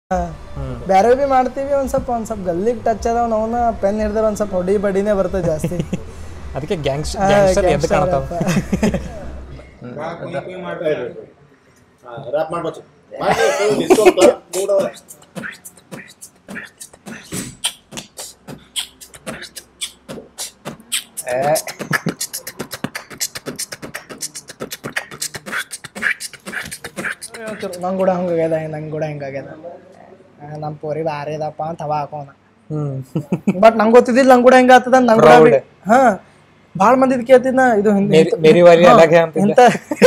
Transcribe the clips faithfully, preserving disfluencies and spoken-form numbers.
ಬೇರೆ ಬಿ ಮಾಡ್ತೀವಿ ಒಂದು ಸ್ವಲ್ಪ ಒಂದು ಸ್ವಲ್ಪ ಗಲ್ಲಿಗೆ ಟಚ್ ಅದಾವ ನಾವು ಪೆನ್ ಹಿಡಿದ್ರೆ ಒಂದು ಸ್ವಲ್ಪ ಹೊಡಿ ಬಡಿನೇ ಬರ್ತದೆ ಜಾಸ್ತಿ ಅದಕ್ಕೆ ಗ್ಯಾಂಗ್ಸ್ ಗ್ಯಾಂಗ್ಸ್ಟರ್ ಎದ್ದು ಕಾಣ್ತಾವ ರ್ಯಾಪ್ ಮಾಡ್ಬೋದು ನಂಗೆ ಕೂಡ ಹಂಗಾಗ್ಯದ ನಂಗೆ ಕೂಡ ಹಿಂಗಾಗ್ಯದ ನಮ್ಮ ಪೋರಿ ಬಾರಿ ಇದಪ್ಪ ಅಂತ ಹವಾ ಹಾಕೋಣ ಬಟ್ ನಂಗೆ ಗೊತ್ತಿದ್ದಿಲ್ಲ ನಂಗೆ ಕೂಡ ಹೆಂಗ ಆಗ್ತದ ನಂಗೆ ಕೂಡ ಹಾ ಭಾಳ ಮಂದಿದ್ ಕೇಳ್ತಿದ್ನ ಇದು ಇಂತ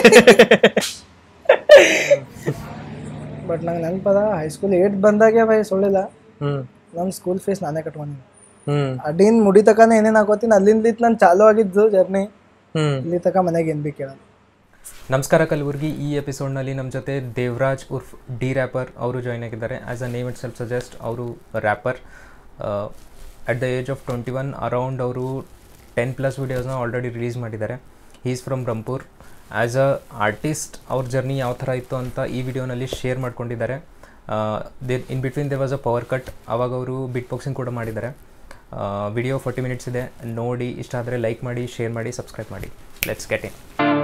ಬಟ್ ನಂಗೆ ನೆನಪದ ಹೈಸ್ಕೂಲ್ ಏಟ್ ಬಂದಾಗೆ ಭಯ ಸುಳ್ಳಿಲ್ಲ ನಮ್ಮ ಸ್ಕೂಲ್ ಫೀಸ್ ನಾನೇ ಕಟ್ಕೊಂಡಿನಿ ಅಡಿನ್ ಮುಡಿ ತಕನೇ ಏನೇನು ಹಾಕೋತೀನಿ ಅಲ್ಲಿಂದ ನಾನು ಚಾಲು ಆಗಿದ್ದು ಜರ್ನಿ ಇಲ್ಲಿ ತಕ ಮನೆಗೆ ಏನು ಬೇಕು ಕೇಳೋಣ. ನಮಸ್ಕಾರ ಕಲಬುರ್ಗಿ. ಈ ಎಪಿಸೋಡ್ನಲ್ಲಿ ನಮ್ಮ ಜೊತೆ ದೇವರಾಜ್ ಉರ್ಫ್ ಡಿ ರ್ಯಾಪರ್ ಅವರು ಜಾಯ್ನ್ ಆಗಿದ್ದಾರೆ. As a name itself suggest ಅವರು rapper. At the age of twenty one around ಅವರು ಟೆನ್ ಪ್ಲಸ್ ವೀಡಿಯೋಸ್ನ ಆಲ್ರೆಡಿ ರಿಲೀಸ್ ಮಾಡಿದ್ದಾರೆ. He is from Brahmapur. As a artist ಅವ್ರ ಜರ್ನಿ ಯಾವ ಥರ ಇತ್ತು ಅಂತ ಈ ವಿಡಿಯೋನಲ್ಲಿ ಶೇರ್ ಮಾಡ್ಕೊಂಡಿದ್ದಾರೆ. They in between they was a power cut, ಆವಾಗ ಅವರು ಬಿಟ್ ಬಾಕ್ಸಿಂಗ್ ಕೂಡ ಮಾಡಿದ್ದಾರೆ. ವಿಡಿಯೋ ಫೋರ್ಟಿ ಮಿನಿಟ್ಸ್ ಇದೆ, ನೋಡಿ. ಇಷ್ಟ ಆದರೆ ಲೈಕ್ ಮಾಡಿ, ಶೇರ್ ಮಾಡಿ, ಸಬ್ಸ್ಕ್ರೈಬ್ ಮಾಡಿ. Let's get in.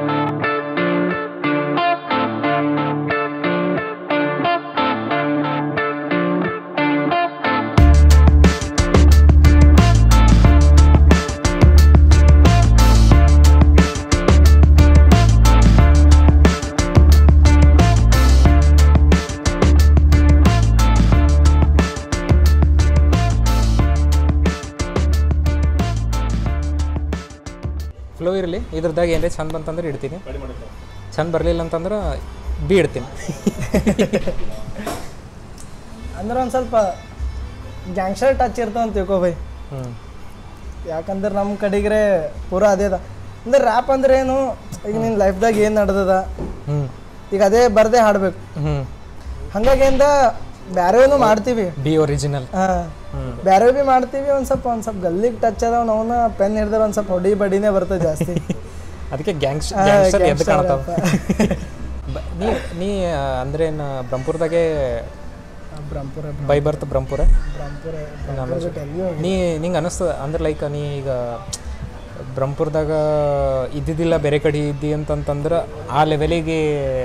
ಫ್ಲೋ ಇರಲಿ, ಇದ್ರದಾಗ ಏನೇ ಚಂದ ಬಂತಂದ್ರೆ ಇಡ್ತೀನಿ, ಚಂದ ಬರಲಿಲ್ಲ ಅಂತಂದ್ರೆ ಬಿ ಇಡ್ತೀನಿ. ಅಂದ್ರೆ ಒಂದು ಸ್ವಲ್ಪ ಗ್ಯಾಂಗ್ಸ್ಟರ್ ಟಚ್ ಇರ್ತಾವ ಅಂತ ತಿಳ್ಕೊ ಬೈ. ಯಾಕಂದ್ರೆ ನಮ್ಮ ಕಡೆಗ್ರೆ ಪೂರ ಅದೇ ಅದ. ಅಂದ್ರೆ ರ್ಯಾಪ್ ಅಂದ್ರೆ ಏನು, ಈಗ ನಿನ್ನ ಲೈಫ್ದಾಗ ಏನು ನಡೆದದ ಈಗ ಅದೇ ಬರ್ದೇ ಹಾಡ್ಬೇಕು. ಹಂಗಾಗಿಂದ ಬ್ಯಾರೇನು ಮಾಡ್ತೀವಿ, ಬಿ ಒರಿಜಿನಲ್. ಹಾಂ, ಬ್ಯಾರೆ ಬಿ ಮಾಡ್ತೀವಿ ಒಂದು ಸ್ವಲ್ಪ ಒಂದು ಸ್ವಲ್ಪ ಗಲ್ಲಿಗೆ ಟಚ್ ಅದಾವ ನಾವು ಪೆನ್ ಹಿಡಿದ್ರೆ ಒಂದು ಸ್ವಲ್ಪ ಹೊಡಿ ಬಡಿನೇ ಬರ್ತದೆ ಜಾಸ್ತಿ. ಅದಕ್ಕೆ ಗ್ಯಾಂಗ್ಸ್ ಗ್ಯಾಂಗ್ಸ್ಟರ್ ಎದ್ದು ಕಾಣ್ತಾವ. ನೀ ನೀ ಅಂದ್ರೆ ಏನು ಬ್ರಹ್ಮಪುರದಾಗೆ ಬ್ರಹ್ಮಪುರ ಬೈ ಬರ್ತ ಬ್ರಹ್ಮಪುರ ಬ್ರಹ್ಮಪುರ ನೀ ನಿಂಗೆ ಅನ್ನಿಸ್ತದ ಅಂದ್ರೆ ಲೈಕ್ ನೀ ಈಗ ಬ್ರಹ್ಮಪುರದಾಗ ಇದ್ದಿದ್ದಿಲ್ಲ ಬೇರೆ ಕಡೆ ಇದ್ದಿ ಅಂತಂತಂದ್ರೆ ಆ ಲೆವೆಲಿಗೆ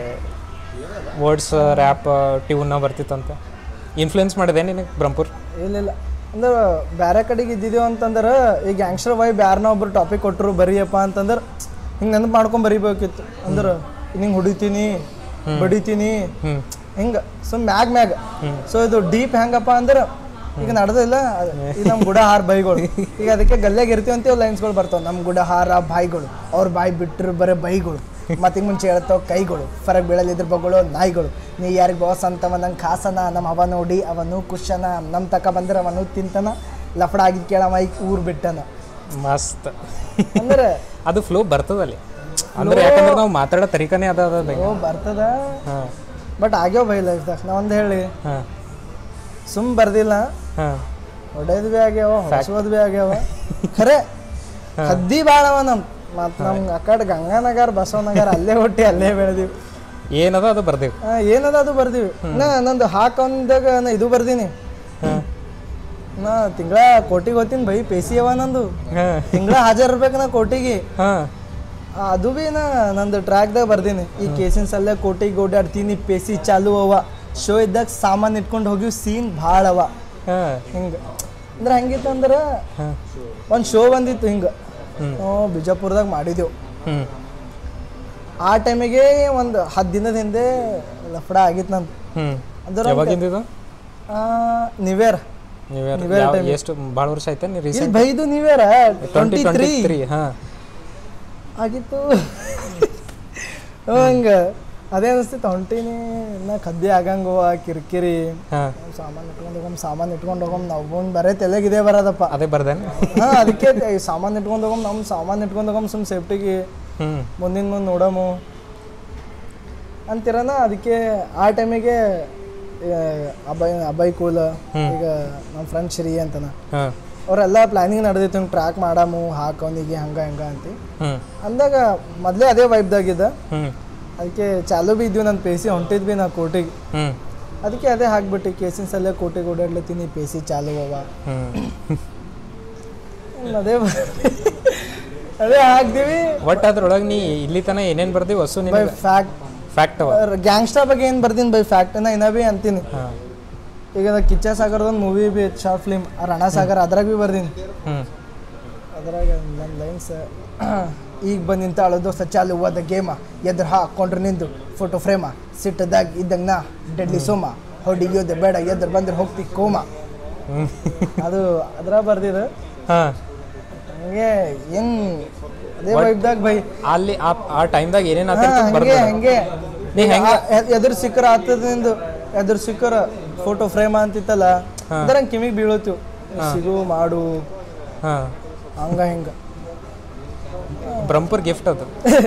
ವರ್ಡ್ಸ್ ರ್ಯಾಪ್ ಟ್ಯೂನ್ನ ಬರ್ತಿತ್ತಂತ ಇನ್ಫ್ಲುಯೆನ್ಸ್ ಮಾಡಿದೆ ನಿನಗೆ ಬ್ರಹ್ಮಪುರ? ಇಲ್ಲ, ಅಂದ್ರೆ ಬೇರೆ ಕಡೆಗೆ ಇದ್ದಿದ್ದೇವು ಅಂತಂದ್ರೆ ಈ ಗ್ಯಾಂಗ್ಸ್ಟರ್ ವೈಬ್ ಯಾರನ್ನ ಒಬ್ರು ಟಾಪಿಕ್ ಕೊಟ್ಟರು ಬರೀಯಪ್ಪ ಅಂತಂದ್ರೆ ಹಿಂಗೆ ನೆನಪು ಮಾಡ್ಕೊಂಡು ಬರೀಬೇಕಿತ್ತು. ಅಂದ್ರೆ ಹಿಂಗೆ ಹೊಡಿತೀನಿ ಬಡಿತೀನಿ ಹಿಂಗೆ ಸುಮ್ ಮ್ಯಾಗ ಮ್ಯಾಗ. ಸೊ ಇದು ಡೀಪ್ ಹೆಂಗಪ್ಪ ಅಂದ್ರೆ ಈಗ ನಡೆದಿಲ್ಲ ಈಗ ನಮ್ಮ ಗುಡಹಾರ ಬೈಗಳು, ಈಗ ಅದಕ್ಕೆ ಗಲ್ಲೆಗೆ ಇರ್ತೀವಿ ಅಂತೀವಿ ಲೈನ್ಸ್ಗಳು ಬರ್ತಾವೆ. ನಮ್ಮ ಗುಡಹಾರ ಬಾಯಿಗಳು, ಅವ್ರ ಬಾಯಿ ಬಿಟ್ಟರು ಬರೀ ಬೈಗಳು. ಮತ್ತೆ ಈಗ ಮುಂಚೆ ಹೇಳ್ತಾವ ಕೈಗಳು, ಫರಕ್ ಬೀಳಲಿದ್ರ ಬಗಳು ನಾಯಿಗಳು. ನೀ ಯಾರಿಗೆ ಬಾಸ್ ಅಂತವ ನಂಗೆ ಖಾಸನ, ನಮ್ಮ ಅವ ನೋಡಿ ಅವನು ಖುಷನ, ನಮ್ಮ ತಕ ಬಂದ್ರೆ ಅವನು ತಿಂತನ, ಲಫಡ ಆಗಿದ್ದು ಕೇಳವ ಈಗ ಊರು ಬಿಟ್ಟನ. ಮಸ್ತ್ ಅಂದ್ರೆ ಅದು ಫ್ಲೋ ಬರ್ತದಲ್ಲಿ, ಅಂದ್ರೆ ಯಾಕಂದ್ರೆ ನಾವು ಮಾತಾಡೋ ತರೀಕನೇ ಅದ ಅದ ಓ ಬರ್ತದ. ಬಟ್ ಆಗ್ಯಾವ ಬೈ ಲೈಫ್ದಾಗ ನಾ ಒಂದು ಹೇಳಿ ಸುಮ್ ಬರ್ದಿಲ್ಲ, ಹೊಡೆದ್ ಭೀ ಆಗ್ಯಾವ, ಹೊಸೋದ್ ಭೀ ಆಗ್ಯಾವ. ಖರೆ ಹದ್ದಿ ಭಾಳವ ನಮ್. ಮತ್ತು ನಮ್ಗೆ ಆ ಕಡೆ ಗಂಗಾನಗರ ಬಸವನಗರ ಅಲ್ಲೇ ಹುಟ್ಟಿ ಅಲ್ಲೇ ಬೆಳೆದೀವಿ. ಏನದ ಅದು ಬರ್ದೇವಿ, ಏನದ ಅದು ಬರ್ದೀವಿ. ನಾ ನಂದು ಹಾಕೊಂದಾಗ ನಾ ಇದು ಬರ್ದೀನಿ, ನಾ ತಿಂಗಳ ಕೋಟಿಗೆ ಹೋಗ್ತೀನಿ ಬೈ. ಪೇಸಿ ಅವ ನಂದು, ತಿಂಗಳ ಹಾಜರ್ ಇರ್ಬೇಕು ನಾ ಕೋಟಿಗೆ. ಅದು ಭೀ ನಾ ನಂದು ಟ್ರ್ಯಾಕ್ದಾಗ ಬರ್ದೀನಿ. ಈ ಕೇಸಿನ ಸಲ್ಲೇ ಕೋಟಿಗೆ ಓಡಾಡ್ತೀನಿ, ಪೇಸಿ ಚಾಲು ಅವ. ಶೋ ಇದ್ದಾಗ ಸಾಮಾನು ಇಟ್ಕೊಂಡು ಹೋಗಿವ್, ಸೀನ್ ಭಾಳ ಅವ. ಹಿಂಗೆ ಅಂದ್ರೆ ಹೆಂಗಿತ್ತು ಅಂದ್ರೆ ಒಂದು ಶೋ ಬಂದಿತ್ತು ಹಿಂಗೆ, ನಾವು ಬಿಜಾಪುರದಾಗ ಮಾಡಿದೆವು. ಆ ಟೈಮಿಗೆ ಒಂದು ಹತ್ತು ದಿನದ ಹಿಂದೆ ಲಫಡ ಆಗಿತ್ತು ನಂದು. ಅಂದ್ರೆ ನ್ಯೂ ಇಯರ್ ಎಷ್ಟು ಭಾಳ ವರ್ಷ ಆಯ್ತು ಬೈದು ನ್ಯೂ ಇಯರ್ ಟ್ವೆಂಟಿ ತ್ರೀ ಆಗಿತ್ತು. ಹಂಗೆ ಅದೇ ಅನಿಸ್ತಿತ್ತು, ಹೊಂಟೀನಿ ನಾ ಕದ್ದಿ ಆಗಂಗವ ಕಿರಿಕಿರಿ. ಸಾಮಾನು ಇಟ್ಕೊಂಡು ಹೋಗಮ್ ಸಾಮಾನು ಇಟ್ಕೊಂಡು ಹೋಗಮ್ ನಾವು ಬರೇ ತೆಲೆಗಿದೆ ಬರೋದಪ್ಪ. ಅದೇ ಬರ್ದೇನೆ. ಹಾಂ, ಅದಕ್ಕೆ ಸಾಮಾನು ಇಟ್ಕೊಂಡು ಹೋಗಮ್, ನಮ್ಮ ಸಾಮಾನು ಇಟ್ಕೊಂಡು ಹೋಗಮ್ ಸುಮ್ ಸೇಫ್ಟಿಗೆ, ಮುಂದಿನ ಮುಂದೆ ನೋಡಮು ಅಂತಿರನ. ಅದಕ್ಕೆ ಆ ಟೈಮಿಗೆ ಅಬ್ಬಾಯಿ ಅಬ್ಬಾಯಿ ಕೂಲ, ಈಗ ನಮ್ಮ ಫ್ರೆಂಡ್ ಶ್ರೀ ಅಂತನ, ಅವರೆಲ್ಲ ಪ್ಲಾನಿಂಗ್ ನಡೆದಿತ್ತು ಹಿಂಗೆ ಟ್ರ್ಯಾಕ್ ಮಾಡಮು ಹಾಕೋನಿಗೆ ಹಂಗ ಹಂಗ ಅಂತ ಅಂದಾಗ ಮೊದಲೇ ಅದೇ ವೈಬ್ದಾಗಿದ್ದ. ಅದಕ್ಕೆ ಚಾಲು ಬಿ ಇದ್ವಿ, ನನ್ನ ಪೇಸಿ ಹೊಂಟಿದ್ ಬಿ ನಾ ಕೋಟಿಗೆ. ಅದಕ್ಕೆ ಅದೇ ಹಾಕ್ಬಿಟ್ಟು ಕೇಸಿನ ಸಲ ಕೋಟೆಗೆ ಓಡಾಡ್ಲತ್ತೀನಿ ಪಿ ಸಿ ಚಾಲು ಅವ ಅದೇ ಅದೇ ಹಾಕ್ತೀವಿ. ಒಟ್ಟು ಅದ್ರೊಳಗೆ ನೀ ಇಲ್ಲಿ ತನಕ ಏನೇನು ಬರ್ತೀವಿ ಹೊಸು ಬೈ ಫ್ಯಾಕ್ಟ್ ಫ್ಯಾಕ್ಟ್ ಅವ ಗ್ಯಾಂಗ್ಸ್ಟರ್ ಬಗ್ಗೆ ಏನು ಬರ್ತೀನಿ ಬೈ ಫ್ಯಾಕ್ಟ್ ನಾ ಇನ್ನೂ ಭೀ ಅಂತೀನಿ. ಈಗ ಕಿಚ್ಚ ಸಾಗರ್ದೊಂದು ಮೂವಿ ಭೀ ಶಾರ್ಟ್ ಫಿಲ್ಮ್ ರಾಣಾ ಸಾಗರ್ ಅದ್ರಾಗ ಭೀ ಬರ್ದೀನಿ. ಅದ್ರಾಗ ನನ್ನ ಲೈನ್ಸ್ ಈಗ ಬಂದು ನಿಂತ ಅಳೋದು ಚಾಲು ಹೋದ ಗೇಮ ಎದ್ರ ಹಾಕೊಂಡ್ರೆ ನಿಂದು ಫೋಟೋ ಫ್ರೇಮ ಸಿಟ್ಟದಾಗ ಇದ್ದಂಗೆ ನಾ ಡೆಡ್ಲಿ ಸೋಮ ಹೊಡಿಯೋದೆ ಬೇಡ ಎದ್ರ ಬಂದ್ರೆ ಹೋಗ್ತಿ ಕೋಮ ಅದು ಅದ್ರಾಗ ಬರ್ದಿದ್ದು. ಹಂಗೆ ಹೆಂಗ್ ಅದೇ ವೈಬ್ದಾಗ ಬೈ ಅಲ್ಲಿ ಆ ಟೈಮ್ದಾಗ ಏನೇನು ಹಂಗೆ ಹಂಗೆ ಎದುರು ಸಿಕ್ಕರ ಆಗ್ತದ ನಿಂದು ಎದುರು ಸಿಕ್ಕರ ಫೋಟೋ ಫ್ರೇಮ್ ಅಂತಿತ್ತಲ್ಲ ಅದ್ರ ಕಿಮಿಗೆ ಬೀಳೋತು ಸಿಗು ಮಾಡು ಹಂಗ ಹಿಂಗ ಬ್ರಂಪರ್ ಗಿಫ್ಟ್ ಅದು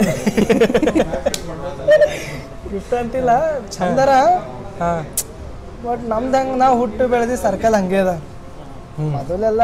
ಗಿಫ್ಟ್ ಅಂತಿಲ್ಲ ಚಂದರ. ಬಟ್ ನಮ್ದು ಹಂಗೆ ನಾವು ಹುಟ್ಟು ಬೆಳೆದಿ ಸರ್ಕಲ್ ಹಂಗೆ ಅದ ಮೊದಲೆಲ್ಲ.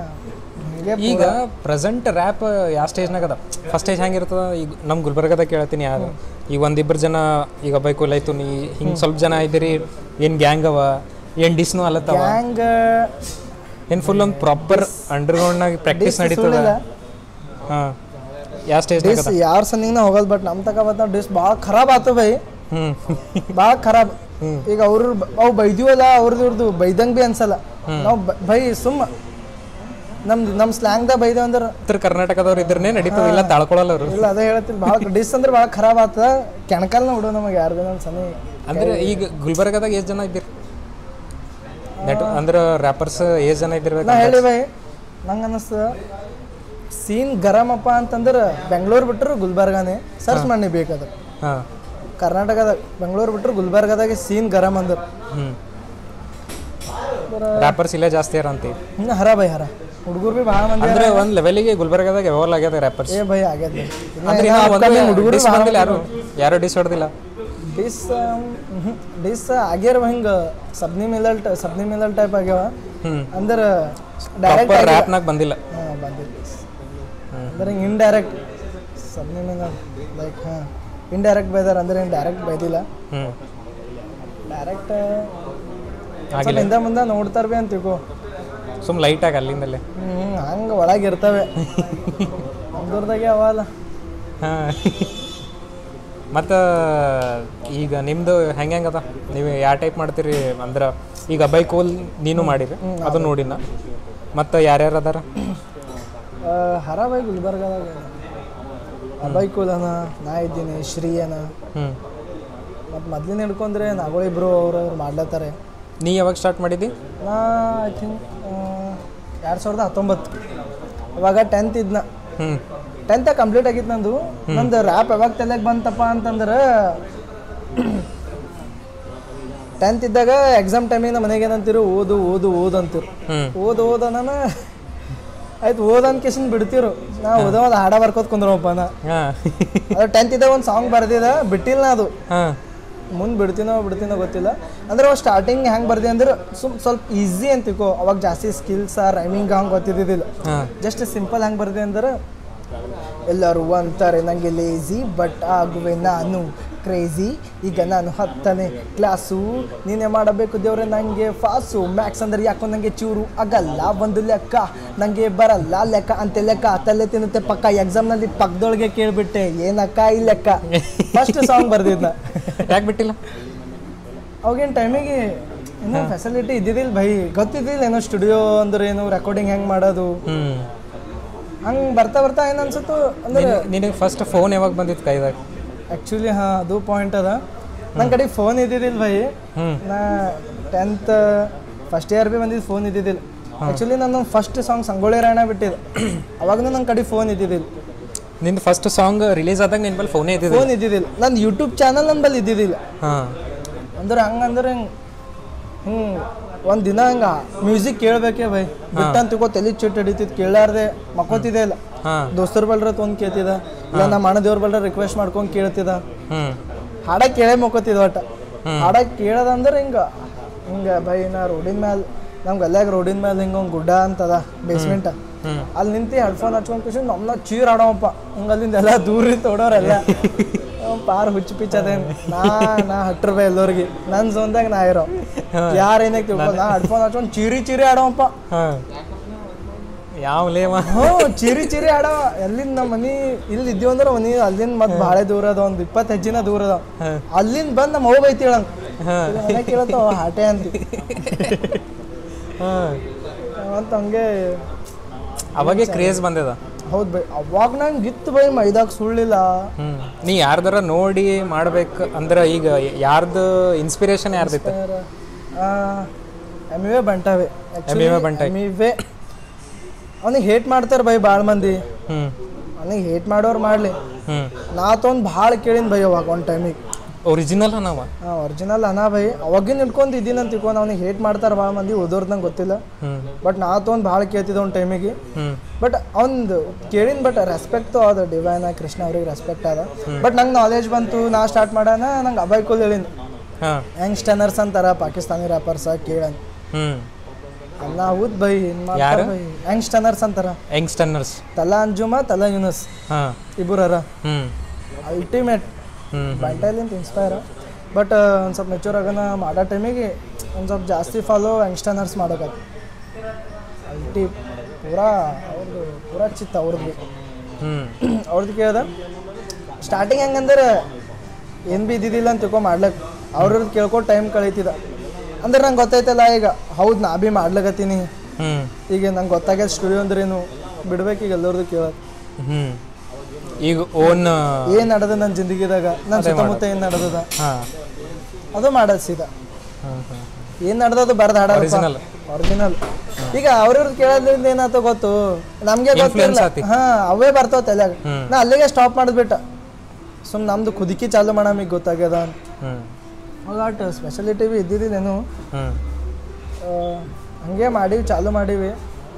ಈಗ ಪ್ರೆಸೆಂಟ್ ರ್ಯಾಪ್ ಯಾವ ಸ್ಟೇಜ್ನಾಗ ಅದ ಫಸ್ಟ್ ಸ್ಟೇಜ್ ಹೆಂಗಿರ್ತದ ಈಗ ನಮ್ಮ ಗುಲ್ಬರ್ಗದಾಗ ಕೇಳ್ತೀನಿ ಯಾರು ಈಗ ಒಂದಿಬ್ಬರು ಜನ ಈಗ ಬೈಕುಲ್ ಆಯ್ತು ನೀ ಹಿಂಗೆ ಸ್ವಲ್ಪ ಜನ ಇದ್ದೀರಿ ಏನು ಗ್ಯಾಂಗ್ ಅವ ಏನು ಡಿಸ್ನು ಅಲ್ಲತ್ತವ ಗ್ಯಾಂಗ್ ಏನು ಫುಲ್ ಒಂದು ಪ್ರಾಪರ್ ಅಂಡರ್ಗ್ರೌಂಡ್ನಾಗ ಪ್ರಾಕ್ಟೀಸ್ ನಡೀತದ. ಹಾಂ ಯಾವ ಸ್ಟೇಜ್ ಯಾರ ಸನಿಗೆ ನಾ ಹೋಗೋದು ಬಟ್ ನಮ್ಮ ತಕ ಬತ್ತ ಡಿಸ್ ಭಾಳ ಖರಾಬ್ ಆತು ಬೈ ಭಾಳ ಖರಾಬ್. ಈಗ ಅವ್ರ ಅವು ಬೈದಿವಲ್ಲ ಅವ್ರದ್ದು ಇವ್ರದ್ದು ಬೈದಂಗೆ ಭೀ ಅನ್ಸಲ್ಲ ನಾವು ಬೈ ಸುಮ್ಮ ನಮ್ದು ನಮ್ಮ ಸ್ಲ್ಯಾಂಗ್ದಾಗ ಬೈದೇವ ಅಂದ್ರೆ ಉತ್ತರ ಕರ್ನಾಟಕದವ್ರು ಇದ್ರೇ ನಡೀತದೆ ಇಲ್ಲ ತಾಳ್ಕೊಳ್ಳಲ್ಲ ಅವರು ಇಲ್ಲ ಅದೇ ಹೇಳ್ತೀನಿ ಭಾಳ ಡಿಸ್ ಅಂದ್ರೆ ಭಾಳ ಖರಾಬ್ ಆಗ್ತದ ಕೆಣಕಲ್ನ ಹುಡು ನಮಗೆ ಯಾರ್ದು ನಮ್ಮ ಸನಿ. ಅಂದ್ರೆ ಈಗ ಗುಲ್ಬರ್ಗದಾಗ ಎಷ್ಟು ಜನ ಇದ್ದೀರಿ ನೆಟ್ ಅಂದ್ರೆ ರ್ಯಾಪರ್ಸ್ ಎಷ್ಟು ಜನ ಇದ್ದಿರ್ಬೇಕು? ನಾ ಹೇಳಿ ಬೈ ನಂಗೆ ಅನ್ನಿಸ್ತದ ಸೀನ್ ಗರಮಪ್ಪ ಅಂತಂದ್ರೆ ಬೆಂಗಳೂರು ಬಿಟ್ಟರು ಗುಲ್ಬರ್ಗಾನೇ ಸರ್ಚ್ ಮಾಡಿ ಬೇಕಾದ್ರೆ. ಹಾಂ ಕರ್ನಾಟಕದಾಗ ಬೆಂಗಳೂರು ಬಿಟ್ಟರು ಗುಲ್ಬರ್ಗದಾಗೆ ಸೀನ್ ಗರಮ್ ಅಂದ್ರೆ ಹ್ಞೂ ರ್ಯಾಪರ್ಸ್ ಇಲ್ಲೇ ಜಾಸ್ತಿ ಇರಂತೀವಿ. ಹಿಂಗೆ ಹರ ಬೈ ಹರ ಹುಡುಗರು ಭೀ ಭಾಳ ಮಂದಿ ಅಂದ್ರೆ ಒಂದು ಲೆವೆಲಿಗೆ ಗುಲ್ಬರ್ಗದಾಗ ಎವಾಲ್ ಆಗ್ಯದ ರ್ಯಾಪರ್ಸ್. ಏ ಭಯ ಆಗ್ಯದ ಹುಡುಗರು ಯಾರು ಯಾರು ಡಿಸ್ ಹೊಡೆದಿಲ್ಲ ಡಿಸ್ ಡಿಸ್ ಆಗ್ಯಾರ ಹಿಂಗೆ ಸಬ್ನಿ ಮಿಲಲ್ ಸಬ್ನಿ ಮಿಲಲ್ ಟೈಪ್ ಆಗ್ಯಾವ ಅಂದ್ರೆ ಡೈರೆಕ್ಟ್ ರ್ಯಾಪ್ನಾಗ ಬಂದಿಲ್ಲ. ಹಾಂ ಬಂದಿಲ್ಲ ಅಂದ್ರೆ ಹಿಂಗೆ ಇಂಡೈರೆಕ್ಟ್ ಸಬ್ನಿ ಮಿಲಲ್ ಲೈಕ್ ಹಾಂ ಇಂಡೈರೆಕ್ಟ್ ಬೈದಾರ ಅಂದ್ರೆ ಹಿಂಗೆ ಡೈರೆಕ್ಟ್ ಬೈದಿಲ್ಲ. ಹ್ಞೂ ಡೈರೆಕ್ಟ್ ಹಿಂದೆ ಮುಂದೆ ನೋಡ್ತಾರ ಭೀ ಅಂತಿಕೋ ಸುಮ್ ಲೈಟ್ ಆಗಿ ಅಲ್ಲಿಂದಲೇ ಹ್ಞೂ ಹಂಗೆ ಒಳಗೆ ಇರ್ತವೆ ನಮ್ದೂರ್ದಾಗೆ ಅವಲ್ಲ. ಹಾಂ ಮತ್ತು ಈಗ ನಿಮ್ಮದು ಹೆಂಗೆ ಹೆಂಗದ ನೀವು ಯಾವ ಟೈಪ್ ಮಾಡ್ತೀರಿ ಅಂದ್ರೆ ಈಗ ಅಬೈ ಕೋಲ್ ನೀನು ಮಾಡಿರಿ ಅದು ನೋಡಿನ ಮತ್ತು ಯಾರ್ಯಾರು ಅದಾರ? ಹರ ಬೈ ಗುಲ್ಬರ್ಗದಾಗ ಅಬೈ ಕೂಲನ ನಾ ಇದ್ದೀನಿ ಶ್ರೀ ಅನ ಹ್ಞೂ ಮತ್ತು ಮೊದ್ಲಿನ ಹಿಡ್ಕೊಂಡ್ರೆ ನಾಗಳಿಬ್ರು ಅವ್ರು ಅವ್ರು ಮಾಡ್ಲತ್ತಾರೆ. ನೀ ಯಾವಾಗ ಸ್ಟಾರ್ಟ್ ಮಾಡಿದ್ದಿ? ನಾ ಐ ಥಿಂಕ್ ಎರಡು ಸಾವಿರದ ಹತ್ತೊಂಬತ್ತು ಅವಾಗ ಟೆಂತ್ ಇದ್ನ ಹ್ಞೂ ಟೆಂತ ಕಂಪ್ಲೀಟ್ ಆಗಿತ್ತು ನಂದು. ನಂದು ರ್ಯಾಪ್ ಯಾವಾಗ ತಲೆಗೆ ಬಂತಪ್ಪ ಅಂತಂದ್ರೆ ಟೆಂತ್ ಇದ್ದಾಗ ಎಕ್ಸಾಮ್ ಟೈಮಿಗೆ ನಮ್ಮ ಮನೆಗೆ ಏನಂತಿರು ಓದು ಓದು ಓದು ಅಂತಿರು ಓದು ಓದ ನಾನು ಆಯ್ತು ಓದ್ ಅನ್ಕೇಶನ್ ಬಿಡ್ತಿರು ನಾ ಓದೋ ಒಂದು ಹಾಡ ಬರ್ಕೋತ ಕುಂದ್ರಪ್ಪ ನಾ ಅದು ಟೆಂತ್ ಇದ್ದಾಗ ಒಂದು ಸಾಂಗ್ ಬರ್ದಿದ ಬಿಟ್ಟಿಲ್ಲ ನಾ ಅದು ಮುಂದೆ ಬಿಡ್ತೀನೋ ಬಿಡ್ತೀನೋ ಗೊತ್ತಿಲ್ಲ. ಅಂದ್ರೆ ಅವಾಗ ಸ್ಟಾರ್ಟಿಂಗ್ ಹೆಂಗೆ ಬರ್ದೆ ಅಂದ್ರೆ ಸುಮ್ ಸ್ವಲ್ಪ ಈಸಿ ಅಂತಿಕೋ ಅವಾಗ ಜಾಸ್ತಿ ಸ್ಕಿಲ್ಸ್ ರೈಮಿಂಗ್ ಹಂಗೆ ಗೊತ್ತಿದ್ದಿಲ್ಲ ಜಸ್ಟ್ ಸಿಂಪಲ್ ಹೆಂಗೆ ಬರ್ದೆ ಅಂದ್ರೆ ಎಲ್ಲರೂ ಅಂತಾರೆ ನನಗೆ ಲೇಜಿ ಬಟ್ ಆಗುವೆ ನಾನು ಕ್ರೇಜಿ ಈಗ ನಾನು ಹತ್ತನೇ ಕ್ಲಾಸು ನೀನೇ ಮಾಡಬೇಕು ದೇವ್ರೆ ನನಗೆ ಫಾಸು ಮ್ಯಾಕ್ಸ್ ಅಂದ್ರೆ ಯಾಕೋ ನನಗೆ ಚೂರು ಆಗಲ್ಲ ಒಂದು ಲೆಕ್ಕ ನನಗೆ ಬರಲ್ಲ ಲೆಕ್ಕ ಅಂತೆ ಲೆಕ್ಕ ತಲೆ ತಿನ್ನುತ್ತೆ ಪಕ್ಕ ಎಕ್ಸಾಮ್ನಲ್ಲಿ ಪಕ್ಕದೊಳಗೆ ಕೇಳಿಬಿಟ್ಟೆ ಏನಕ್ಕ ಈ ಲೆಕ್ಕ ಫಸ್ಟ್ ಸಾಂಗ್ ಬರ್ದಿದ್ನ ಯಾಕೆ ಬಿಟ್ಟಿಲ್ಲ ಅವಾಗೇನು ಟೈಮಿಗೆ ಏನೋ ಫೆಸಿಲಿಟಿ ಇದ್ದಿದ್ದಿಲ್ಲ ಭೈ ಗೊತ್ತಿದ್ದಿಲ್ಲ ಏನೋ ಸ್ಟುಡಿಯೋ ಅಂದ್ರೆ ಏನು ರೆಕಾರ್ಡಿಂಗ್ ಹೆಂಗೆ ಮಾಡೋದು ಹಂಗೆ ಬರ್ತಾ ಬರ್ತಾ ಏನು ಅನ್ಸುತ್ತೋ ಅಂದ್ರೆ ನಿನಗೆ ಫಸ್ಟ್ ಫೋನ್ ಯಾವಾಗ ಬಂದಿತ್ತು ಕೈದಾಗ? ಆ್ಯಕ್ಚುಲಿ ಹಾಂ ಅದು ಪಾಯಿಂಟ್ ಅದ ನನ್ನ ಕಡೆ ಫೋನ್ ಇದ್ದಿದ್ದಿಲ್ಲ ಭೈ ನಾ ಟೆಂತ್ ಫಸ್ಟ್ ಇಯರ್ ಭೀ ಬಂದಿದ್ದು ಫೋನ್ ಇದ್ದಿದ್ದಿಲ್ಲ. ಆ್ಯಕ್ಚುಲಿ ನಾನು ಫಸ್ಟ್ ಸಾಂಗ್ ಸಂಗೊಳ್ಳಿ ರಾಯಣ್ಣ ಬಿಟ್ಟಿದ್ದೆ ಅವಾಗೂ ನನ್ನ ಕಡೆ ಫೋನ್ ಇದ್ದಿದ್ದಿಲ್ಲ. ನಿಂದು ಫಸ್ಟ್ ಸಾಂಗ್ ರಿಲೀಸ್ ಆದಾಗ ನಿನ್ನ ಬಲ್ಲಿ ಫೋನೇ ಇದ್ದಿದ್ದು? ಫೋನ್ ಇದ್ದಿದ್ದಿಲ್ಲ. ನನ್ನ ಯೂಟ್ಯೂಬ್ ಚಾನಲ್ ನನ್ನ ಬಲ್ಲಿ ಇದ್ದಿದ್ದಿಲ್ಲ. ಹಾಂ ಅಂದ್ರೆ ಹಂಗಂದ್ರೆ ಹಿಂಗೆ ಹಿಂಗೆ ಒಂದು ದಿನ ಹಂಗೆ ಮ್ಯೂಸಿಕ್ ಕೇಳಬೇಕೇ ಬೈ ಬಿಟ್ಟಂತ ತಿಳ್ಕೊ ತಲೆ ಚಿಟ್ಟು ಹಿಡಿತಿದ್ದು ಕೇಳಾರ್ದೆ ಮಕ್ಕೋತಿದ್ದೆ ಇಲ್ಲ. ದೋಸ್ತರು ಬಲ್ರ ತೊಂದು ಕೇಳ್ತಿದ್ದ ಇಲ್ಲ ನಮ್ಮ ಅಣ್ಣ ದೇವ್ರ ಬಲ್ರ ರಿಕ್ವೆಸ್ಟ್ ಮಾಡ್ಕೊಂಡು ಕೇಳ್ತಿದ್ದ ಹಾಡ ಕೇಳೇ ಮಕ್ಕೋತಿದ್ದ ಒಟ್ಟ ಹಾಡ ಕೇಳೋದಂದ್ರೆ ಹಿಂಗೆ ಹಿಂಗೆ ಬೈ ನಾ ರೋಡಿನ ಮ್ಯಾಲೆ ನಮ್ಗೆ ಅಲ್ಲಾಗ ರೋಡಿನ ಮೇಲೆ ಹಿಂಗೆ ಒಂದು ಗುಡ್ಡ ಅಂತದ ಬೇಸ್ಮೆಂಟ ಅಲ್ಲಿ ನಿಂತು ಹೆಡ್ಫೋನ್ ಹಚ್ಕೊಂಡು ಖುಷಿ ನಮ್ಮನ್ನ ಚೀರ್ ಆಡೋವಪ್ಪ ಹಿಂಗೆ ಅಲ್ಲಿಂದ ಎಲ್ಲ ದೂರ ತೋಡೋರೆಲ್ಲ ಪಾರ್ ಹುಚ್ಚು ಪಿಚ್ ಅದೇನು ನಾ ನಾ ಹಟ್ರು ಬೈ ಎಲ್ಲರಿಗೆ ನನ್ನ ಝೋನ್ದಾಗ ನಾ ಇರೋ ಯಾರು ಏನಾಗ ತಿಳ್ಕೊ ನಾ ಹೆಡ್ಫೋನ್ ಹಚ್ಕೊಂಡು ಚಿರಿ ಚಿರಿ ಆಡೋವಪ್ಪ ಯಾವ ಲೇವ ಹ್ಞೂ ಚಿರಿ ಚಿರಿ ಆಡವ ಎಲ್ಲಿಂದ ನಮ್ಮ ಮನೆ ಇಲ್ಲಿ ಇದ್ದೀವಿ ಅಂದ್ರೆ ಮನೆ ಅಲ್ಲಿಂದ ಮತ್ತೆ ಭಾಳ ದೂರ ಅದ ಒಂದು ಇಪ್ಪತ್ತು ಹೆಜ್ಜಿನ ದೂರ ಅದಾವ ಅಲ್ಲಿಂದ ಬಂದು ನಮ್ಮ ಹೋಗಿ ಬೈತಿ ಹೇಳಂಗ ಮನೆ ಕೇಳತ್ತವ ಹಾಟೆ ಅಂತ ಅಂತ ಹಂಗೆ ಅವಾಗೆ ಕ್ರೇಜ್ ಬಂದದ. ಹೌದು ಬೈ ಅವಾಗ ನಂಗೆ ಇತ್ತು ಬೈ ಮೈದಾಗ ಸುಳ್ಳಿಲ್ಲ. ನೀ ಯಾರ್ದಾರ ನೋಡಿ ಮಾಡ್ಬೇಕು ಅಂದ್ರೆ ಈಗ ಯಾರ್ದು ಇನ್ಸ್ಪಿರೇಷನ್ ಯಾರ್ದಿತ್ತು? ಎಮ್ ಇವೆ ಬಂಟಾವೆ ಎಮ್ ಇವೆ ಬಂಟ ಎಮ್ ಇವೆ ಅವನಿಗೆ ಹೇಟ್ ಮಾಡ್ತಾರೆ ಬೈ ಭಾಳ ಮಂದಿ. ಅವನಿಗೆ ಹೇಟ್ ಮಾಡೋರು ಮಾಡಲಿ, ನಾ ತೊಂದು ಭಾಳ ಕೇಳಿನ ಬೈ ಅವಾಗ ಒಂದು ಟೈಮಿಗೆ. ಒರಿಜಿನಲ್ ಅನವ ಹಾಂ ಒರಿಜಿನಲ್ ಅನಾ ಬೈ ಅವಾಗಿನ ಇಟ್ಕೊಂಡು ಇದ್ದೀನಿ ಅಂತ ತಿಳ್ಕೊಂಡು ಅವ್ನಿಗೆ ಹೇಟ್ ಮಾಡ್ತಾರೆ ಭಾಳ ಮಂದಿ, ಓದೋರ್ದಂಗೆ ಗೊತ್ತಿಲ್ಲ. ಬಟ್ ನಾ ತೊಂದು ಭಾಳ ಕೇಳ್ತಿದ್ದೆ ಒಂದು ಟೈಮಿಗೆ. ಬಟ್ ಅವ್ನು ಕೇಳಿನ ಬಟ್ ರೆಸ್ಪೆಕ್ಟು ಅದ ಡಿವೈನ ಕೃಷ್ಣ ಅವ್ರಿಗೆ ರೆಸ್ಪೆಕ್ಟ್ ಅದ. ಬಟ್ ನಂಗೆ ನಾಲೆಜ್ ಬಂತು, ನಾ ಸ್ಟಾರ್ಟ್ ಮಾಡೋಣ ನಂಗೆ ಅಭಯ್ ಕುಲ್ ಹೇಳಿನ ಯಂಗ್ಸ್ಟರ್ನರ್ಸ್ ಅಂತಾರ ಪಾಕಿಸ್ತಾನಿ ರ್ಯಾಪರ್ಸ ಕೇಳನ್ ಅಲ್ಲ ಹೌದು ಬೈ ಏನು ಮಾಡ್ತಾರೆ ಬೈ ಯಂಗ್ಸ್ಟರ್ನರ್ಸ್ ಅಂತಾರ. ಯಂಗ್ಸ್ಟರ್ನರ್ಸ್ ತಲಾ ಅಂಜುಮಾ ತಲಾ ಯೂನಸ್ ಇಬ್ಬರರ ಅಲ್ಟಿಮೇಟ್ ಬಂಟೈಲಿಂತ ಇನ್ಸ್ಪೈರ. ಬಟ್ ಒಂದು ಸ್ವಲ್ಪ ಮೆಚೂರ್ ಆಗೋಣ ಮಾಡೋ ಟೈಮಿಗೆ ಒಂದು ಸ್ವಲ್ಪ ಜಾಸ್ತಿ ಫಾಲೋ ಯಂಗ್ಸ್ಟರ್ನರ್ಸ್ ಮಾಡೋಕತ್ತು. ಅಲ್ಟಿ ಪೂರಾ ಅವ್ರದ್ದು ಪೂರಾ ಚಿತ್ತ ಅವ್ರದ್ದು ಅವ್ರದ್ದು ಕೇಳ್ದೆ ಸ್ಟಾರ್ಟಿಂಗ್ ಹೆಂಗಂದ್ರೆ ಏನು ಭೀ ಇದ್ದಿದ್ದಿಲ್ಲ ಅಂತ ತಿಳ್ಕೊ ಮಾಡ್ಲಕ್ಕೆ ಅವ್ರದ್ದು ಕೇಳ್ಕೊಂಡು ಟೈಮ್ ಕಳೀತಿದ್ದ. ಅಂದ್ರೆ ನಂಗೆ ಗೊತ್ತೈತಲ್ಲ ಈಗ ಹೌದು ನಾ ಭೀ ಮಾಡ್ಲಕತ್ತೀನಿ, ಈಗ ನಂಗೆ ಗೊತ್ತಾಗ್ಯದ ಸ್ಟುಡಿಯೋ ಅಂದ್ರೇನು ಬಿಡ್ಬೇಕು ಈಗ ಎಲ್ಲರದು ಕೇಳೋದು. ಈಗ ಓನ್ ಏನು ನಡೆದ ನನ್ನ ಜಿಂದಗಿದಾಗ ನನ್ನ ಸುತ್ತಮುತ್ತ ಏನು ನಡೆದದ ಅದು ಮಾಡೋದು ಸೀದಾ ಏನು ನಡೆದದು ಬರ್ದು ಹಾಡೋದು ಒರಿಜಿನಲ್. ಈಗ ಅವ್ರವ್ರದ್ದು ಕೇಳೋದ್ರಿಂದ ಏನಾಯ್ತು ಗೊತ್ತು ನಮಗೆ ಗೊತ್ತಿಲ್ಲ. ಹಾಂ ಅವೇ ಬರ್ತಾವ ತಲೆಯಾಗ. ನಾ ಅಲ್ಲಿಗೆ ಸ್ಟಾಪ್ ಮಾಡಿದ್ಬಿಟ್ಟ, ಸುಮ್ಮನೆ ನಮ್ದು ಕುದಿಕಿ ಚಾಲು ಮಾಡೋ ಈಗ ಗೊತ್ತಾಗ್ಯದ ಅಂತ. ಅವಾಟ ಸ್ಪೆಷಾಲಿಟಿ ಭೀ ಇದ್ದಿದ್ದಿಲ್ಲೇನು, ಹಂಗೆ ಮಾಡೀವಿ ಚಾಲು ಮಾಡೀವಿ.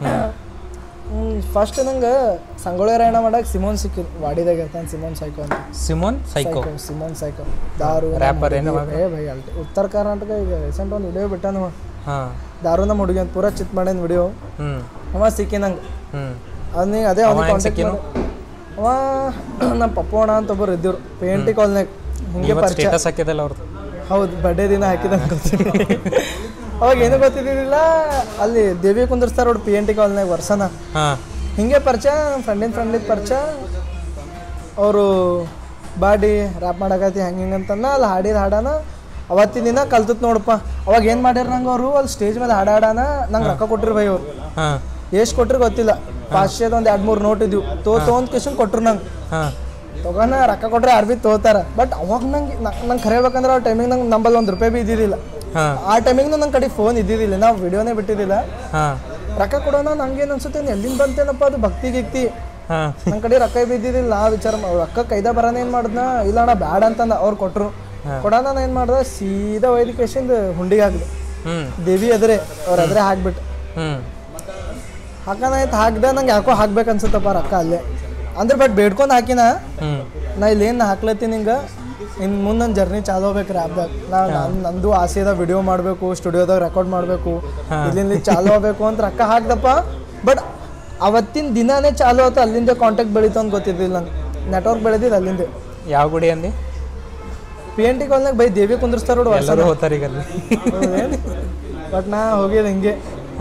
ಫಸ್ಟ್ ನಂಗೆ ಸಂಗೊಳ್ಳಿ ರಾಯಣ್ಣ ಮಾಡಕ್ಕೆ ಸಿಮೋನ್ ಸಿಕ್ಕಿದ್ ವಾಡಿದಾಗ ಇರ್ತಾನೆ ಸಿಮೋನ್ ಸೈಕೋ ಅಂತ. ಸಿಮೋನ್ ಸೈಕೋ ಸಿಮೋನ್ ಸೈಕೋ ದಾರು ರ್ಯಾಪರ್ ಏನು ಏ ಭೈ ಅಲ್ಟಿ ಉತ್ತರ ಕರ್ನಾಟಕ ಈಗ ರೀಸೆಂಟ್ ಒಂದು ವಿಡಿಯೋ ಬಿಟ್ಟಾನ ದಾರು ನಮ್ಮ ಹುಡುಗಿ ಅಂತ ಪೂರಾ ಚಿತ್ ಮಾಡ್ಯಾನ ವಿಡಿಯೋ. ಅವ ಸಿಕ್ಕಿ ನಂಗೆ ಅದನ್ನ ಅದೇ ಅವ್ನಿಗೆ ಕಾಂಟ್ಯಾಕ್ಟ್ ಮಾಡಿ ಅವ ನಮ್ಮ ಪಪ್ಪೋಣ ಅಂತ ಒಬ್ಬರು ಇದ್ದರು ಪೇಂಟಿ ಕಾಲ್ನಾಗ ಹಿಂಗೆ ಪರಿಚಯ ಹಾಕಿದಲ್ಲ ಅವ್ರದ್ದು. ಹೌದು ಬರ್ಡೇ ದಿನ ಹಾಕಿದಂಗೆ ಗೊತ್ತಿಲ್ಲ. ಅವಾಗ ಏನೂ ಗೊತ್ತಿದ್ದಿಲ್ಲ, ಅಲ್ಲಿ ದೇವಿ ಕುಂದರ್ಸ್ತಾರ ನೋಡಿ ಪಿ ಎನ್ ಟಿ ಕಾಲ್ನಾಗ ವರ್ಷನ ಹಿಂಗೆ ಪರಿಚಯ ನಮ್ಮ ಫ್ರೆಂಡಿನ ಫ್ರೆಂಡಿಗೆ ಪರಿಚಯ. ಅವರು ಬಾಡಿ ರ್ಯಾಪ್ ಮಾಡಕತ್ತಿ ಹಂಗೆ ಹಿಂಗೆ ಅಂತಂದ ಅಲ್ಲಿ ಹಾಡಿದ ಹಾಡಾನ ಅವತ್ತಿನ ದಿನ ಕಲ್ತತ್ ನೋಡಪ್ಪ. ಅವಾಗ ಏನು ಮಾಡ್ಯಾರ ನಂಗೆ ಅವರು ಅಲ್ಲಿ ಸ್ಟೇಜ್ ಮೇಲೆ ಹಾಡು ಹಾಡಾನ ನಂಗೆ ರೊಕ್ಕ ಕೊಟ್ಟಿರು ಬೈ ಅವ್ರು. ಎಷ್ಟು ಕೊಟ್ಟರು ಗೊತ್ತಿಲ್ಲ, ಪಾಶ್ಚೇದ ಒಂದು ಎರಡು ಮೂರು ನೋಟ್ ಇದ್ವು ತೋ ತೊಗೊಂಡ್ ಕಿಶನ್ ಕೊಟ್ರು ನಂಗೆ. ತಗೋಣ ರೊಕ್ಕ ಕೊಟ್ರೆ ಯಾರು ಭೀ ತೋತಾರ. ಬಟ್ ಅವಾಗ ನಂಗೆ ನಂಗೆ ಖರೆ ಹೇಳ್ಬೇಕಂದ್ರೆ ಆ ಟೈಮಿಗೆ ನಂಗೆ ನಂಬಲ್ಲಿ ಒಂದು ರೂಪಾಯಿ ಭೀ ಇದ್ದಿದ್ದಿಲ್ಲ. ಆ ಟೈಮಿಗೆ ನನ್ನ ಕಡೆ ಫೋನ್ ಇದ್ದಿದ್ದಿಲ್ಲ, ನಾವು ವಿಡಿಯೋನೇ ಬಿಟ್ಟಿದ್ದಿಲ್ಲ. ರೊಕ್ಕ ಕೊಡೋಣ ನಂಗೇನು ಅನ್ಸುತ್ತೆ ಎಲ್ಲಿಂದ ಬಂತೇನಪ್ಪ ಅದು ಭಕ್ತಿ ಗಿಕ್ತಿ. ನನ್ನ ಕಡೆ ರೊಕ್ಕ ಬಿದ್ದಿದ್ದಿಲ್ಲ, ನಾ ವಿಚಾರ ರೊಕ್ಕ ಕೈದ ಬರೋಣ ಏನು ಮಾಡ್ದನ ಇಲ್ಲ ಅಣ್ಣ ಬ್ಯಾಡ ಅಂತಂದ ಅವ್ರು ಕೊಟ್ಟರು. ಕೊಡೋಣ ನಾನು ಏನು ಮಾಡ್ದೆ ಸೀದಾ ಒಯ್ದು ಕೇಶಿಂದ ಹುಂಡಿಗೆ ಹಾಕ್ದೆ ದೇವಿ ಅದ್ರೆ ಅವ್ರ ಅದ್ರೆ ಹಾಕ್ಬಿಟ್ಟು ಹಾಕೋಣ ಆಯ್ತು ಹಾಕ್ದೆ. ನಂಗೆ ಯಾಕೋ ಹಾಕ್ಬೇಕು ಅನ್ಸುತ್ತಪ್ಪ ರೊಕ್ಕ ಅಲ್ಲೇ ಅಂದ್ರೆ. ಬಟ್ ಬೇಡ್ಕೊಂಡು ಹಾಕಿನ ನಾ ಇಲ್ಲಿ ಏನು ಹಾಕ್ಲತ್ತೀನಿ ಹಿಂಗೆ ಇನ್ನು ಮುಂದೆ ನನ್ನ ಜರ್ನಿ ಚಾಲು ಹೋಗ್ಬೇಕು ರ್ಯಾಪ್ದಾಗ. ನಾ ನಂದು ಆಸೆ ಅದ ವಿಡಿಯೋ ಮಾಡಬೇಕು, ಸ್ಟುಡಿಯೋದಾಗ ರೆಕಾರ್ಡ್ ಮಾಡಬೇಕು, ಇಲ್ಲಿಂದ ಚಾಲು ಹೋಗ್ಬೇಕು ಅಂತ ರೊಕ್ಕ ಹಾಕ್ದಪ್ಪ. ಬಟ್ ಅವತ್ತಿನ ದಿನಾನೇ ಚಾಲು ಆಯ್ತು, ಅಲ್ಲಿಂದ ಕಾಂಟ್ಯಾಕ್ಟ್ ಬೆಳೀತು ಅಂತ ಗೊತ್ತಿದ್ದಿಲ್ಲ ನಂಗೆ. ನೆಟ್ವರ್ಕ್ ಬೆಳೆದಿದ್ದು ಅಲ್ಲಿಂದ. ಯಾವ ಗುಡಿ ಅಂದಿ? ಪಿ ಎನ್ ಟಿ ಕಾಲ್ನಾಗ ಬೈ ದೇವಿ ಕುಂದ್ರಸ್ತಾರ ನೋಡು ಎಲ್ಲರೂ ಹೋಗ್ತಾರೆ ಈಗ ಅಲ್ಲಿ. ಬಟ್ ನಾ ಹೋಗಿದ್ದು ಹಿಂಗೆ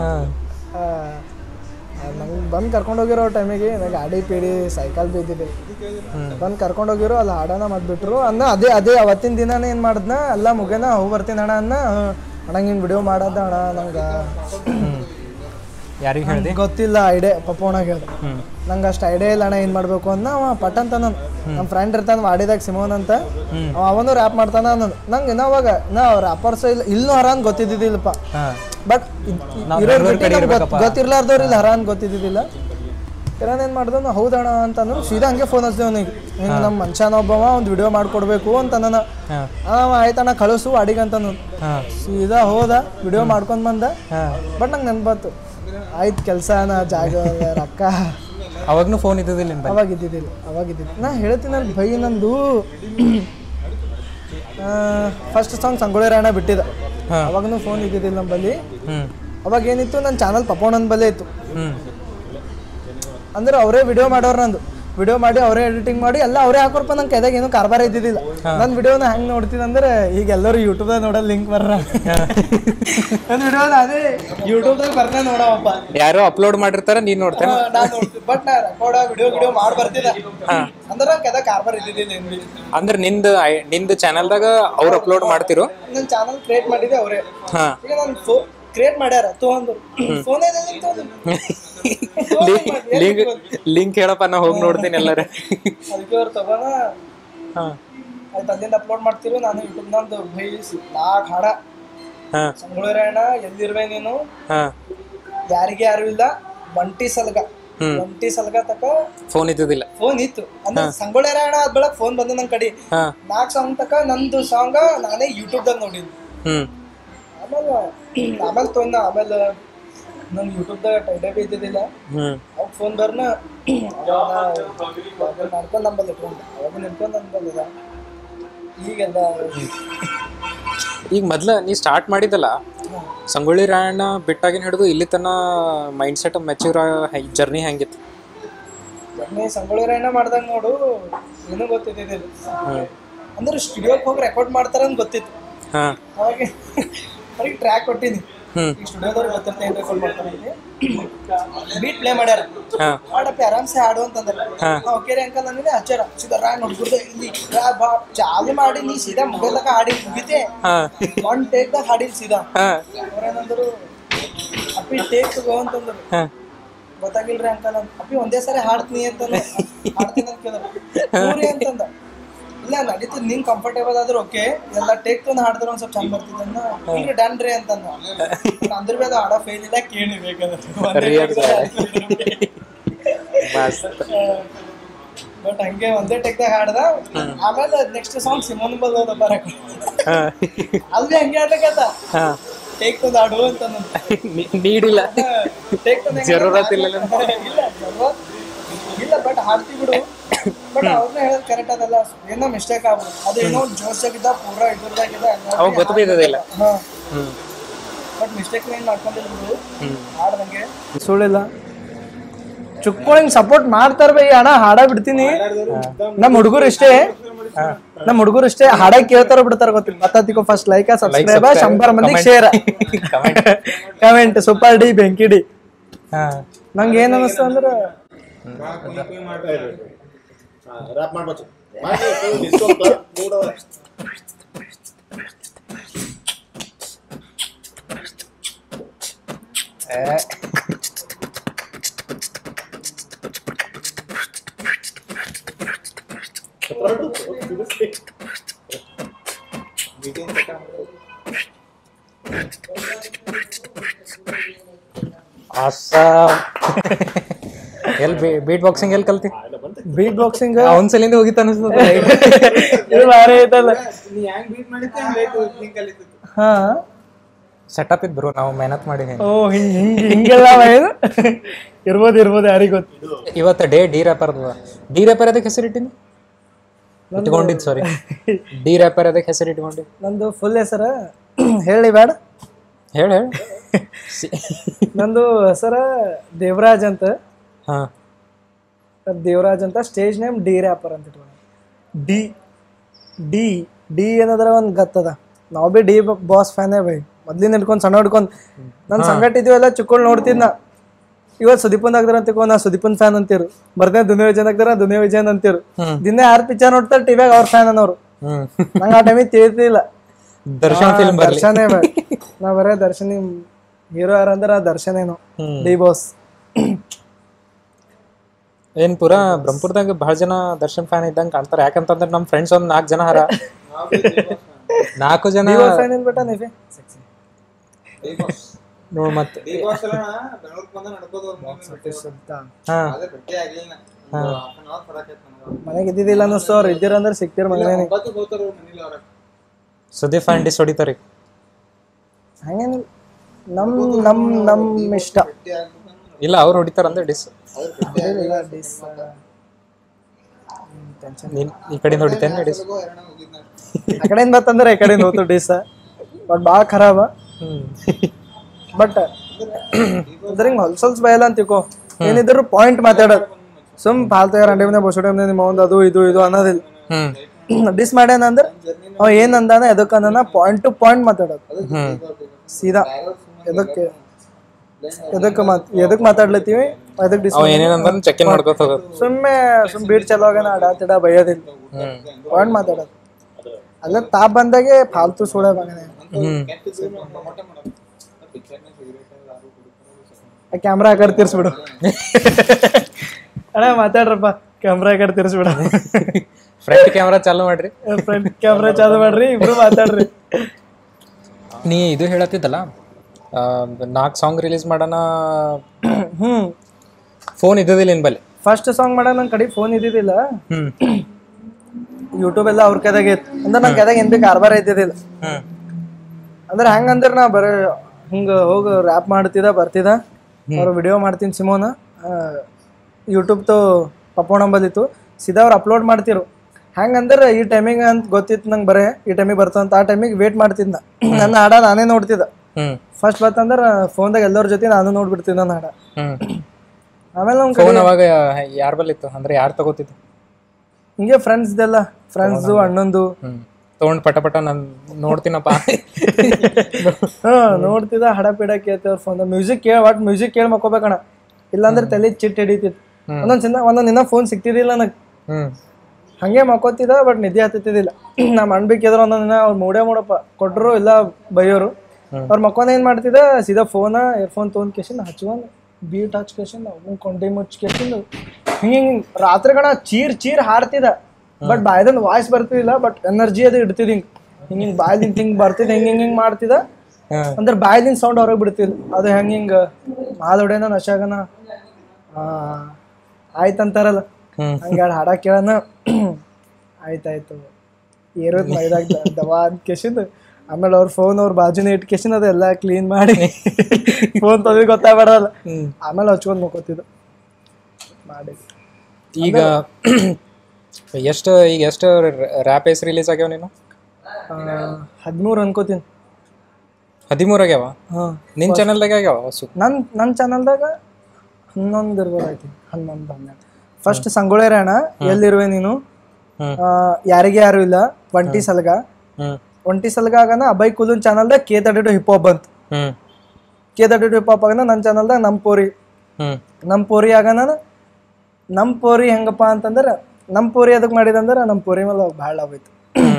ನಂಗೆ ಬಂದು ಕರ್ಕೊಂಡು ಹೋಗಿರೋ ಟೈಮಿಗೆ ನನಗೆ ಗಾಡಿ ಪೀಡಿ ಸೈಕಲ್ ಬಿದ್ದಿದ್ದೆ. ಬಂದು ಕರ್ಕೊಂಡು ಹೋಗಿರೋ ಅಲ್ಲಿ ಹಾಡೋಣ ಮಾಡಿಬಿಟ್ರು ಅನ್ನ. ಅದೇ ಅದೇ ಅವತ್ತಿನ ದಿನಾನೇ ಏನು ಮಾಡಿದ್ನ ಎಲ್ಲ ಮುಗೇನ ಹೋಗಿ ಬರ್ತೀನಿ ಅಣ್ಣ ಅನ್ನ. ಅಣ್ಣ ಹಿಂಗೆ ವಿಡಿಯೋ ಮಾಡೋದ ಅಣ್ಣ ನಂಗೆ ಯಾರಿಗೆ ಹೇಳಿದೆ ಗೊತ್ತಿಲ್ಲ, ಐಡಿಯಾ ಪಪ್ಪೋಣಾಗ ಹೇಳ್ದೆ ನಂಗೆ ಅಷ್ಟು ಐಡಿಯಾ ಇಲ್ಲ ಅಣ್ಣ ಏನು ಮಾಡಬೇಕು ಅನ್ನ. ಅವ ಪಟ್ ಅಂತ ನಾನು ನಮ್ಮ ಫ್ರೆಂಡ್ ಇರ್ತಾನೆ ವಾಡಿದಾಗ ಸಿಮೋನ್ ಅಂತ, ಅವ ಅವನು ರ್ಯಾಪ್ ಮಾಡ್ತಾನ ಅನ್ನೋದು ನಂಗೆ ಇನ್ನೂ ಅವಾಗ ನಾ ರ್ಯಾಪರ್ಸ್ ಇಲ್ಲ ಇಲ್ಲೂ ಹರಾನ್ ಗೊತ್ತಿದ್ದಿಲ್ಲಪ್ಪ. ಬಟ್ ಗೊತ್ತಿರ್ಲಾರ್ದವ್ರು ಇಲ್ಲಿ ಹರಾನ್ ಗೊತ್ತಿದ್ದಿದ್ದಿಲ್ಲ. ಕಿರಣ್ ಏನು ಮಾಡ್ದೆ ನಾ ಹೌದಣ್ಣ ಅಂತಂದ್ರೆ ಸೀದಾ ಹಂಗೆ ಫೋನ್ ಹಚ್ದೇವ್ ಅವನಿಗೆ ಹಿಂಗೆ ನಮ್ಮ ಮನುಷ್ಯನ ಒಬ್ಬವ ಒಂದು ವಿಡಿಯೋ ಮಾಡಿಕೊಡ್ಬೇಕು ಅಂತ ನಾನು. ಅವ ಆಯ್ತಣ್ಣ ಕಳಿಸು ಅಡಿಗೆ ಅಂತ ಸೀದಾ ಹೋದ ವಿಡಿಯೋ ಮಾಡ್ಕೊಂಡು ಬಂದ. ಬಟ್ ನಂಗೆ ನೆನ್ಪತ್ತು ಆಯ್ತು ಕೆಲಸ ನಾ ಜಾಗ ರೊಕ್ಕ ಅವಾಗೂ ಫೋನ್ ಇದ್ದಿದ್ದಿಲ್ಲ. ಅವಾಗ ಇದ್ದಿದ್ದಿಲ್ಲ ಅವಾಗ ಇದ್ದಿದ್ದು ನಾ ಹೇಳ್ತೀನಲ್ಲ ಭೈ ನಂದು ಫಸ್ಟ್ ಸಾಂಗ್ ಸಂಗೊಳ್ಳಿ ರಾಯಣ್ಣ ಬಿಟ್ಟಿದ. ಅವಾಗೂ ಫೋನ್ ಇದ್ದಿದ್ದಿಲ್ಲ ನಮ್ಮಲ್ಲಿ. ಅವಾಗ ಏನಿತ್ತು ನನ್ನ ಚಾನಲ್ ಪಪ್ಪೋಣನ ಬಲ್ಲೇ ಇತ್ತು. ಅಂದ್ರೆ ಅವರೇ ವಿಡಿಯೋ ಮಾಡೋರು ನಂದು. ವಿಡಿಯೋ ಮಾಡಿ ಅವರೇ ಎಡಿಟಿಂಗ್ ಮಾಡಿ ಎಲ್ಲ ಅವರೇ ಹಾಕೋರ್ಪ ನಂಗೆ ಕೈದಾಗ ಏನೂ ಕಾರ್ಬಾರ ಇದ್ದಿದ್ದಿಲ್ಲ ನನ್ನ ವಿಡಿಯೋನ ಹೆಂಗೆ ನೋಡ್ತೀನಿ ಅಂದ್ರೆ ಈಗ ಎಲ್ಲರೂ ಯೂಟ್ಯೂಬ್ದಾಗ ನೋಡೋದು ಲಿಂಕ್ ಬರ್ರ ನನ್ನ ವಿಡಿಯೋನ ಅದೇ ಯೂಟ್ಯೂಬ್ದಾಗ ಬರ್ತಾ ನೋಡವಪ್ಪ ಯಾರೋ ಅಪ್ಲೋಡ್ ಮಾಡಿರ್ತಾರ ನೀನ್ ನೋಡ್ತೇನೆ ನಾನು ನೋಡ್ತೀನಿ ಬಟ್ ನಾ ರೆಕಾರ್ಡ್ ವಿಡಿಯೋ ವಿಡಿಯೋ ಮಾಡಿ ಬರ್ತಿದ್ದೆ ಅಂದ್ರೆ ನಂಗೆ ಕೈದಾಗ ಕಾರ್ಬಾರ ಇದ್ದಿದ್ದಿಲ್ಲ ಏನು ಅಂದ್ರೆ ನಿಂದು ನಿಂದು ಚಾನಲ್ದಾಗ ಅವ್ರು ಅಪ್ಲೋಡ್ ಮಾಡ್ತಿರೋ ನನ್ನ ಚಾನಲ್ ಕ್ರಿಯೇಟ್ ಮಾಡಿದ್ದೆ ಅವರೇ ಈಗ ನಾನು ಫೋ ಕ್ರಿಯೇಟ್ ಮಾಡ್ಯಾರ ತೊಗೊಂಡು ಫೋನ್ ಲಿಂಕ್ ಲಿಂಕ್ ಹೇಳಪ್ಪ ನಾ ಹೋಗಿ ನೋಡ್ತೀನಿ ಎಲ್ಲರೂ ಅದಕ್ಕೆ ಅವ್ರು ತಗೋಣ ಆಯ್ತು ಅಲ್ಲಿಂದ ಅಪ್ಲೋಡ್ ಮಾಡ್ತಿರು ನಾನು ಯೂಟ್ಯೂಬ್ ನಂದು ಭೈ ನಾಲ್ಕು ಹಾಡ ಸಂಗೊಳ್ಳಿರಾಯಣ್ಣ ಎಲ್ಲಿರುವೆ ನೀನು ಯಾರಿಗೆ ಯಾರು ಇಲ್ಲ ಬಂಟಿ ಸಲ್ಗ ಬಂಟಿ ಸಲ್ಗ ತಕ ಫೋನ್ ಇದ್ದಿದ್ದಿಲ್ಲ ಫೋನ್ ಇತ್ತು ಅಂದ್ರೆ ಸಂಗೊಳ್ಳಿರಾಯಣ್ಣ ಆದ ಬೆಳಕ್ ಫೋನ್ ಬಂದ ನನ್ ಕಡೆ ನಾಲ್ಕು ಸಾಂಗ್ ತಕ ನಂದು ಸಾಂಗ್ ನಾನೇ ಯೂಟ್ಯೂಬ್ದಾಗ ನೋಡಿದ್ವಿ ಆಮೇಲೆ ಆಮೇಲೆ ತೊಂದ ಆಮೇಲೆ ನಂಗೆ ಯೂಟ್ಯೂಬ್ದಾಗ ಟೈಟೇ ಬಿ ಇದ್ದಿದ್ದಿಲ್ಲ ಅವಾಗ ಫೋನ್ ಬರ್ನ ಮಾಡ್ಕೊಂಡು ನಂಬಲ್ಲಿ ಇಟ್ಕೊಂಡು ಅವಾಗ ನಿಂತ್ಕೊಂಡು ನಂಬಲ್ಲ ಈಗೆಲ್ಲ ಈಗ ಮೊದ್ಲ ನೀ ಸ್ಟಾರ್ಟ್ ಮಾಡಿದಲ್ಲ ಸಂಗೊಳ್ಳಿ ರಾಯಣ್ಣ ಬಿಟ್ಟಾಗಿನ ಹಿಡಿದು ಇಲ್ಲಿ ತನ ಮೈಂಡ್ ಸೆಟ್ ಮೆಚ್ಯೂರ್ ಜರ್ನಿ ಹೆಂಗಿತ್ತು ಜರ್ನಿ ಸಂಗೊಳ್ಳಿ ರಾಯಣ್ಣ ಮಾಡ್ದಂಗ ನೋಡು ಏನೂ ಗೊತ್ತಿದ್ದಿದ್ದಿಲ್ಲ ಅಂದ್ರೆ ಸ್ಟುಡಿಯೋಗೆ ಹೋಗಿ ರೆಕಾರ್ಡ್ ಮಾಡ್ತಾರಂತ ಗೊತ್ತಿತ್ತು ಅವಾಗ ಅವ್ರಿಗೆ ಟ್ರ್ಯಾಕ್ ಕೊಟ್ಟಿನಿ ಈಗ ಸ್ಟುಡಿಯೋದವ್ರು ಗೊತ್ತಿರ್ತಾ ಏನ್ ರೆಕಾರ್ಡ್ ಮಾಡ್ತಾರೆ ಬೀಟ್ ಪ್ಲೇ ಮಾಡ್ಯಾರ ಹಾಡಪ್ಪ ಆರಾಮ್ಸೆ ಹಾಡು ಅಂತಂದ್ರೆ ಓಕೆ ರೀ ಅಂಕಲ್ ಅಂದ್ರೆ ಹಚ್ಚಾರ ಸೀದಾ ರಾಯ್ ನೋಡ್ಬಿಡ್ದೆ ಇಲ್ಲಿ ಬಾ ಚಾಲು ಮಾಡಿ ನೀ ಸೀದಾ ಮೊಬೈಲ್ದಾಗ ಹಾಡಿ ಮುಗಿತೆ ಒನ್ ಟೇಕ್ದಾಗ ಹಾಡಿಲ್ ಸೀದಾ ಅವ್ರೇನಂದ್ರು ಅಪ್ಪಿ ಟೇಕ್ ತಗೋ ಅಂತಂದ್ರು ಗೊತ್ತಾಗಿಲ್ರಿ ಅಂಕಲ್ ಅಂತ ಅಪ್ಪಿ ಒಂದೇ ಸರಿ ಹಾಡ್ತೀನಿ ಅಂತಂದ್ರೆ ಹಾಡ್ತೀನಿ ಅಂತ ಕೇಳಿದ್ರು ಅಂತಂದ ಇಲ್ಲ ನಡೀತದ ನಿಂಗೆ ಕಂಫರ್ಟೇಬಲ್ ಆದ್ರೆ ಓಕೆ ಎಲ್ಲ ಟೇಕ್ ತಂದು ಹಾಡಿದ್ರೆ ಒಂದ್ ಸ್ವಲ್ಪ ಚಂದ ಬರ್ತಿದ್ದ ಈಗ ಡನ್ ರೀ ಅಂತಂದ ಅಂದ್ರ ಬೇದ ಹಾಡ ಫೇಲ್ ಇಲ್ಲ ಕೇಳಿ ಬಟ್ ಹಂಗೆ ಒಂದೇ ಟೇಕ್ದಾಗ ಹಾಡ್ದ ಆಮೇಲೆ ನೆಕ್ಸ್ಟ್ ಸಾಂಗ್ ಸಿಮೋನ್ ಬಲ್ ಹೋದ ಬರಕ್ ಅಲ್ಲಿ ಹಂಗೆ ಆಡ್ಲಕತ್ತ ಟೇಕ್ ತಂದು ಹಾಡು ಅಂತ ನೀಡಿಲ್ಲ ಟೇಕ್ ತಂದ ಜರೂರತ್ ಇಲ್ಲ ಇಲ್ಲ ಬಟ್ ಹಾಡ್ತಿ ಬಿಡು ಬಟ್ ಅವ್ರನ್ನ ಹೇಳೋದು ಕರೆಕ್ಟ್ ಅದಲ್ಲ ಏನೋ ಮಿಸ್ಟೇಕ್ ಆಗ್ಬೋದು ಅದೇನೋ ಜೋಶಾಗಿದ್ದ ಪೂರಾ ಇದ್ರದಾಗಿದ್ದ ಅವಾಗ ಗೊತ್ತು ಬಿದ್ದದಿಲ್ಲ ಬಟ್ ಮಿಸ್ಟೇಕ್ ಏನು ಮಾಡ್ಕೊಂಡಿಲ್ಲ ಬಿಡು ಹಾಡ್ದಂಗೆ ಸುಳ್ಳಿಲ್ಲ ಚುಕ್ಕೋಳಿಂಗ್ ಸಪೋರ್ಟ್ ಮಾಡ್ತಾರ ಬೈ ಅಣ್ಣ ಹಾಡ ಬಿಡ್ತೀನಿ ನಮ್ಮ ಹುಡುಗರು ಇಷ್ಟೇ ನಮ್ಮ ಹುಡುಗರು ಇಷ್ಟೇ ಹಾಡ ಕೇಳ್ತಾರ ಬಿಡ್ತಾರ ಗೊತ್ತಿಲ್ಲ ಮತ್ತಿಕೋ ಫಸ್ಟ್ ಲೈಕ್ ಸಬ್ಸ್ಕ್ರೈಬ್ ಶಂಬರ್ ಮಂದಿ ಶೇರ್ ಕಮೆಂಟ್ ಸೂಪರ್ ಡಿ ಬೆಂಕಿ ಡಿ ನಂಗೆ ಏನ್ ಅನಿಸ್ತು ಅಂದ್ರೆ ರ್ಯಾಪ್ ಮಾಡ್ಬೋದು ಎಲ್ ಬೀಟ್ ಬಾಕ್ಸಿಂಗ್ ಎಲ್ಲಿ ಕಲ್ತಿ ಬೀಟ್ ಬಾಕ್ಸಿಂಗ್ ಒಂದ್ಸಲಿಂದ ಹೋಗಿತ್ತು ಅನಿಸ್ತದ ಇದು ಬಾರಿ ಐತಲ್ಲ ಹಾ ಸೆಟಪ್ ಇದ್ ಬ್ರೋ ನಾವು ಮೆಹನತ್ ಮಾಡಿ ಓ ಹಿಂಗ್ ಹಿಂಗ್ ಹಿಂಗೆಲ್ಲ ಇರ್ಬೋದು ಇರ್ಬೋದು ಯಾರಿಗ ಗೊತ್ತು ಇವತ್ತು day D rapper D rapper ಅದಕ್ಕೆ ಹೆಸರು ಇಟ್ಟಿನಿ ಇಟ್ಕೊಂಡಿದ್ದು ಸಾರಿ ಡಿ ರ್ಯಾಪರ್ ಅದಕ್ಕೆ ಹೆಸರು ಇಟ್ಕೊಂಡಿ ನಂದು ಫುಲ್ ಹೆಸರ ಹೇಳಿ ಬೇಡ ಹೇಳ ಹೇಳ ನಂದು ಹೆಸರ ದೇವರಾಜ್ ಅಂತ ಹಾ ದೇವರಾಜ್ ಅಂತ ಸ್ಟೇಜ್ ನೇಮ್ ಡಿ ರ್ಯಾಪರ್ ಅಂತ ಇಟ್ಕೊಂಡ ಡಿ ಡಿ ಡಿ ಏನದ್ರ ಒಂದು ಗತ್ತದ ನಾವು ಬಿ ಡಿ ಬಾಸ್ ಫ್ಯಾನೇ ಬೈ ಮೊದ್ಲಿಂದ ಹಿಡ್ಕೊಂಡು ಸಣ್ಣ ಹಿಡ್ಕೊಂಡು ನನ್ನ ಸಂಗಟ ಇದೀವೆಲ್ಲ ಚುಕ್ಕೊಂಡು ನೋಡ್ತಿದ್ನ ಇವತ್ತು ಸುದೀಪನ್ ಆಗ್ದಾರ ಅಂತಿಕೋ ನಾ ಸುದೀಪನ್ ಫ್ಯಾನ್ ಅಂತೀರು ಬರ್ದೇ ದುನಿಯಾ ವಿಜಯನ್ ಆಗ್ದಾರ ದುನಿಯಾ ವಿಜಯನ್ ಅಂತೀರು ದಿನ ಯಾರು ಪಿಕ್ಚರ್ ನೋಡ್ತಾರೆ ಟಿವ್ಯಾಗ ಅವ್ರ ಫ್ಯಾನ್ ಅನ್ನೋರು ನಂಗೆ ಆ ಟೈಮಿಗೆ ತಿಳಿತಿಲ್ಲ ದರ್ಶನ್ ಫಿಲ್ಮ್ ದರ್ಶನೇ ನಾ ಬರೇ ದರ್ಶನಿ ಹೀರೋ ಯಾರಂದ್ರ ದರ್ಶನ್ ಏನೋ ಡಿ ಬಾಸ್ ಏನ್ ಪೂರಾ ಬ್ರಹ್ಮಪುರದಾಗ ಬಹಳ ಜನ ದರ್ಶನ್ ಫ್ಯಾನ್ ಇದ್ದಂಗ ಕಾಣ್ತಾರ ಯಾಕಂತಂದ್ರೆ ನಮ್ ಫ್ರೆಂಡ್ಸ್ ಒಂದ್ ನಾಲ್ಕು ಜನ ಹರ ನಾಲ್ಕು ಜನ ಫ್ಯಾನ್ ಇಲ್ಬೇಟ ನೀವೇ ನೋಡ್ ಮತ್ತೆ ಮನೆಗೆ ಇದ್ದಿದ್ದಿಲ್ಲ ಅನ್ನಿಸ್ತು ಅವ್ರು ಇದ್ದೀರಂದ್ರೆ ಸಿಕ್ತಿರ್ ಮಗನೇ ಸುದೀಪ್ ಫ್ಯಾನ್ ಡಿಸ್ ಹೊಡಿತಾರ ಹಂಗೇನು ನಮ್ ನಮ್ ನಮ್ ಇಷ್ಟ ಇಲ್ಲ ಅವ್ರು ಹೊಡಿತಾರ ಅಂದ್ರೆ ಡಿಸ್ ಈ ಕಡೆಯಿಂದ ಹೊಡಿತೇನೆ ಡಿಸ್ ಆ ಕಡೆಯಿಂದ ಬತ್ತಂದ್ರೆ ಈ ಕಡೆಯಿಂದ ಹೋತು ಡಿಸ್ ಬಟ್ ಭಾಳ ಖರಾಬ ಬಟ್ ಅದ್ರ ಹಿಂಗೆ ಹೊಲ್ಸಲ್ಸ್ ಬಯಲ್ಲ ಅಂತಿಕೋ ಏನಿದ್ರು ಪಾಯಿಂಟ್ ಮಾತಾಡೋದು ಸುಮ್ ಫಾಲ್ತು ರಂಡಿ ಮನೆ ಬಸ್ ಟೈಮ್ ನಿಮ್ಮ ಒಂದು ಅದು ಇದು ಇದು ಅನ್ನೋದಿಲ್ಲ. ಹ್ಮ್ ಡಿಸ್ ಮಾಡ್ಯಾನ ಅಂದ್ರೆ ಅವ ಏನ್ ಅಂದಾನ ಎದಕ್ ಅಂದಾನ ಪಾಯಿಂಟ್ ಟು ಪಾಯಿಂಟ್ ಮಾತಾಡೋದು ಹ್ಮ್ ಸೀದಾ ಎದಕ್ಕೆ ಎದಕ್ ಮಾತ್ ಎದಕ್ ಮಾತಾಡ್ಲತ್ತೀವಿ ಅದಕ್ ಡಿಸ್ ಅವ ಏನೇನಂದ್ರೆ ಚೆಕ್ ಇನ್ ಮಾಡ್ಕೊತ ಹೋಗೋದು. ಸುಮ್ಮನೆ ಸುಮ್ ಬೀಟ್ ಚಲೋ ಆಗನ ಅಡ ತಿಡ ಬೈಯೋದಿಲ್ಲ, ಹ್ಮ್ ಪಾಯಿಂಟ್ ಮಾತಾಡೋದು. ಅಲ್ಲ ತಾ ಬಂದಾಗೆ ಫಾಲ್ತು ಸುಳ ಮಗನೇ. ಹ್ಮ್ ಕ್ಯಾಮ್ರಾ ಆ ಕಡೆ ತಿರ್ಸ್ಬಿಡು ಅಣ್ಣ ಮಾತಾಡ್ರಪ್ಪ, ಕ್ಯಾಮ್ರಾ ಆ ಕಡೆ ತಿರ್ಸ್ಬಿಡ. ಫ್ರಂಟ್ ಕ್ಯಾಮ್ರಾ ಚಾಲು ಮಾಡ್ರಿ, ಫ್ರಂಟ್ ಕ್ಯಾಮ್ರಾ ಚಾಲು ಮಾಡ್ರಿ, ಇಬ್ರು ಮಾತಾಡ್ರಿ. ನೀ ಇದು ಹೇಳತ್ತಿದ್ದಲ್ಲ ನಾಲ್ಕು ಸಾಂಗ್ ರಿಲೀಸ್ ಮಾಡೋಣ, ಹ್ಮ್ ಫೋನ್ ಇದ್ದಿದ್ದಿಲ್ಲ ನಿನ್ ಬಲ್ಲಿ. ಫಸ್ಟ್ ಸಾಂಗ್ ಮಾಡಕ್ ನನ್ ಕಡೆ ಫೋನ್ ಇದ್ದಿದ್ದಿಲ್ಲ, ಹ್ಮ್ ಯೂಟ್ಯೂಬ್ ಎಲ್ಲ ಅವ್ರ ಕೈದಾಗ ಇತ್ತು. ಅಂದ್ರೆ ನನ್ ಕೈದಾಗ ಏನ್ ಬಿ ಕಾರ್ಬಾರ ಇದ್ದಿದ್ದಿಲ್ಲ. ಹ್ಮ್ ಅಂದ್ರೆ ಹೆಂಗಂದ್ರೆ ನಾ ಬರೀ ಹಿಂಗ ಹೋಗಿ ರ್ಯಾಪ್ ಮಾಡ್ತಿದ್ದ ಬರ್ತಿದ್ದ, ಅವ್ರು ವಿಡಿಯೋ ಮಾಡ್ತೀನಿ ಸಿಮೋನ ಯೂಟ್ಯೂಬ್ ತು ಪಪ್ಪೋಣಂಬದಿತ್ತು, ಸೀದಾ ಅವ್ರು ಅಪ್ಲೋಡ್ ಮಾಡ್ತಿರು. ಹೆಂಗಂದ್ರೆ ಈ ಟೈಮಿಗೆ ಅಂತ ಗೊತ್ತಿತ್ತು ನಂಗೆ, ಬರೇ ಈ ಟೈಮಿಗೆ ಬರ್ತಂತ. ಆ ಟೈಮಿಗೆ ವೇಟ್ ಮಾಡ್ತಿದ್ದ, ನನ್ನ ಹಾಡ ನಾನೇ ನೋಡ್ತಿದ್ದ. ಹ್ಮ್ ಫಸ್ಟ್ ಬರ್ತಂದ್ರೆ ಫೋನ್ದಾಗ ಎಲ್ಲರ ಜೊತೆ ನಾನು ನೋಡ್ಬಿಡ್ತಿದ್ದ ನನ್ನ ಹಾಡ. ಹ್ಮ್ ಆಮೇಲೆ ನಮ್ ಫೋನ್ ಅವಾಗ ಯಾರ ಬಲ್ಲಿ ಇತ್ತು ಅಂದ್ರೆ ಯಾರು ತಗೋತಿದ್ದು? ಹಿಂಗೆ ಫ್ರೆಂಡ್ಸ್ದೆಲ್ಲ, ಫ್ರೆಂಡ್ಸು ಅಣ್ಣಂದು. ಹ್ಮ್ ತಗೊಂಡ್ ಪಟ ಪಟ ನಾನ್ ನೋಡ್ತೀನಪ್ಪ. ಹಾ ನೋಡ್ತಿದ್ದ, ಹಡ ಪಿಡ ಕೇಳ್ತೇವ್ರ ಫೋನ್ ಮ್ಯೂಸಿಕ್ ಕೇಳ ಒಟ್ ಮ್ಯೂಸಿಕ್ ಕೇಳಿ ಮಕ್ಕೋಬೇಕಣ, ಇಲ್ಲಾಂದ್ರೆ ತಲೆ ಚಿಟ್ ಹಿಡಿತಿತ್ತು. ಒಂದೊಂದ್ ಚಿನ್ನ ಒಂದೊಂದ್ ದಿನ ಫೋನ್ ಸಿಕ್ತಿದ್ದಿಲ್ಲ ನನಗೆ, ಹ್ಮ್ ಹಂಗೆ ಮಕ್ಕೋತಿದ್ದ. ಬಟ್ ನಿದ್ದೆ ಹತ್ತಿದ್ದಿಲ್ಲ. ನಮ್ಮ ಅಣ್ಬೇಕಿದ್ರು ಒಂದೊಂದ್ ದಿನ ಅವ್ರು ಮೂಡೇ ಮೂಡಪ್ಪ ಕೊಟ್ರು ಇಲ್ಲ ಬೈಯೋರು. ಅವ್ರ ಮಕ್ಕೊಂದ ಏನ್ ಮಾಡ್ತಿದ್ದ, ಸೀದಾ ಫೋನ ಇಯರ್ಫೋನ್ ತೊಗೊಂಡ್ ಕೇಸಿಂದ ಹಚ್ಕೊಂಡ್ ಬೀಟ್ ಹಚ್ ಕೇಸಿಂದ ಅವ್ನು ಕೊಂಡಿ ಮುಚ್ಚ ಕೇಸಿಂದ ಹಿಂಗ ಹಿಂಗ್ ರಾತ್ರಿ ಗಣ ಚೀರ್ ಚೀರ್ ಹಾಡ್ತಿದ್ದ. ಬಟ್ ಬಾಯ್ದಂದ್ ವಾಯ್ಸ್ ಬರ್ತಿದಿಲ್ಲ, ಬಟ್ ಎನರ್ಜಿ ಅದು ಇಡ್ತಿದ್ ಹಿಂಗ್ ಹಿಂಗ್ ಹಿಂಗ್ ಬಾಯ್ದಿಂದ ಹಿಂಗ್ ಬರ್ತಿದ್ ಹಿಂಗ್ ಹಿಂಗ್ ಹಿಂಗ್ ಮಾಡ್ತಿದ್ದ. ಅಂದ್ರೆ ಬಾಯ್ದಿಂದ ಸೌಂಡ್ ಹೊರಗೆ ಬಿಡ್ತಿಲ್ಲ. ಅದು ಹೆಂಗ ಹಿಂಗ ಮಾದೊಡೆನ ನಶಾಗನ ಆ ಆಯ್ತಂತಾರಲ್ಲ, ಹಂಗ ಹಾಡ ಕೇಳನ ಆಯ್ತಾಯ್ತು ಏರೋದ್ ಮೈದಾಗ ದವಾ ಅಂತ ಕೇಸಿಂದ. ಆಮೇಲೆ ಅವ್ರ ಫೋನ್ ಅವ್ರ ಬಾಜುನೇ ಇಟ್ಟು ಕೇಸಿಂದ ಅದೆಲ್ಲ ಕ್ಲೀನ್ ಮಾಡಿ ಫೋನ್ ತೊಂದ್ರೆ ಗೊತ್ತಾಗ್ಬಾರಲ್ಲ, ಆಮೇಲೆ ಹಚ್ಕೊಂಡ್ ಮುಕ್ಕೋತಿದ್ದು ಮಾಡಿ. ಈಗ ಎಷ್ಟು ಈಗ ಎಷ್ಟು ರ್ಯಾಪ್ ಎಸ್ ರಿಲೀಸ್ ಆಗ್ಯಾವ ನೀನು? ಹದಿಮೂರು ಅನ್ಕೋತೀನಿ. ಹದಿಮೂರು ಆಗ್ಯಾವ? ಹಾ ನಿನ್ ಚಾನಲ್ದಾಗ ಆಗ್ಯಾವ ಹೊಸು? ನನ್ ನನ್ನ ಚಾನಲ್ದಾಗ ಹನ್ನೊಂದು ಇರ್ಬೋದು ಆಯ್ತು, ಹನ್ನೊಂದು ಹನ್ನೆರಡು. ಫಸ್ಟ್ ಸಂಗೊಳ್ಳಿ ರಾಯಣ್ಣ ಎಲ್ಲಿರುವೆ ನೀನು, ಯಾರಿಗೆ ಯಾರು ಇಲ್ಲ, ಒಂಟಿ ಸಲಗ. ಒಂಟಿ ಸಲಗ ಆಗನ ಅಭಯ್ ಕುಲೂನ್ ಚಾನಲ್ದಾಗ K thirty two hip hop ಬಂತು. K thirty two hip hop ಆಗನ ನನ್ನ ಚಾನಲ್ದಾಗ ನಮ್ ಪೋರಿ ನಮ್ ಪೋರಿ ಆಗನ. ನಮ್ ಪೋರಿ ಹೆಂಗಪ್ಪ ಅಂತಂದ್ರೆ, ನಮ್ ಪೋರಿ ಅದಕ್ಕೆ ಮಾಡಿದಂದ್ರೆ ನಮ್ಮ ಪೋರಿ ಮೇಲೆ ಭಾಳ ಲವ್ ಇತ್ತು.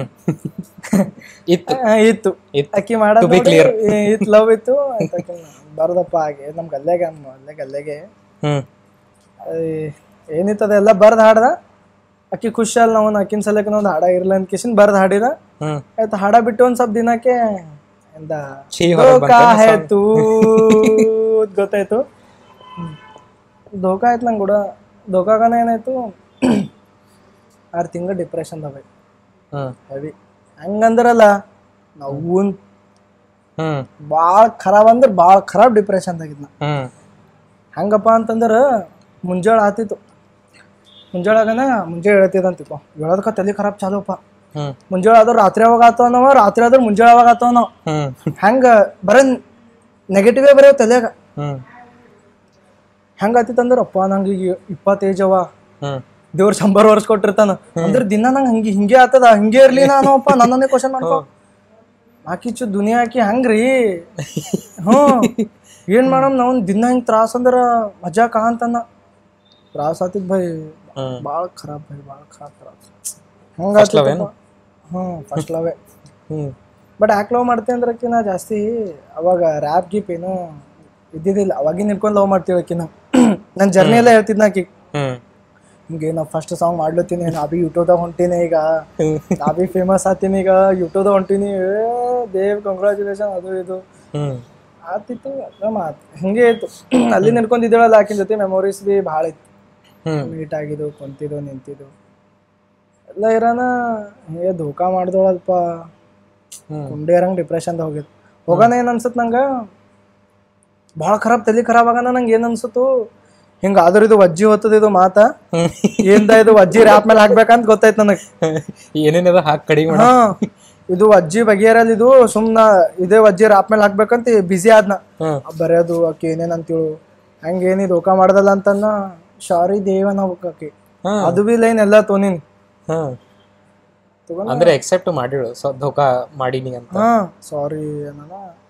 ಇತ್ತು ಅಕ್ಕಿ ಮಾಡೋದು ಇತ್ತು, ಲವ್ ಇತ್ತು. ಬರ್ದಪ್ಪ ಹಾಗೆ ನಮ್ ಗಲ್ಲೆಗೆ ಅಲ್ಲೇ ಗಲ್ಲೆಗೆ ಏನಿತ್ತು ಅದೆಲ್ಲ ಬರ್ದ್ ಹಾಡ್ದ. ಅಕ್ಕಿ ಖುಷಿ ಅಲ್ಲ, ನಾವು ಅಕ್ಕಿನ ಸಲಕ್ಕೆ ಒಂದು ಹಾಡ ಇರ್ಲ ಅಂತ ಕಿಶನ್ ಬರ್ದ್ ಹಾಡಿದ. ಆಯ್ತು ಹಾಡ ಬಿಟ್ಟು ಒಂದ್ ಸ್ವಲ್ಪ ದಿನಕ್ಕೆ ಎಂದ ಆಯ್ತು ಗೊತ್ತಾಯ್ತು, ಧೋಕಾ ಆಯ್ತು ನಂಗೆ ಕೂಡ. ಧೋಕಾಗನ ಏನಾಯ್ತು, ಆರು ತಿಂಗಳು ಡಿಪ್ರೆಷನ್ದಾಗ ಹೆವಿ. ಹಂಗಂದ್ರಲ್ಲ ನಾವು ಭಾಳ ಖರಾಬ್ ಅಂದ್ರೆ ಭಾಳ ಖರಾಬ್ ಡಿಪ್ರೆಷನ್ದಾಗಿದ್ನ. ಹೆಂಗಪ್ಪ ಅಂತಂದ್ರೆ ಮುಂಜಾಳೆ ಆತಿತ್ತು, ಮುಂಜಾಳಾಗನ ಮುಂಜಾಳೆ ಹೇಳ್ತಿದಂತಿಪ್ಪ, ಹೇಳೋದಕ್ಕ ತಲೆ ಖರಾಬ್ ಚಾಲುಪ್ಪ. ಮುಂಜಾಳೆ ಆದ್ರೆ ರಾತ್ರಿ ಯಾವಾಗ ಆತವ ನಾವ, ರಾತ್ರಿ ಆದ್ರೆ ಮುಂಜಾಳೆ ಯಾವಾಗ ಆತವ ನಾವು. ಹೆಂಗ ಬರ ನೆಗೆಟಿವೇ ಬರೀವ್ ತಲೆಯಾಗ. ಹೆಂಗ ಆತಿತ್ತಂದ್ರ ಅಪ್ಪ ನಂಗೆ ಈಗ ಇಪ್ಪತ್ತೇಜ್ ಅವ, ದೇವ್ರ ಶಂಬರ್ ವರ್ಷ ಕೊಟ್ಟಿರ್ತಾನ ಅಂದ್ರೆ ದಿನ ನಂಗೆ ಹಂಗೆ ಹಿಂಗೆ ಆತದ, ಹಿಂಗೆ ಇರ್ಲಿ ನಾನು ಅಪ್ಪ ನನ್ನೇ ಕ್ವಶನ್ ಮಾಡ್ಕೊ. ಹಾಕಿಚ್ಚು ದುನಿಯಾ ಹಾಕಿ ಹಂಗ್ರಿ. ಹ್ಮ್ ಏನ್ ಮಾಡಮ್ ನಾವ್ ದಿನ ಹಿಂಗ್ ತ್ರಾಸ ಅಂದ್ರ ಮಜಾ ಕಾಂತನ ತ್ರಾಸ ಆತಿದ್ ಭೈ, ಬಾಳ ಖರಾಬ್ ಭೈ, ಬಾಳ ಖರಾಬ್ ತ್ರಾಸ. ಹಂಗ ಹ್ಮ್ ಫಸ್ಟ್ ಲವೇ. ಬಟ್ ಯಾಕೆ ಲವ್ ಮಾಡ್ತೀನಿ ಅಂದ್ರಕಿನ ಜಾಸ್ತಿ ಅವಾಗ ರ್ಯಾಪ್ ಗೀಪ್ ಏನೋ ಇದ್ದಿದ್ದಿಲ್ಲ, ಅವಾಗಿನ ನಿಡ್ಕೊಂಡು ಲವ್ ಮಾಡ್ತೀವಿ ಆಕಿನ. ನನ್ನ ಜರ್ನಿ ಎಲ್ಲ ಹೇಳ್ತಿದ್ನ ಆಕಿ ಹಿಂಗೆ ನಾ ಫಸ್ಟ್ ಸಾಂಗ್ ಮಾಡ್ಲತ್ತೀನಿ, ನಾ ಬಿ ಯೂಟ್ಯೂಬ್ದಾಗ ಹೊಂಟೀನಿ ಈಗ, ನಾ ಬಿ ಫೇಮಸ್ ಆತೀನಿ ಈಗ ಯೂಟ್ಯೂಬ್ದಾಗ ಹೊಂಟೀನಿ, ಏ ದೇವ್ ಕಂಗ್ರಾಚುಲೇಷನ್ ಅದು ಇದು ಆತಿತ್ತು. ಅದ ಮಾತು ಹಿಂಗೆ ಇತ್ತು. ಅಲ್ಲಿ ನಿಡ್ಕೊಂಡಿದ್ದೇಳಲ್ಲ ಆಕಿನ ಜೊತೆ ಮೆಮೊರೀಸ್ ಬಿ ಭಾಳ ಇತ್ತು. ಮೀಟ್ ಆಗಿದ್ದು, ಕುಂತಿದ್ದು, ನಿಂತಿದ್ದು ಎಲ್ಲ ಇರೋಣ. ಹೇ ಧೋಕಾ ಮಾಡ್ದೋಳಲ್ಪ, ಕುಂಡೇರಂಗೆ ಡಿಪ್ರೆಷನ್ದಾಗ ಹೋಗಿದ್ದು. ಹೋಗೋಣ ಏನು ಅನ್ಸತ್ ನಂಗೆ ಭಾಳ ಖರಾಬ್, ತಲೆ ಖರಾಬ್ ಆಗೋಣ. ನಂಗೆ ಏನು ಅನ್ಸತ್ತು, ಹಿಂಗ ಆದ್ರೂ ಇದು ವಜ್ಜಿ ಹೊತ್ತದ ಇದು ಮಾತ ಏನ್ದ ಇದು ವಜ್ಜಿ ರ್ಯಾಪ್ ಮೇಲೆ ಹಾಕ್ಬೇಕಂತ ಗೊತ್ತಾಯ್ತು ನನಗೆ. ಏನೇನದ ಹಾಕಿ ಕಡಿಮೆ. ಹಾ ಇದು ವಜ್ಜಿ ಬಗೆಹರಲ್ಲಿ ಇದು ಸುಮ್ನ ಇದೇ ವಜ್ಜಿ ರ್ಯಾಪ್ ಮೇಲೆ ಹಾಕ್ಬೇಕಂತ ಬಿಸಿ ಆದ್ನ. ಬರೆಯೋದು ಆಕೆ ಏನೇನಂತೇಳು ಹಂಗೇನಿ ಧೋಕಾ ಮಾಡ್ದಲ್ಲ ಅಂತನ್ನ ಶಾರಿ ದೇವನ್ ಹೋಗ್ಬೇಕಿ ಹಾ ಅದು ಬಿ ಲೈನ್ ಎಲ್ಲ ತೊನಿನ್ ಹಾ ಅಂದ್ರೆ ಎಕ್ಸೆಪ್ಟ್ ಮಾಡಿಳು ಸೊ ಧೋಕಾ ಮಾಡೀನಿ ಅಂತ. ಹಾ ಸಾರಿ ಅಣ್ಣ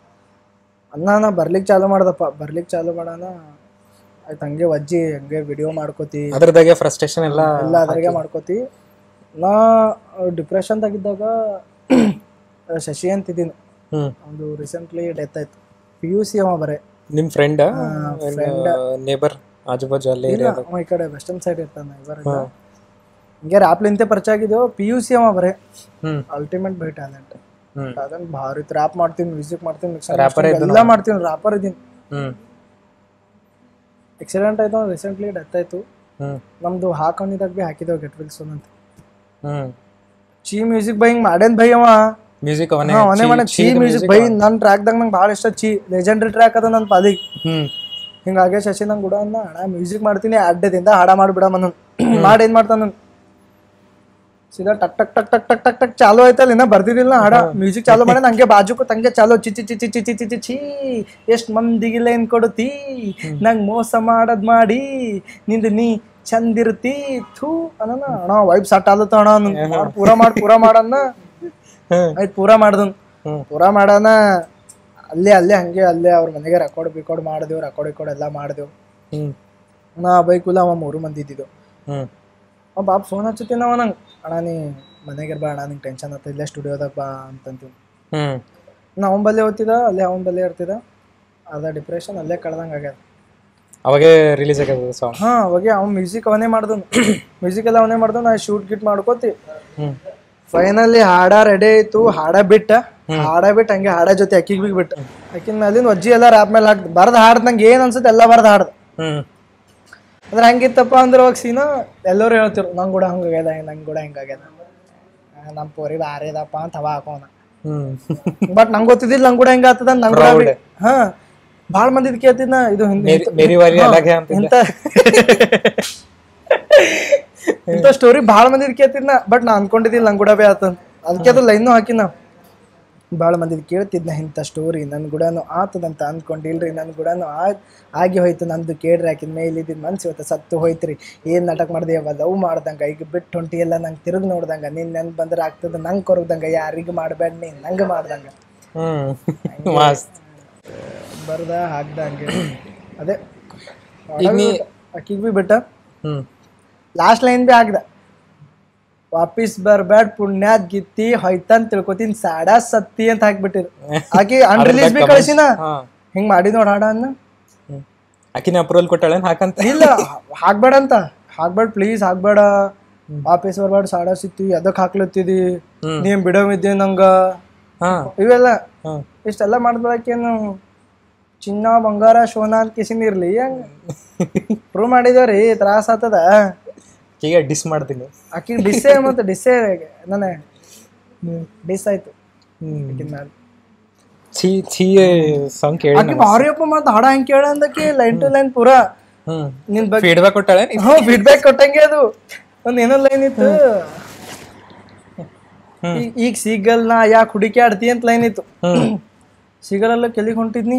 ಅಣ್ಣ ಬರ್ಲಿಕ್ಕೆ ಚಾಲು ಮಾಡ್ದಪ್ಪ ಬರ್ಲಿಕ್ಕೆ ಚಾಲು ಮಾಡೋಣ ಆಯ್ತು ಹಂಗೆ ವಜ್ಜಿ ಹಂಗೆ ವಿಡಿಯೋ ಮಾಡ್ಕೋತಿ ಅದ್ರದಾಗೆ ಫ್ರಸ್ಟ್ರೇಷನ್ ಎಲ್ಲ ಎಲ್ಲ ಅದ್ರಾಗೆ ಮಾಡ್ಕೋತಿ. ನಾ ಡಿಪ್ರೆಷನ್ದಾಗಿದ್ದಾಗ ಶಶಿ ಅಂತಿದ್ದೀನಿ ಹ್ಮ್ ಒಂದು ರೀಸೆಂಟ್ಲಿ ಡೆತ್ ಆಯ್ತು. ಪಿ ಯು ಸಿ ಅವ ಬರೇ ನಿಮ್ ಫ್ರೆಂಡ್ ಫ್ರೆಂಡ್ ನೇಬರ್ ಆಜು ಬಾಜು ಅಲ್ಲೇ ಇಲ್ಲ ಅವ ಈ ಕಡೆ ವೆಸ್ಟರ್ನ್ ಸೈಡ್ ಇರ್ತಾನೆ ಇವರಿಂದ ಹಿಂಗೆ ರ್ಯಾಪ್ಲಿಂತೆ ಪರಿಚಯ ಆಗಿದ್ದೆವು. ಪಿ ಯು ಸಿ ಅವ ಬರೇ ಹ್ಮ್ ಅಲ್ಟಿಮೇಟ್ ಬೈ ಟ್ಯಾಲೆಂಟ್ ಹ್ಮ್ ಅದನ್ನ ಭಾರಿ ರ್ಯಾಪ್ ಮಾಡ್ತೀನಿ ಮ್ಯೂಸಿಕ್ ಮಾಡ್ತೀನಿ ಮಿಕ್ಸ್ Rapper ಎಲ್ಲ ಮಾಡ್ತೀನಿ ರ್ಯಾಪರ್ ಇದ್ದೀನಿ. ಹ್ಮ್ ಆಕ್ಸಿಡೆಂಟ್ ಆಯ್ತು ರೀಸೆಂಟ್ಲಿ ಡೆತ್ ಆಯ್ತು. ಹ್ಮ್ ನಮ್ದು ಹಾಕೊಂಡಿದಾಗ ಬಿ ಹಾಕಿದೆವು ಗೆಟ್ ವಿಲ್ ಸೋನ್ ಅಂತ. ಹ್ಮ್ ಚೀ ಮ್ಯೂಸಿಕ್ ಬೈ ಹಿಂಗ್ ಮಾಡೇನ್ ಬೈ ಅವ ಮ್ಯೂಸಿಕ್ ಅವನೇ ಹಾ ಅವನೇ ಮಾಡ ಚೀ ಮ್ಯೂಸಿಕ್ ಬೈ ನನ್ನ ಟ್ರ್ಯಾಕ್ದಾಗ ನಂಗೆ ಭಾಳ ಇಷ್ಟ. ಚೀ ಲೆಜೆಂಡ್ರಿ ಟ್ರ್ಯಾಕ್ ಅದ ನನ್ನ ಪಾಲಿಗೆ. ಹ್ಮ್ ಹಿಂಗಾಗೆ ಶಶಿ ನಂಗೆ ಗುಡ ಅನ್ನ ಹಣ ಮ್ಯೂಸಿಕ್ ಮಾಡ್ತೀನಿ ಅಡ್ಡದಿಂದ ಹಾಡ ಮಾಡಿಬಿಡ ಮನ ಮಾಡಿ ಏನ್ ಮಾಡ್ತಾನ ಸೀದಾ ಟಕ್ ಟಕ್ ಟಕ್ ಟಕ್ ಟಕ್ ಟಕ್ ಟಕ್ ಚಾಲು ಆಯ್ತಲ್ಲ ಇನ್ನ ಬರ್ದಿದ್ದಿಲ್ಲ ಹಾಡ ಮ್ಯೂಸಿಕ್ ಚಾಲು ಮಾಡಿ ನಂಗೆ ಬಾಜುಕು ತಂಗೆ ಚಾಲು ಚಿಚಿ ಚಿಚಿ ಚಿಚಿ ಚಿಚಿ ಚೀ ಎಷ್ಟ್ ಮಂದಿಗೆ ಲೈನ್ ಕೊಡುತ್ತಿ ನಂಗೆ ಮೋಸ ಮಾಡದ್ ಮಾಡಿ ನಿಂದು ನೀ ಚಂದಿರ್ತಿ ಥೂ ಅಣ್ಣ ಅಣ್ಣ ವೈಬ್ ಸಟ್ ಆಲತ್ತ ಅಣ್ಣ ಪೂರಾ ಮಾಡಿ ಪೂರಾ ಮಾಡನ್ನ ಆಯ್ತು ಪೂರಾ ಮಾಡ್ದನ್ ಪೂರಾ ಮಾಡನ ಅಲ್ಲೇ ಅಲ್ಲೇ ಹಂಗೆ ಅಲ್ಲೇ ಅವ್ರ ಮನೆಗೆ ರೆಕಾರ್ಡ್ ಬಿಕಾರ್ಡ್ ಮಾಡಿದೆವು ರೆಕಾರ್ಡ್ ಗಿಕಾರ್ಡ್ ಎಲ್ಲ ಮಾಡಿದೆವು. ನಾ ಬೈಕುಲ್ಲ ಅವ ಮೂರು ಮಂದಿ ಇದ್ದಿದ್ದೆವು. ಅವ ಬಾಬ್ ಫೋನ್ ಹಚ್ಚುತ್ತೀನಿ ಅವ ನಂಗೆ ಅಣ್ಣ ನೀ ಮನೆಗೆ ಬಾ ಅಣ್ಣ ನಿಂಗೆ ಟೆನ್ಷನ್ ಆಗ್ತದೆ ಇಲ್ಲೇ ಸ್ಟುಡಿಯೋದಾಗ ಬಾ ಅಂತಂತೀನಿ. ನಾ ಅವನ ಬಲ್ಲೇ ಓದ್ತಿದ್ದ ಅಲ್ಲೇ ಅವನ ಬಲ್ಲೇ ಇರ್ತಿದ್ದ ಅದ ಡಿಪ್ರೆಷನ್ ಅಲ್ಲೇ ಕಳ್ದಂಗೆ ಆಗ್ಯದ. ಅವಾಗೆ ರಿಲೀಸ್ ಆಗ್ಯದ ಸಾಂಗ್. ಹಾಂ ಅವಾಗೆ ಅವ್ನ ಮ್ಯೂಸಿಕ್ ಅವನೇ ಮಾಡ್ದನು ಮ್ಯೂಸಿಕ್ ಎಲ್ಲ ಅವನೇ ಮಾಡ್ದನು. ನಾ ಶೂಟ್ ಗಿಟ್ ಮಾಡ್ಕೋತಿ ಫೈನಲಿ ಹಾಡ ರೆಡಿ ಆಯ್ತು. ಹಾಡ ಬಿಟ್ಟ ಹಾಡ ಬಿಟ್ಟು ಹಂಗೆ ಹಾಡ ಜೊತೆ ಅಕ್ಕಿಗೆ ಬಿ ಬಿಟ್ಟು ಅಕ್ಕಿನ ಮೇಲಿನ ವಜ್ಜಿ ಎಲ್ಲ ರ್ಯಾಪ್ ಮೇಲೆ ಹಾಕ್ದು ಬರ್ದು ಹಾಡ್ದು ನಂಗೆ ಏನು ಅನ್ಸುತ್ತೆ ಎಲ್ಲ ಬರ್ದು ಹಾಡ್ದು. ಅಂದ್ರೆ ಹಂಗಿತ್ತಪ್ಪ ಅಂದ್ರೆ ಅವಾಗ ಸೀನ ಎಲ್ಲರೂ ಹೇಳ್ತಿರು ನಂಗೆ ಕೂಡ ಹಂಗಾಗ್ಯದ ನಂಗೆ ಕೂಡ ಹಿಂಗಾಗ್ಯದ ನಮ್ಮ ಪೋರಿ ಬಾರಿ ಇದಪ್ಪ ಅಂತ ಹವಾ ಹಾಕೋಣ. ಬಟ್ ನಂಗೆ ಗೊತ್ತಿದ್ದಿಲ್ಲ ನಂಗೆ ಕೂಡ ಹೆಂಗ ಆಗ್ತದ ನಂಗೆ ಕೂಡ ಹಾ ಭಾಳ ಮಂದಿ ಇದು ಕೇಳ್ತಿದ್ನ ಇದು ಇಂಥ ಇಂಥ ಸ್ಟೋರಿ ಭಾಳ ಮಂದಿ ಕೇಳ್ತಿದ್ನ ಬಟ್ ನಾ ಅನ್ಕೊಂಡಿದ್ದಿಲ್ಲ ನಂಗೆ ಕೂಡ ಬಿ ಆತಂತ. ಅದಕ್ಕೆ ಅದು ಲೈನು ಹಾಕಿನ ಭಾಳ ಮಂದಿ ಕೇಳ್ತಿದ್ನ ಇಂಥ ಸ್ಟೋರಿ ನನ್ನ ಗುಡನು ಆತದಂತ ಅಂದ್ಕೊಂಡಿಲ್ರಿ ನನ್ನ ಗುಡನು ಆ ಆಗಿ ಹೋಯ್ತು ನಂದು ಕೇಳ್ರಿ ಹಾಕಿದ ಮೇಲೆ ಇದ್ದಿದ್ದು ಮನ್ಸು ಇವತ್ತು ಸತ್ತು ಹೋಯ್ತ್ರಿ ಏನು ನಾಟಕ ಮಾಡಿದೆ ಅವ ಲವ್ ಮಾಡ್ದಂಗೆ ಈಗ ಬಿಟ್ಟು ಹೊಂಟಿ ಎಲ್ಲ ನಂಗೆ ತಿರುಗಿ ನೋಡ್ದಂಗೆ ನಿನ್ನ ನೆನ್ಪು ಬಂದ್ರೆ ಆಗ್ತದೆ ನಂಗೆ ಕೊರಗ್ದಂಗೆ ಯಾರಿಗೆ ಮಾಡಬೇಡ ನೀ ನಂಗೆ ಮಾಡ್ದಂಗೆ ಬರ್ದ ಹಾಕ್ದ ಹಂಗೆ ಅದೇ ಅಕ್ಕಿಗೆ ಬಿ ಬಿಟ್ಟ ಲಾಸ್ಟ್ ಲೈನ್ ಬಿ ಹಾಕ್ದ ವಾಪಿಸ್ ಬರ್ಬೇಡ ಪುಣ್ಯಾದ್ ಗಿತ್ತಿ ಹೊಯ್ತಂತ ತಿಳ್ಕೊತೀನಿ ಸಾಡ ಸತ್ತಿ ಅಂತ ಹಾಕ್ಬಿಟ್ಟಿರು. ಆಕಿ ಅನ್ರಿಲೀಸ್ ಬಿ ಕಳಿಸಿನ ಹಿಂಗ್ ಮಾಡಿ ನೋಡ್ ಹಾಡ ಅನ್ನ ಆಕಿನ ಅಪ್ರೂವಲ್ ಕೊಟ್ಟಾಳ ಹಾಕಂತ ಇಲ್ಲ ಹಾಕ್ಬೇಡ ಅಂತ ಹಾಕ್ಬೇಡ ಪ್ಲೀಸ್ ಹಾಕ್ಬೇಡ ವಾಪಸ್ ಬರ್ಬೇಡ ಸಾಡ ಸಿತ್ತಿ ಅದಕ್ಕೆ ಹಾಕ್ಲತ್ತಿದಿ ನೀನ್ ಬಿಡವಿದ್ದೆ ನಂಗ ಇವೆಲ್ಲ ಇಷ್ಟೆಲ್ಲ ಮಾಡ್ಬೇಕೇನು ಚಿನ್ನ ಬಂಗಾರ ಶೋನಾ ಅಂತ ಕಿಸಿನ ಇರ್ಲಿ ಹಂಗ ಪ್ರೂವ್ ಮಾಡಿದೇವ್ರಿ ತ್ರಾಸ ಆತದ. ಈಗ ಡಿಸ್ ಮಾಡ್ತೀನಿ ಆಕಿ ಡಿಸ್ಸೇ ಮತ್ತೆ ಡಿಸ್ಸೇ ನಾನೇ ಡಿಸ್ ಆಯ್ತು. ಛೀ ಛೀ ಸಾಂಗ್ ಕೇಳಿ ಆಕಿ ಭಾರಿಯಪ್ಪ ಮತ್ತೆ ಹಾಡ ಹೆಂಗ್ ಕೇಳ ಅಂದಕ್ಕೆ ಲೈನ್ ಟು ಲೈನ್ ಪೂರಾ ನಿನ್ ಬಗ್ಗೆ ಫೀಡ್ಬ್ಯಾಕ್ ಕೊಟ್ಟಾಳೆ. ಹ್ಞೂ ಫೀಡ್ಬ್ಯಾಕ್ ಕೊಟ್ಟಂಗೆ ಅದು ಒಂದ್ ಏನೋ ಲೈನ್ ಇತ್ತು ಈಗ ಸಿಗಲ್ ನಾ ಯಾಕೆ ಹುಡುಕಿ ಆಡ್ತಿ ಅಂತ ಲೈನ್ ಇತ್ತು. ಸಿಗಲೆಲ್ಲ ಕೆಲಿಗೆ ಹೊಂಟಿದ್ನಿ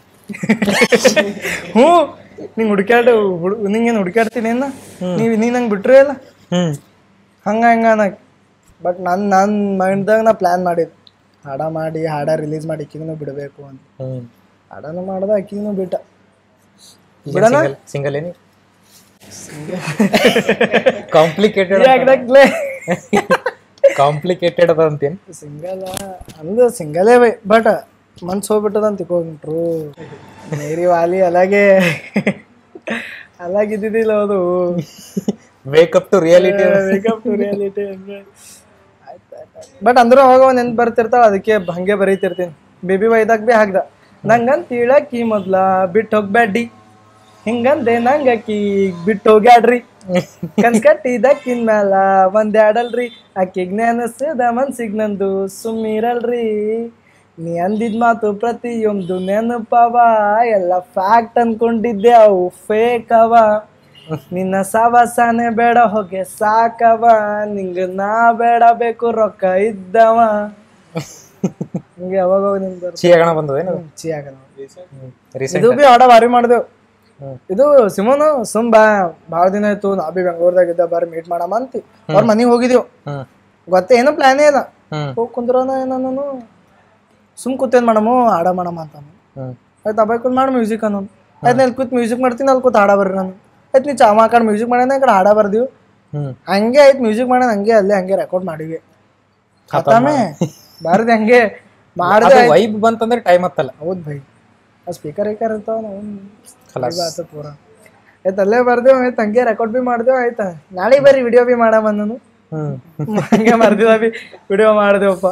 ಹ್ಞೂ ನಿಂಗೆ ಹುಡುಕ್ಯಾಡ ಹುಡು ನಿಂಗೇನು ಹುಡುಕ್ಯಾಡ್ತೀನಿ ಅನ್ನ ನೀವು ನೀ ನಂಗೆ ಬಿಟ್ರಿ ಅಲ್ಲ ಹಂಗ ಹಂಗ ಅನ್ನಕ್ಕೆ. ಬಟ್ ನನ್ನ ನನ್ನ ಮೈಂಡ್ದಾಗ ನಾ ಪ್ಲ್ಯಾನ್ ಮಾಡಿದ್ದು ಹಾಡ ಮಾಡಿ ಹಾಡ ರಿಲೀಸ್ ಮಾಡಿ ಅಕ್ಕಿಗೂ ಬಿಡಬೇಕು ಅಂತ. ಹಾಡನು ಮಾಡ್ದೆ ಅಕ್ಕಿಗೂ ಬಿಟ್ಟ ಬಿಡೋಣ ಸಿಂಗಲ್ ಏನಿ ಕಾಂಪ್ಲಿಕೇಟೆಡ್ ಕಾಂಪ್ಲಿಕೇಟೆಡ್ ಅದ ಅಂತೇನು ಸಿಂಗಲ್ ಅಂದ್ರೆ ಸಿಂಗಲೇ ಬೈ ಬಟ್ ಮನ್ಸು ಹೋಗ್ಬಿಟ್ಟದಂತ ತಿಳ್ಕೊಂಡ್ರು ಮೇರಿ ವಾಲಿ ಅಲಾಗೆ ಅಲಾಗಿದ್ದಿದ್ದಿಲ್ಲ ಅದು wake up to reality wake up to reality ಅಂದ್ರೆ ಬಟ್ ಅಂದ್ರೂ ಅವಾಗ ಒಂದು ನೆನ್ಪು ಬರ್ತಿರ್ತಾವ ಅದಕ್ಕೆ ಹಂಗೆ ಬರೀತಿರ್ತೀನಿ. ಬೇಬಿ ವೈದಾಗ ಬಿ ಹಾಕ್ದ ನಂಗಂತ ಹೇಳಕ್ಕಿ ಮೊದ್ಲ ಬಿಟ್ಟು ಹೋಗ್ಬ್ಯಾಡ್ಡಿ ಹಿಂಗಂದೆ ನಂಗಕ್ಕಿ ಬಿಟ್ಟು ಹೋಗ್ಯಾಡ್ರಿ ಕನ್ಸ್ ಕಟ್ಟಿದಕ್ಕಿನ್ ಮ್ಯಾಲ ಒಂದ್ ಆಡಲ್ರಿ ಆಕಿಗ್ ನೆನಸದ ಮನ್ಸಿಗ್ ನಂದು ಸುಮ್ಮಿರಲ್ರಿ ನೀ ಅಂದಿದ್ ಮಾತು ಪ್ರತಿಯೊಂದು ನೆನಪವ ಎಲ್ಲ ಫ್ಯಾಕ್ಟ್ ಅನ್ಕೊಂಡಿದ್ದೆ ಅವು ಫೇಕ್ ಅವ ನಿನ್ನ ಸವಸಾನೆ ಬೇಡ ಹೋಗೆ ಸಾಕವ ನಿಂಗ ನಾ ಬೇಡ ಬೇಕು ರೊಕ್ಕ ಇದ್ದವ ಹಿಂಗೆ ಅವಾಗ ನಿನ್ ಚೀ ಆಗಣ ಬಂದದೇನು ಚೀ ಆಗಣ ಇದು ಬಿ ಹಾಡ ಭಾರಿ ಮಾಡ್ದೇವು. ಇದು ಸಿಮೋನ್ ಸುಮ್ ಬಾ ಭಾಳ ದಿನ ಆಯ್ತು ನಾ ಬಿ ಬೆಂಗ್ಳೂರ್ದಾಗ ಇದ್ದ ಬಾರಿ ಮೀಟ್ ಮಾಡಮ್ಮ ಅಂತಿ ಅವ್ರ ಮನೆಗೆ ಹೋಗಿದೀವ್ ಗೊತ್ತ ಏನೋ ಪ್ಲಾನೇ ಇಲ್ಲ ಹೋಗಿ ಕುಂದ್ರೋನ ನಾನು ಸುಮ್ ಕೂತೇನ್ ಮಾಡಮು ಹಾಡ ಮಾಡಮ್ಮ ಅಂತ ಆಯ್ತು ಅಬ್ಬಾಯ್ ಕೂತ್ ಮಾಡಿ ಮ್ಯೂಸಿಕ್ ಅನ್ನೋದು ಆಯ್ತು ಅಲ್ಲಿ ಕೂತ್ ಮ್ಯೂಸಿಕ್ ಮಾಡ್ತೀನಿ ಅಲ್ಲಿ ಕೂತ್ ಹಾಡ ಬರ್ರಿ ನಾನು ಆಯ್ತು ನೀ ಚಾಮ ಆ ಕಡೆ ಮ್ಯೂಸಿಕ್ ಮಾಡ್ಯಾನ ಈ ಕಡೆ ಹಾಡ ಬರ್ದೀವಿ ಹಂಗೆ ಆಯ್ತು ಮ್ಯೂಸಿಕ್ ಮಾಡ್ಯಾನ ಹಂಗೆ ಅಲ್ಲೇ ಹಂಗೆ ರೆಕಾರ್ಡ್ ಮಾಡಿವಿ ಖತಾಮೆ ಬಾರ್ದು ಹಂಗೆ ಮಾಡಿದೆ ವೈಬ್ ಬಂತಂದ್ರೆ ಟೈಮ್ ಹತ್ತಲ್ಲ. ಹೌದು ಭೈ ಆ ಸ್ಪೀಕರ್ ಏಕರ್ ಇರ್ತಾವ ನಾವು ಆತ ಪೂರ ಆಯ್ತು ಅಲ್ಲೇ ಬರ್ದೇವ್ ಆಯ್ತು ಹಂಗೆ ರೆಕಾರ್ಡ್ ಬಿ ಮಾಡ್ದೇವ್ ಆಯ್ತಾ ನಾಳೆ ಬರ್ರಿ ವಿಡಿಯೋ ಬಿ ಮಾಡಮ್ಮ ನಾನು ಹಂಗೆ ಬರ್ದಿದ ಬಿ ವಿಡಿಯೋ ಮಾಡ್ದೇವಪ್ಪ.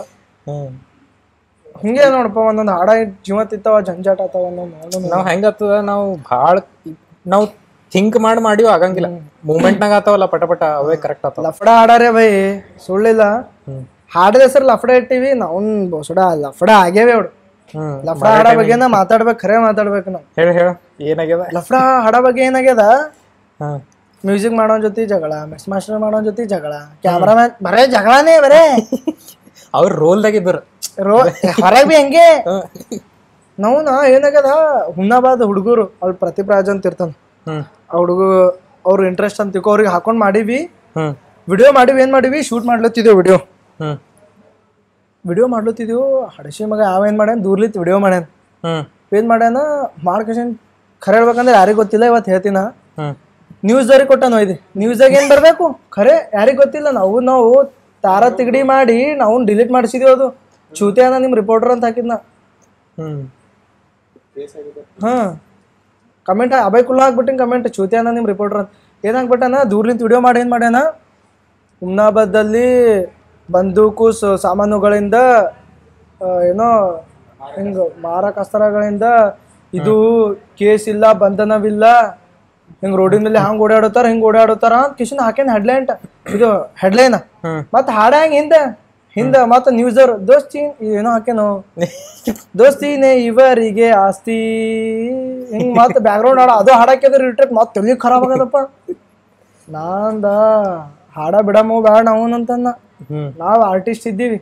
ಹಿಂಗೆ ನೋಡಪ್ಪ ಒಂದೊಂದು ಹಾಡ ಜೀವತ್ತಿತ್ತಾವ ಜಂಜಾಟ ಆತಾವ ಒಂದೊಂದು ನಾವ್ ಹೆಂಗತ್ತದ ನಾವು ಭಾಳ ನಾವು ಥಿಂಕ್ ಮಾಡಿ ಮಾಡಿವ್ ಆಗಂಗಿಲ್ಲ ಮೂಮೆಂಟ್ನಾಗ ಆತಾವಲ್ಲ ಪಟ ಪಟ ಅವೇ ಕರೆಕ್ಟ್ ಆತಾವ. ಲಫಡ ಹಾಡಾರೆ ಬೈ ಸುಳ್ಳಿಲ್ಲ ಹಾಡದ ಹೆಸರು ಲಫಡ ಇಟ್ಟಿವಿ ನಾವು ಬೋಸಡ ಲಫಡ ಆಗ್ಯಾವೆ ಅವಳು ಲಫಡ ಹಾಡ ಬಗ್ಗೆನ ಮಾತಾಡ್ಬೇಕು ಖರೆ ಮಾತಾಡ್ಬೇಕು ನಾವು. ಹೇಳ ಹೇಳ ಏನಾಗ್ಯದ ಲಫಡ ಹಾಡ ಬಗ್ಗೆ ಏನಾಗ್ಯದ ಮ್ಯೂಸಿಕ್ ಮಾಡೋನ್ ಜೊತೆ ಜಗಳ ಮಿಕ್ಸ್ ಮಾಸ್ಟರ್ ಮಾಡೋನ್ ಜೊತೆ ಜಗಳ ಕ್ಯಾಮ್ರಾಮ್ಯಾನ್ ಬರೇ ಜಗಳನೇ ಬರೇ ಅವ್ರ ರೋಲ್ದಾಗ ಇದ್ರು ರೋ ಹೊರಗೆ ಬಿ ಹಂಗೆ ನಾವು ನಾ ಏನಾಗ್ಯದ ಹುಮ್ನಾಬಾದ್ ಹುಡುಗರು ಅವ್ಳು ಪ್ರತಿಭಾ ರಾಜ್ ಅಂತ ಇರ್ತಾನ ಆ ಹುಡುಗ ಅವ್ರ ಇಂಟ್ರೆಸ್ಟ್ ಅಂತ ತಿಳ್ಕೊ ಅವ್ರಿಗೆ ಹಾಕೊಂಡ್ ಮಾಡಿವಿ ವಿಡಿಯೋ ಮಾಡಿವಿ ಏನ್ ಮಾಡಿವಿ ಶೂಟ್ ಮಾಡ್ಲತ್ತಿದ್ದೇವು ವಿಡಿಯೋ ವಿಡಿಯೋ ಮಾಡ್ಲತ್ತಿದ್ದೆವು ಹಡಶಿ ಮಗ ಯಾವ ಏನ್ ಮಾಡ್ಯಾನ ದೂರ್ಲಿತ್ ವಿಡಿಯೋ ಮಾಡ್ಯಾನ ಏನ್ ಮಾಡ್ಯಾನ ಮಾಡ್ಕೇಶನ್ ಖರೆ ಹೇಳ್ಬೇಕಂದ್ರೆ ಯಾರಿಗ್ ಗೊತ್ತಿಲ್ಲ ಇವತ್ತು ಹೇಳ್ತೀನ ನ್ಯೂಸ್ದವ್ರಿಗೆ ಕೊಟ್ಟಾನ ಒಯ್ದು ನ್ಯೂಸ್ದಾಗ ಏನ್ ಬರ್ಬೇಕು ಖರೆ ಯಾರಿಗ್ ಗೊತ್ತಿಲ್ಲ ನಾವು ನಾವು ತಾರ ತಿಗಡಿ ಮಾಡಿ ನಾವು ಡಿಲೀಟ್ ಮಾಡಿಸಿದೀವಿ ಅದು ಚೂತಿಯಾನ ನಿಮ್ ರಿಪೋರ್ಟರ್ ಅಂತ ಹಾಕಿದ್ನ ಹಾ ಕಮೆಂಟ್ ಅಭಯ್ ಕುಲ್ಲ ಹಾಕ್ಬಿಟ್ಟಿನ ಕಮೆಂಟ್ ಚೂತಿಯಾನ ನಿಮ್ ರಿಪೋರ್ಟರ್ ಅಂತ ಏನಾಗ್ಬಿಟ್ಟಾನ ದೂರ್ಲಿಂತ ವಿಡಿಯೋ ಮಾಡಿ ಏನ್ ಮಾಡ್ಯಾನ ಹುಮ್ನಾಬಾದಲ್ಲಿ ಬಂದೂಕು ಸಾಮಾನುಗಳಿಂದ ಏನೋ ಹಿಂಗ ಮಾರಕಾಸ್ತ್ರಗಳಿಂದ ಇದು ಕೇಸ್ ಇಲ್ಲ ಬಂಧನವಿಲ್ಲ ಹಿಂಗ್ ರೋಡಿನ ಮೇಲೆ ಹಂಗ್ ಓಡಾಡತಾರ ಹಿಂಗ್ ಓಡಾಡತಾರ ಅಂತ ಕಿಶನ್ ಹಾಕೇನ್ ಹೆಡ್ಲೈನ್ ಇದು ಹೆಡ್ಲೈನ್ ಮತ್ ಹಾಡ ಹೆಂಗ್ ಹಿಂದ ಹಿಂದ ಮತ್ತ ನ್ಯೂಸ್ ಅವ್ರು ದೋಸ್ತಿ ಏನೋ ಹಾಕೇನು ದೋಸ್ತಿನೇ ಇವರಿಗೆ ಆಸ್ತಿ ಹಿಂಗ್ ಮತ್ ಬ್ಯಾಕ್ ಗ್ರೌಂಡ್ ಹಾಡ ಅದು ಹಾಡಾಕಿದ್ರೆ ರಿಟ್ರೇಟ್ ಮತ್ ತಲೆ ಖರಾಬ್ ಆಗದಪ್ಪ ನಾಂದ ಹಾಡ ಬಿಡಮೋ ಬ್ಯಾಡ ನಾವು ಅಂತನ್ನ ನಾವ್ ಆರ್ಟಿಸ್ಟ್ ಇದ್ದೀವಿ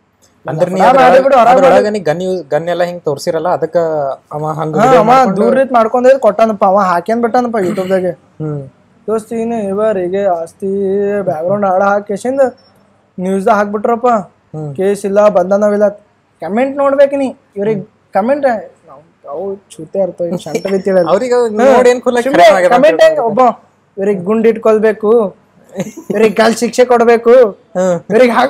ಗನ್ ಯೂಸ್ ಗನ್ ಎಲ್ಲ ಹಿಂಗ್ ತೋರ್ಸಿರಲ್ಲ ಅದಕ್ಕ ಅವ ಹಂಗ ಅವ ದೂರ ಮಾಡ್ಕೊಂಡ್ ಕೊಟ್ಟಾನಪ್ಪ ಅವ ಹಾಕ್ಯನ್ ಬಿಟ್ಟಾನಪ್ಪ ಯೂಟ್ಯೂಬ್ದಾಗೆ ದೋಸ್ತಿನೇ ಇವರಿಗೆ ಆಸ್ತಿ ಬ್ಯಾಕ್ ಗ್ರೌಂಡ್ ಹಾಡ ಹಾಕಿಸಿಂದ ನ್ಯೂಸ್ ಹಾಕ್ಬಿಟ್ರಪ್ಪ ಕೇಸ್ ಇಲ್ಲ ಬಂಧನವಿಲ್ಲ ಕಮೆಂಟ್ ನೋಡ್ಬೇಕು ನೀ ಇವ್ರಿಗೆ ಕಮೆಂಟ್ ಅವು ಚೂತೆ ಇರ್ತವ ಶಂಟ ಕಮೆಂಟ್ ಒಬ್ಬ ಇವ್ರಿಗೆ ಗುಂಡ್ ಇಟ್ಕೊಳ್ಬೇಕು ಇವ್ರಿಗೆ ಕಾಲ್ ಶಿಕ್ಷೆ ಕೊಡ್ಬೇಕು ಇವ್ರಿಗೆ ಹಾಕ್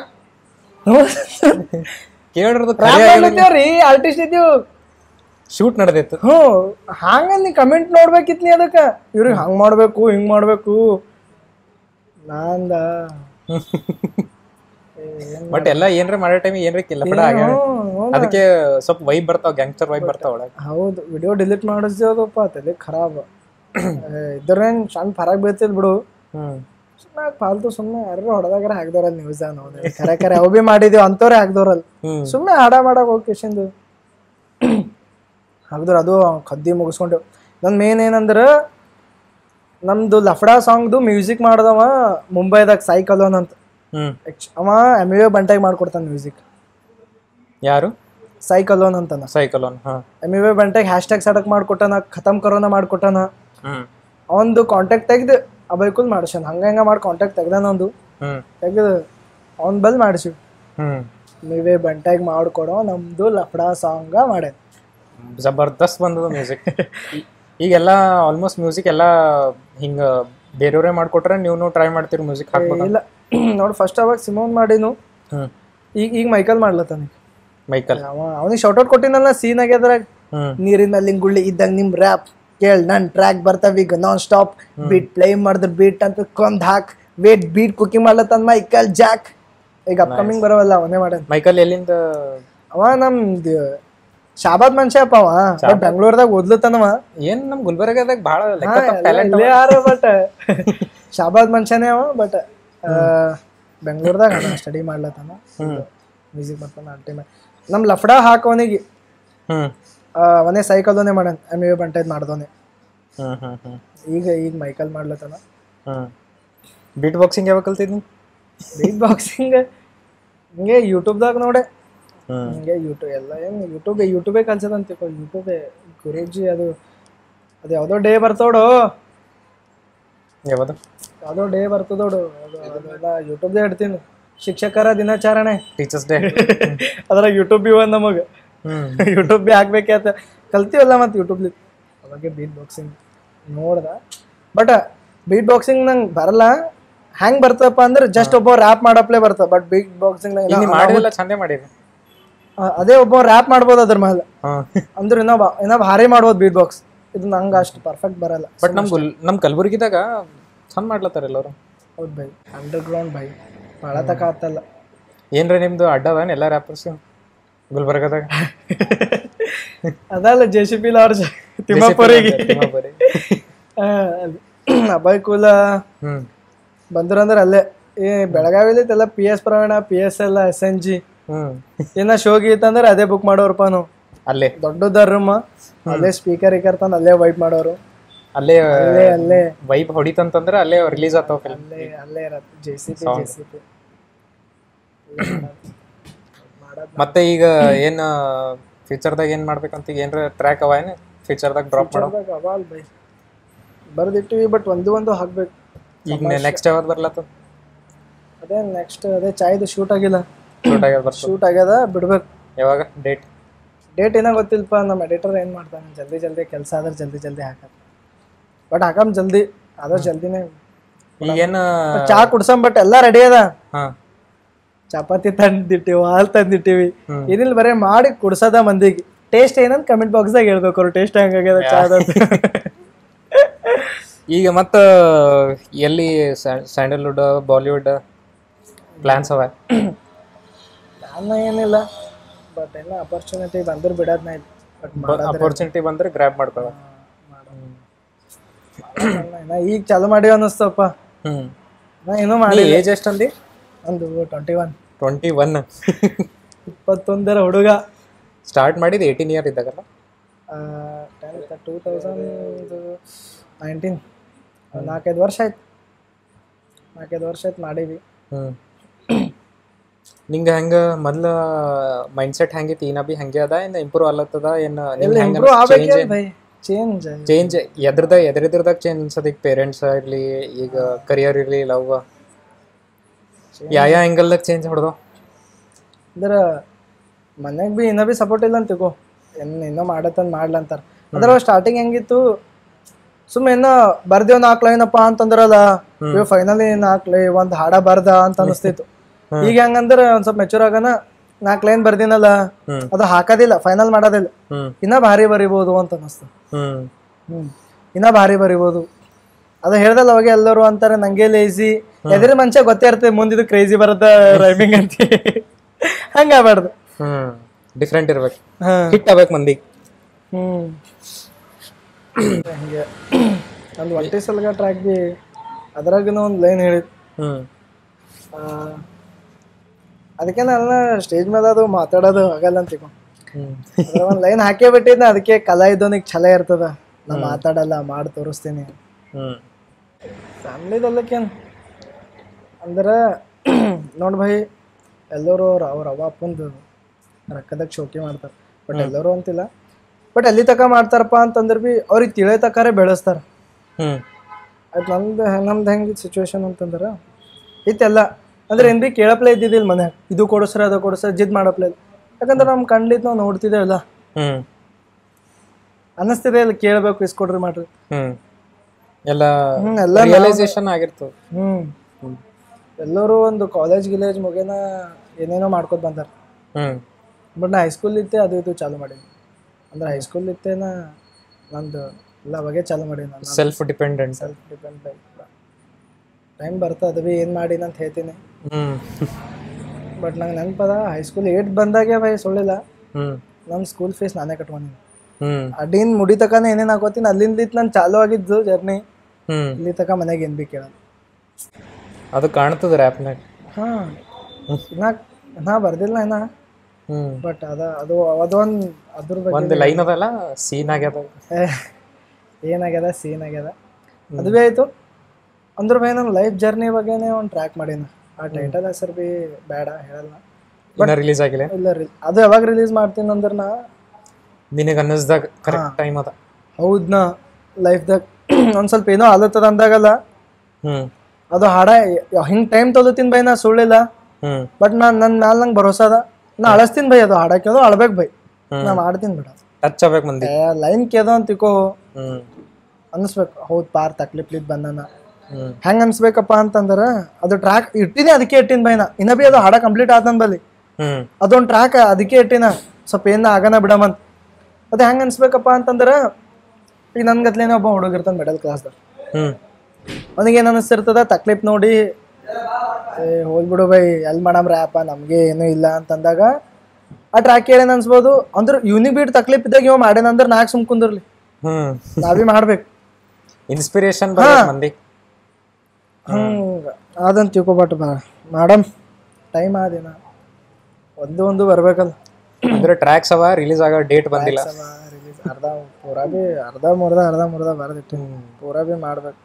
ಕೇಳ್ರಿ ಆರ್ಟಿಸ್ಟ್ ಇದ್ದೀವಿ ಶೂಟ್ ನಡೆದಿತ್ತು ಹ್ಮ್ ಹಂಗ ನೀ ಕಮೆಂಟ್ ನೋಡ್ಬೇಕಿತ್ ನೀ ಅದಕ್ಕ ಇವ್ರಿಗೆ ಹಂಗ್ ಮಾಡ್ಬೇಕು ಹಿಂಗ್ ಮಾಡ್ಬೇಕು ನಾಂದ ಬಟ್ ಎಲ್ಲ ಏನ್ರ ಮಾಡೋ ಟೈಮ್ ಏನ್ರ ಕಿಲ್ಲಪಡ ಆಗ್ಯಾವ ಅದಕ್ಕೆ ಸ್ವಲ್ಪ ವೈಬ್ ಬರ್ತಾವ ಗ್ಯಾಂಗ್ಸ್ಟರ್ ವೈಬ್ ಬರ್ತಾವ ಒಳಗೆ. ಹೌದು ವಿಡಿಯೋ ಡಿಲೀಟ್ ಮಾಡಿಸ್ದೇವಪ್ಪ ತಲೆ ಖರಾಬ್ ಇದ್ರೇನ್ ಸಣ್ಣ ಫರಾಕ್ ಬೀಳ್ತಿದ್ ಬಿಡು ಸುಮ್ಮನೆ ಫಾಲ್ತು ಸುಮ್ಮನೆ ಯಾರು ಹೊಡೆದಾಗ್ರ ಹಾಕ್ದವ್ರಲ್ಲ ನ್ಯೂಸ್ ನೋಡಿ ಖರೆ ಖರೆ ಅವು ಬಿ ಮಾಡಿದೀವಿ ಅಂತವ್ರೆ ಹಾಕ್ದವ್ರಲ್ಲ ಸುಮ್ಮನೆ ಹಾಡ ಮಾಡಕ್ ಹೋಗಿ ಕಿಶಂದು ಹಾಕ್ದವ್ರ ಅದು ಕದ್ದಿ ಮುಗಿಸ್ಕೊಂಡೇವ್. ನನ್ ಮೇನ್ ಏನಂದ್ರ ನಮ್ದು ಲಫಡಾ ಸಾಂಗ್ದು ಮ್ಯೂಸಿಕ್ ಮಾಡ್ದವ ಮುಂಬೈದಾಗ ಸೈಕಲೋನ್ ಅಂತ ಅವ ಎಮ್ ಯು ಬಂಟಾಗಿ ಮಾಡ್ಕೊಡ್ತಾನ ಮ್ಯೂಸಿಕ್. ಯಾರು? ಸೈಕಲೋನ್ ಅಂತಾನ. ಸೈಕಲೋನ್ ಎಮ್ ಯು ಬಂಟಾಗಿ ಹ್ಯಾಶ್ ಟ್ಯಾಗ್ ಸಡಕ್ ಮಾಡ್ಕೊಟ್ಟಾನ, ಖತಮ್ ಕರೋನಾ ಮಾಡ್ಕೊಟ್ಟಾನ. ಅವಂದು ಕಾಂಟ್ಯಾಕ್ಟ್ ತೆಗ್ದು ಅಬೈಕುಲ್ ಮಾಡಿಸ್ಯಾನ. ಹಂಗ ಹಂಗ ಮಾಡಿ ಕಾಂಟ್ಯಾಕ್ಟ್ ತೆಗ್ದಾನ ಒಂದು ತೆಗ್ದು ಅವನ್ ಬಲ್ ಮಾಡಿಸಿ ನೀವೇ ಬಂಟಾಗಿ ಮಾಡ್ಕೊಡೋ ನಮ್ದು ಲಫಡಾ ಸಾಂಗ ಮಾಡ್ಯಾನ. ಜಬರ್ದಸ್ತ್ ಬಂದದ ಮ್ಯೂಸಿಕ್. ಈಗೆಲ್ಲ ಆಲ್ಮೋಸ್ಟ್ ಮ್ಯೂಸಿಕ್ ಎಲ್ಲ ಹಿಂಗ ಬೇರೆಯವ್ರೇ ಮಾಡ್ಕೊಟ್ರೆ ನೀವು ಟ್ರೈ ಮಾಡ್ತೀರಿ ಮ್ಯೂಸಿಕ್ ಹಾಕ್ಬೇಕು? ಇಲ್ಲ ನೋಡಿ ಫಸ್ಟ್ ಅವಾಗ ಸಿಮೋನ್ ಮಾಡಿನು, ಈಗ ಈಗ ಮೈಕಲ್ ಮಾಡ್ಲತ್ತಾನ. ಮೈಕಲ್ ಅವ ಅವನಿಗೆ ಶೌಟ್ಔಟ್ ಕೊಟ್ಟಿನಲ್ಲ ಸೀನ್ ಆಗ್ಯದ್ರಾಗ, ನೀರಿನ ಮೇಲೆ ಗುಳ್ಳಿ ಇದ್ದಂಗ ನಿಮ್ ರ್ಯಾಪ್ ಕೇಳ್ ನನ್ ಟ್ರ್ಯಾಕ್ ಬರ್ತಾವ ಈಗ ನಾನ್ ಸ್ಟಾಪ್ ಬೀಟ್ ಪ್ಲೇ ಮಾಡಿದ್ರ ಬೀಟ್ ಅಂತ ಕೊಂದ್ ಹಾಕ್ ವೇಟ್ ಬೀಟ್ ಕುಕಿಂಗ್ ಮಾಡ್ಲತ್ತಾನ ಮೈಕಲ್ ಜಾಕ್. ಈಗ ಅಪ್ಕಮಿಂಗ್ ಬರೋವಲ್ಲ ಅವನೇ ಮಾಡ್ಯಾನ. ಮೈಕಲ್ ಎಲ್ಲಿಂದ? ಅವ ನಮ್ದು ಶಾಬಾದ್ ಮನುಷ್ಯ ಅಪ್ಪ. ಅವ ಬೆಂಗಳೂರದಾಗ ಓದ್ಲತ್ತಾನವ. ಏನ್ ನಮ್ ಗುಲ್ಬರ್ಗದಾಗ ಬಹಳ ಬಟ್ ಶಾಬಾದ್ ಮನುಷ್ಯನೇ ಅವ. ಬಟ್ ಬೆಂಗಳೂರದಾಗ ಸ್ಟಡಿ ಮಾಡ್ಲತ್ತಾನ, ಮ್ಯೂಸಿಕ್ ಬರ್ತಾನ. ಆ ಟೈಮ್ ನಮ್ ಲಫಡಾ ಹಾಕೋನಿಗೆ ಅವನೇ ಸೈಕಲ್ದೋನೆ ಮಾಡ್ಯಾನ, ಎಮ್ ಯು ಬಂಟೈದ್ ಮಾಡ್ದೋನೆ. ಈಗ ಈಗ ಮೈಕಲ್ ಮಾಡ್ಲತ್ತಾನ. ಬೀಟ್ ಬಾಕ್ಸಿಂಗ್ ಯಾವಾಗ ಕಲ್ತಿದ್ನಿ? ಬೀಟ್ ಬಾಕ್ಸಿಂಗ್ ಹಿಂಗೆ ಯೂಟ್ಯೂಬ್ದಾಗ ನೋಡೆ. ಹಿಂಗೆ ಯೂಟ್ಯೂಬ್ ಎಲ್ಲ ಏನು ಯೂಟ್ಯೂಬ್ ಯೂಟ್ಯೂಬೇ ಕಲ್ಸದಂತ ಯೂಟ್ಯೂಬೇ ಗುರೂಜಿ ಅದು ಅದು ಯಾವುದೋ ಡೇ ಬರ್ತೋಡು, ಯಾವುದು ಯಾವುದೋ ಡೇ ಬರ್ತದೋಡು, ಅದು ಅದೆಲ್ಲ ಯೂಟ್ಯೂಬ್ದೇ ಇಡ್ತೀನಿ, ಶಿಕ್ಷಕರ ದಿನಾಚರಣೆ, ಟೀಚರ್ಸ್ ಡೇ. ಅದ್ರಾಗ ಯೂಟ್ಯೂಬ್ ಬಿ ಒಂದು ನಮಗೆ ಯೂಟ್ಯೂಬ್ ಬಿ ಹಾಕ್ಬೇಕೆ ಅಂತ ಕಲ್ತೀವಲ್ಲ ಮತ್ತು ಯೂಟ್ಯೂಬ್ಲಿ. ಅವಾಗೆ ಬೀಟ್ ಬಾಕ್ಸಿಂಗ್ ನೋಡ್ದ, ಬಟ್ ಬೀಟ್ ಬಾಕ್ಸಿಂಗ್ ನಂಗೆ ಬರಲ್ಲ. ಹೆಂಗೆ ಬರ್ತಪ್ಪ ಅಂದ್ರೆ ಜಸ್ಟ್ ಒಬ್ಬ ರ್ಯಾಪ್ ಮಾಡಪ್ಲೇ ಬರ್ತದೆ, ಬಟ್ ಬೀಟ್ ಬಾಕ್ಸಿಂಗ್ ಮಾಡಿಲ್ಲ, ಚಂದೆ ಮಾಡಿದೆ. ಅದೇ ಒಬ್ಬ ರ್ಯಾಪ್ ಮಾಡ್ಬೋದು ಅದ್ರ ಮೇಲೆ, ಅಂದ್ರೆ ಇನ್ನೊಬ್ಬ ಇನ್ನೊಬ್ಬ ಭಾರಿ ಮಾಡ್ಬೋದು ಬೀಟ್ ಬಾಕ್ಸ್. ಇದು ನಂಗೆ ಅಷ್ಟು ಪರ್ಫೆಕ್ಟ್ ಬರಲ್ಲ. ಬಟ್ ನಮ್ ಗುಲ್ ನಮ್ಮ ಕಲಬುರ್ಗಿದಾಗ ಚಂದ ಮಾಡ್ಲತ್ತಾರ ಎಲ್ಲರೂ. ಹೌದು ಬೈ, ಅಂಡರ್ ಗ್ರೌಂಡ್ ಬೈ ಭಾಳ ತಕ ಆತಲ್ಲ. ಏನ್ರಿ ನಿಮ್ದು ಅಡ್ಡದ ಎಲ್ಲ ರ್ಯಾಪರ್ಸ್ ಗುಲ್ಬರ್ಗದಾಗ? ಅದಲ್ಲ ಜೆ ಸಿ ಪಿ ಅವ್ರ ತಿಮ್ಮಾಪುರಿಗೆ ಅಭಯ್ ಕೂಲ ಹ್ಮ್ ಬಂದ್ರಂದ್ರೆ ಅಲ್ಲೇ ಈ ಬೆಳಗಾವಿಲಿ ಎಲ್ಲ P S Praveen, P S L, S N G ಹ್ಮ್ ಏನ ಶೋಗಿ ಇತ್ತಂದ್ರೆ ಅದೇ ಬುಕ್ ಮಾಡೋರಪ್ಪ ನಾವು. ಅಲ್ಲೇ ದೊಡ್ಡದ ರೂಮ್, ಅಲ್ಲೇ ಸ್ಪೀಕರ್ ಈಕರ್ ತಂದು ಅಲ್ಲೇ ವೈಟ್ ಮಾಡೋರು. ಅಲ್ಲೇ ಅಲ್ಲೇ ಅಲ್ಲೇ ವೈಬ್ ಹೊಡಿತಂತಂದ್ರೆ ಅಲ್ಲೇ ರಿಲೀಸ್ ಆಗ್ತಾವ ಫಿಲ್ಮ್. ಅಲ್ಲೇ ಅಲ್ಲೇ ಇರತ್ತೆ J C P J C P. ಮತ್ತೆ ಈಗ ಏನ್ ಫ್ಯೂಚರ್ದಾಗ ಏನ್ ಮಾಡ್ಬೇಕಂತ ಈಗ ಏನ್ರ ಟ್ರ್ಯಾಕ್ ಅವ ಏನು ಫ್ಯೂಚರ್ದಾಗ ಡ್ರಾಪ್ ಮಾಡೋ? ಅವಾಲ್ ಬೈ ಬರ್ದಿಟ್ಟಿವಿ, ಬಟ್ ಒಂದು ಒಂದು ಹಾಕ್ಬೇಕು. ಈಗ ನೆಕ್ಸ್ಟ್ ಯಾವ್ದು ಬರ್ಲತ್ತ? ಅದೇ ನೆಕ್ಸ್ಟ್ ಅದೇ ಚಾಯ್ದು ಶೂಟ್ ಆಗಿಲ್ಲ, ಶೂಟ್ ಆಗ್ಯದ ಬರ್ತದೆ. ಶೂಟ್ ಆಗ್ಯದ ಬಿಡ್ಬೇಕು. ಯಾವಾಗ ಡೇಟ್? ಡೇಟ್ ಏನೋ ಗೊತ್ತಿಲ್ಲಪ್ಪ. ನಮ್ಮ ಎಡಿಟರ್ ಏನು ಮಾಡ್ತಾನೆ, ಜಲ್ದಿ ಜಲ್ದಿ ಕೆಲಸ ಆದ್ರೆ ಜಲ್ದಿ ಜಲ್ದಿ ಹಾಕತ್, ಬಟ್ ಹಾಕಮ್ ಜಲ್ದಿ ಆದ್ರೆ ಜಲ್ದಿನೇ. ಈಗೇನು ಚಾ ಕುಡ್ಸಮ್, ಬಟ್ ಎಲ್ಲ ರೆಡಿ ಅದ. ಹಾ ಚಪಾತಿ ತಂದಿಟ್ಟಿವಿ, ಹಾಲು ತಂದಿಟ್ಟಿವಿ, ಏನಿಲ್ಲ ಬರೇ ಮಾಡಿ ಕುಡ್ಸದ ಮಂದಿಗೆ. ಟೇಸ್ಟ್ ಏನಂತ ಕಮೆಂಟ್ ಬಾಕ್ಸ್ದಾಗ ಹೇಳ್ಬೇಕು ಅವ್ರು, ಟೇಸ್ಟ್ ಹೆಂಗಾಗ್ಯದ ಚಾದ. ಈಗ ಮತ್ತ ಎಲ್ಲಿ ಸ್ಯಾಂಡಲ್ವುಡ್ ಬಾಲಿವುಡ್ ಪ್ಲಾನ್ಸ್ ಅವ? ನಾನು ಏನಿಲ್ಲ, ಬಟ್ ಎಲ್ಲ ಅಪರ್ಚುನಿಟಿ ಬಂದ್ರೆ ಬಿಡೋದ್ನ ಇಲ್ಲ. ಬಟ್ ಅಪರ್ಚುನಿಟಿ ಬಂದ್ರೆ ಗ್ರ್ಯಾಬ್ ಮಾಡ್ತಾವ. ಈಗ ಚಾಲು ಮಾಡಿವ ಅನ್ನಿಸ್ತಪ್ಪ. ಹ್ಮ್ ನಾ ಏನೂ ಮಾಡಿ. ಏಜ್ ಎಷ್ಟು ಅಂದಿ? ಒಂದು ಟ್ವೆಂಟಿ ಒನ್ ಟ್ವೆಂಟಿ ಒನ್ ಇಪ್ಪತ್ತೊಂದರ ಹುಡುಗ. ಸ್ಟಾರ್ಟ್ ಮಾಡಿದ್ದು ಏಯ್ಟೀನ್ ಇಯರ್ ಇದ್ದಾಗಲ್ಲ? ಟೆಂತ್ ಟೂ ತೌಸಂಡ್ ನೈನ್ಟೀನ್ ನಾಲ್ಕೈದು ವರ್ಷ ಆಯ್ತು, ನಾಲ್ಕೈದು ವರ್ಷ ಆಯ್ತು ಮಾಡೀವಿ. ಹ್ಮ್ ನಿಂಗೆ ಹೆಂಗ ಮೊದ್ಲ ಮೈಂಡ್ಸೆಟ್ ಹೆಂಗಿತ್ತು? ಈನ ಬಿ ಹಂಗೆ ಅದ, ಏನು ಇಂಪ್ರೂವ್ ಆಗ್ಲತ್ತದ? ಏನು ಚೇಂಜ್ ಚೇಂಜ್ ಎದ್ರದಾಗ ಎದ್ರದ್ರದಾಗ ಚೇಂಜ್ ಅನ್ಸದ? ಈಗ ಪೇರೆಂಟ್ಸ್ ಇರಲಿ, ಈಗ ಕರಿಯರ್ ಇರಲಿ, ಲವ್ ಯಾವ ಯಾವ ಆ್ಯಂಗಲ್ದಾಗ ಚೇಂಜ್ ಹೊಡೆದು? ಅಂದ್ರೆ ಮನ್ಯಾಗ ಬಿ ಇನ್ನೂ ಬಿ ಸಪೋರ್ಟ್ ಇಲ್ಲ ಅಂತ ತಿಳ್ಕೊ, ಏನು ಇನ್ನೂ ಮಾಡತ್ತಂದು ಮಾಡ್ಲಂತಾರ. ಅದ್ರ ಸ್ಟಾರ್ಟಿಂಗ್ ಹೆಂಗಿತ್ತು, ಸುಮ್ಮನೆ ಏನೋ ಬರ್ದೇವ್ ನಾಲ್ಕು ಲೈನಪ್ಪ ಅಂತಂದ್ರಲ್ಲ, ಇವ್ ಫೈನಲಿ ನಾಲ್ಕು ಲೈ ಒಂದು ಹಾಡ ಬರ್ದ ಅಂತ ಅನಿಸ್ತಿತ್ತು. ಈಗ ಹೆಂಗಂದ್ರೆ ಒಂದ್ ಸ್ವಲ್ಪ ಮೆಚೂರ್ ಆಗನ ನಾಲ್ಕು ಲೈನ್ ಬರ್ದಿನಲ್ಲ, ಅದು ಹಾಕೋದಿಲ್ಲ, ಫೈನಲ್ ಮಾಡೋದಿಲ್ಲ, ಇನ್ನ ಭಾರಿ ಬರಿಬೋದು ಅಂತ ಅನಿಸ್ತು. ಹ್ಮ್ ಇನ್ನ ಭಾರಿ ಬರಿಬೋದು. ಅದು ಹೇಳ್ದಲ್ಲ ಅವಾಗ ಎಲ್ಲರೂ ಅಂತಾರೆ ನಂಗೆ ಲೇಜಿ, ಎದ್ರ ಮನುಷ್ಯ ಗೊತ್ತೇ ಇರ್ತದೆ ಮುಂದಿದ್ದು ಕ್ರೇಜಿ ಬರುತ್ತೆ ರೈಮಿಂಗ್ ಅಂತ. ಹಂಗಾಗ್ಬಾರ್ದು, ಹ್ಮ್ ಡಿಫ್ರೆಂಟ್ ಇರ್ಬೇಕು, ಹಿಟ್ ಆಗ್ಬೇಕು ಮಂದಿಗೆ. ಹ್ಮ್ ಹಂಗೆ ಒಂದು ಒಂಟಿ ಸಲಗ ಟ್ರ್ಯಾಕ್ ಬಿ ಅದ್ರಾಗನ ಒಂದು ಲೈನ್ ಹೇಳಿದ್. ಹ್ಮ್ ಅದಕ್ಕೆ ನಾನು ಸ್ಟೇಜ್ ಮೇಲೆ ಅದು ಮಾತಾಡೋದು ಆಗಲ್ಲ ಅಂತ ಒಂದು ಲೈನ್ ಹಾಕೇ ಬಿಟ್ಟಿದ್ನ. ಅದಕ್ಕೆ ಕಲಾ ಇದ್ದವನಿಗೆ ಛಲ ಇರ್ತದ, ನಾ ಮಾತಾಡಲ್ಲ ಮಾಡಿ ತೋರಿಸ್ತೀನಿ. ಫ್ಯಾಮ್ಲಿದಲ್ಲಕ್ಕೇನು ಅಂದ್ರೆ ನೋಡ್ ಭೈ, ಎಲ್ಲರೂ ಅವ್ರ ಅವ್ರ ಅವ್ವ ಅಪ್ಪಂದು ರೊಕ್ಕದಾಗ ಶೋಕಿ ಮಾಡ್ತಾರೆ, ಬಟ್ ಎಲ್ಲರೂ ಅಂತಿಲ್ಲ. ಬಟ್ ಎಲ್ಲಿ ತಕ ಮಾಡ್ತಾರಪ್ಪ ಅಂತಂದ್ರೆ ಬಿ ಅವ್ರಿಗೆ ತಿಳಿ ತಕಾರೆ ಬೆಳೆಸ್ತಾರ. ಅದು ನಮ್ದು ನಮ್ದು ಹೆಂಗೆ ಸಿಚುವೇಶನ್ ಅಂತಂದ್ರೆ ಇತ್ತೆಲ್ಲ ಅಂದ್ರೆ ಏನ್ ಬಿ ಕೇಳಪ್ಲೇ ಇದ್ದಿದ್ದಿಲ್ಲ ಮನ್ಯಾಗ, ಇದು ಕೊಡಿಸ್ರ ಅದು ಕೊಡಿಸ್ರ ಜಿದ್ ಮಾಡಪ್ಲೇ ಇಲ್ಲ. ಯಾಕಂದ್ರೆ ನಮ್ ಕಂಡ್ಲಿದ್ ನಾವು ನೋಡ್ತಿದ್ದೇವಲ್ಲ, ಅನ್ನಿಸ್ತಿದೆ ಇಲ್ಲ ಕೇಳ್ಬೇಕು, ಇಸ್ಕೊಡ್ರಿ ಮಾಡ್ರಿ ಎಲ್ಲ ಎಲ್ಲ ರಿಯಲೈಸೇಷನ್ ಆಗಿರ್ತದೆ. ಹ್ಮ್ ಎಲ್ಲರೂ ಒಂದು ಕಾಲೇಜ್ ಗಿಲೇಜ್ ಮುಗೇನ ಏನೇನೋ ಮಾಡ್ಕೊತ ಬಂದಾರ. ಬಟ್ ನಾ ಹೈಸ್ಕೂಲ್ ಇತ್ತೆ ಅದು ಇದು ಚಾಲು ಮಾಡೀನಿ. ಅಂದ್ರೆ ಹೈಸ್ಕೂಲ್ ಇತ್ತೇನ ನಂದು ಎಲ್ಲ ಅವಾಗೆ ಚಾಲು ಮಾಡೀನಿ ನಾನು. Self dependent self dependent time ಬರ್ತದೆ, ಅದು ಭೀ ಏನು ಮಾಡೀನಿ ಅಂತ ಹೇಳ್ತೀನಿ. ಬಟ್ ನಂಗೆ ನೆನಪದ ಹೈಸ್ಕೂಲ್ ಏಟ್ ಬಂದಾಗೆ ಭೈ ಸುಳ್ಳಿಲ್ಲ, ನನ್ನ ಸ್ಕೂಲ್ ಫೀಸ್ ನಾನೇ ಕಟ್ಕೊಂಡಿನಿ. ಅಡಿನ್ ಮುಡಿ ತಕನೇ ಏನೇನು ಹಾಕೋತೀನಿ, ಅಲ್ಲಿಂದ ನಾನು ಚಾಲು ಆಗಿದ್ದು ಜರ್ನಿ. ಇಲ್ಲಿ ತಕ ಮನೆಗೆ ಏನು ಬಿ ಕೇಳೋದು ಅದು ಕಾಣ್ತದ ರ್ಯಾಪ್ನಾಗ. ಹಾಂ ನಾ ನಾ ಬರ್ದಿಲ್ಲ ಏನ, ಬಟ್ ಅದ ಅದು ಅದೊಂದು ಅದ್ರ ಬಗ್ಗೆ ಒಂದು ಲೈನ್ ಅದಲ್ಲ, ಸೀನ್ ಆಗ್ಯದ, ಏನಾಗ್ಯದ ಸೀನ್ ಆಗ್ಯದ. ಅದು ಭೀ ಆಯಿತು ಅಂದ್ರೆ ಭೈ ನನ್ನ ಲೈಫ್ ಜರ್ನಿ ಬಗ್ಗೆನೇ ಒಂದು ಟ್ರ್ಯಾಕ್ ಮಾಡೀನ. ಆ ಟೈಟಲ್ ಹೆಸರು ಭೀ ಬೇಡ ಹೇಳಲ್ಲ, ಬಟ್ ರಿಲೀಸ್ ಆಗಿಲ್ಲ. ಇಲ್ಲ ರೀ, ಅದು ಯಾವಾಗ ರಿಲೀಸ್ ಮಾಡ್ತೀನಿ ಅಂದ್ರೆ ನಾ ನಿನಗೆ ಅನ್ನಿಸ್ದಾಗ ಕರೆಕ್ಟ್ ಟೈಮ್ ಅದ. ಹೌದ್ನಾ ಲೈಫ್ದಾಗ ಒಂದು ಸ್ವಲ್ಪ ಏನೋ ಆಲತ್ತದ ಅಂದಾಗಲ್ಲ ಹ್ಮ್ ಅದು ಹಾಡ ಹಿಂಗೆ ಟೈಮ್ ತೊಗೊತೀನಿ ಬೈ ನಾ ಸುಳ್ಳಿಲ್ಲ ಹ್ಮ್ ಬಟ್ ನಾನು ನನ್ನ ಮ್ಯಾಲ ನಂಗೆ ಭರೋಸಾ ಅದ ನಾ ಅಳಸ್ತೀನಿ ಬೈ ಅದು ಹಾಡಕ್ಕೆ ಅದು ಅಳ್ಬೇಕು ಬೈ ನಾ ಮಾಡ್ತೀನಿ ಬಿಡ ಟಚ್ ಆಗ್ಬೇಕು ಮಂದಿ ಲೈನ್ ಕೇದೋ ಅಂತ ತಿಕೋ ಹ್ಮ್ ಅನ್ಸ್ಬೇಕು ಹೌದು ಪಾರ್ ತಕ್ಲಿಪ್ಲಿದ್ ಬಂದಾನ ಹ್ಮ್ ಹೆಂಗೆ ಅನ್ಸ್ಬೇಕಪ್ಪ ಅಂತಂದ್ರೆ ಅದು ಟ್ರ್ಯಾಕ್ ಇಟ್ಟಿನಿ ಅದಕ್ಕೆ ಇಟ್ಟಿನ ಬೈನ ಇನ್ನ ಬಿ ಅದು ಹಾಡ ಕಂಪ್ಲೀಟ್ ಆದ ಬಲ್ಲಿ ಹ್ಮ್ ಅದೊಂದು ಟ್ರ್ಯಾಕ್ ಅದಕ್ಕೆ ಇಟ್ಟಿನ ಸ್ವಲ್ಪ ಏನ ಆಗನ ಬಿಡಮಂತ ಅದು ಹೆಂಗೆ ಅನ್ಸ್ಬೇಕಪ್ಪ ಅಂತಂದ್ರೆ ಈಗ ನನ್ನ ಗತ್ಲೇನೆ ಒಬ್ಬ ಹುಡುಗಿರ್ತಾನೆ ಮಿಡಲ್ ಕ್ಲಾಸ್ದಾಗ ಹ್ಮ್ ಅವನಿಗೇನು ಅನಿಸ್ತಿರ್ತದ ತಕ್ಲೀಫ್ ನೋಡಿ ಏ ಹೋಗ್ಬಿಡು ಬೈ ಎಲ್ಲಿ ಮಾಡಮ್ ರ್ಯಾಪ ನಮಗೆ ಏನೂ ಇಲ್ಲ ಅಂತಂದಾಗ ಆ ಟ್ರ್ಯಾಕ್ ಕೇಳೇನು ಅನ್ಸ್ಬೋದು ಅಂದ್ರೆ ಯೂನಿಕ್ ಬೀಟ್ ತಕ್ಲೀಫ್ ಇದ್ದಾಗ ಇವ ಮಾಡೇನಂದ್ರೆ ನಾಲ್ಕು ಸುಮ್ ಕುಂದಿರ್ಲಿ ಹ್ಮ್ ನಾವೇ ಮಾಡ್ಬೇಕು ಇನ್ಸ್ಪಿರೇಷನ್ ಬರ್ಬೇಕು ಮಂದಿ ಹಂಗೆ ಅದಂತ ತಿಳ್ಕೊಬಾಟು ಬಾ ಮಾಡಮ್ ಟೈಮ್ ಆದೇನ ಒಂದು ಒಂದು ಬರ್ಬೇಕಲ್ಲ ಅಂದ್ರೆ ಟ್ರ್ಯಾಕ್ಸ್ ಅವ ರಿಲೀಸ್ ಆಗೋ ಡೇಟ್ ಬಂದಿಲ್ಲ ರಿಲೀಸ್ ಅರ್ಧ ಪೂರಾ ಬಿ ಅರ್ಧ ಮುರ್ದ ಅರ್ಧ ಮುರ್ದ ಬರ್ದಿಟ್ಟು ಪೂರಾ ಬಿ ಮಾಡ್ಬೇಕು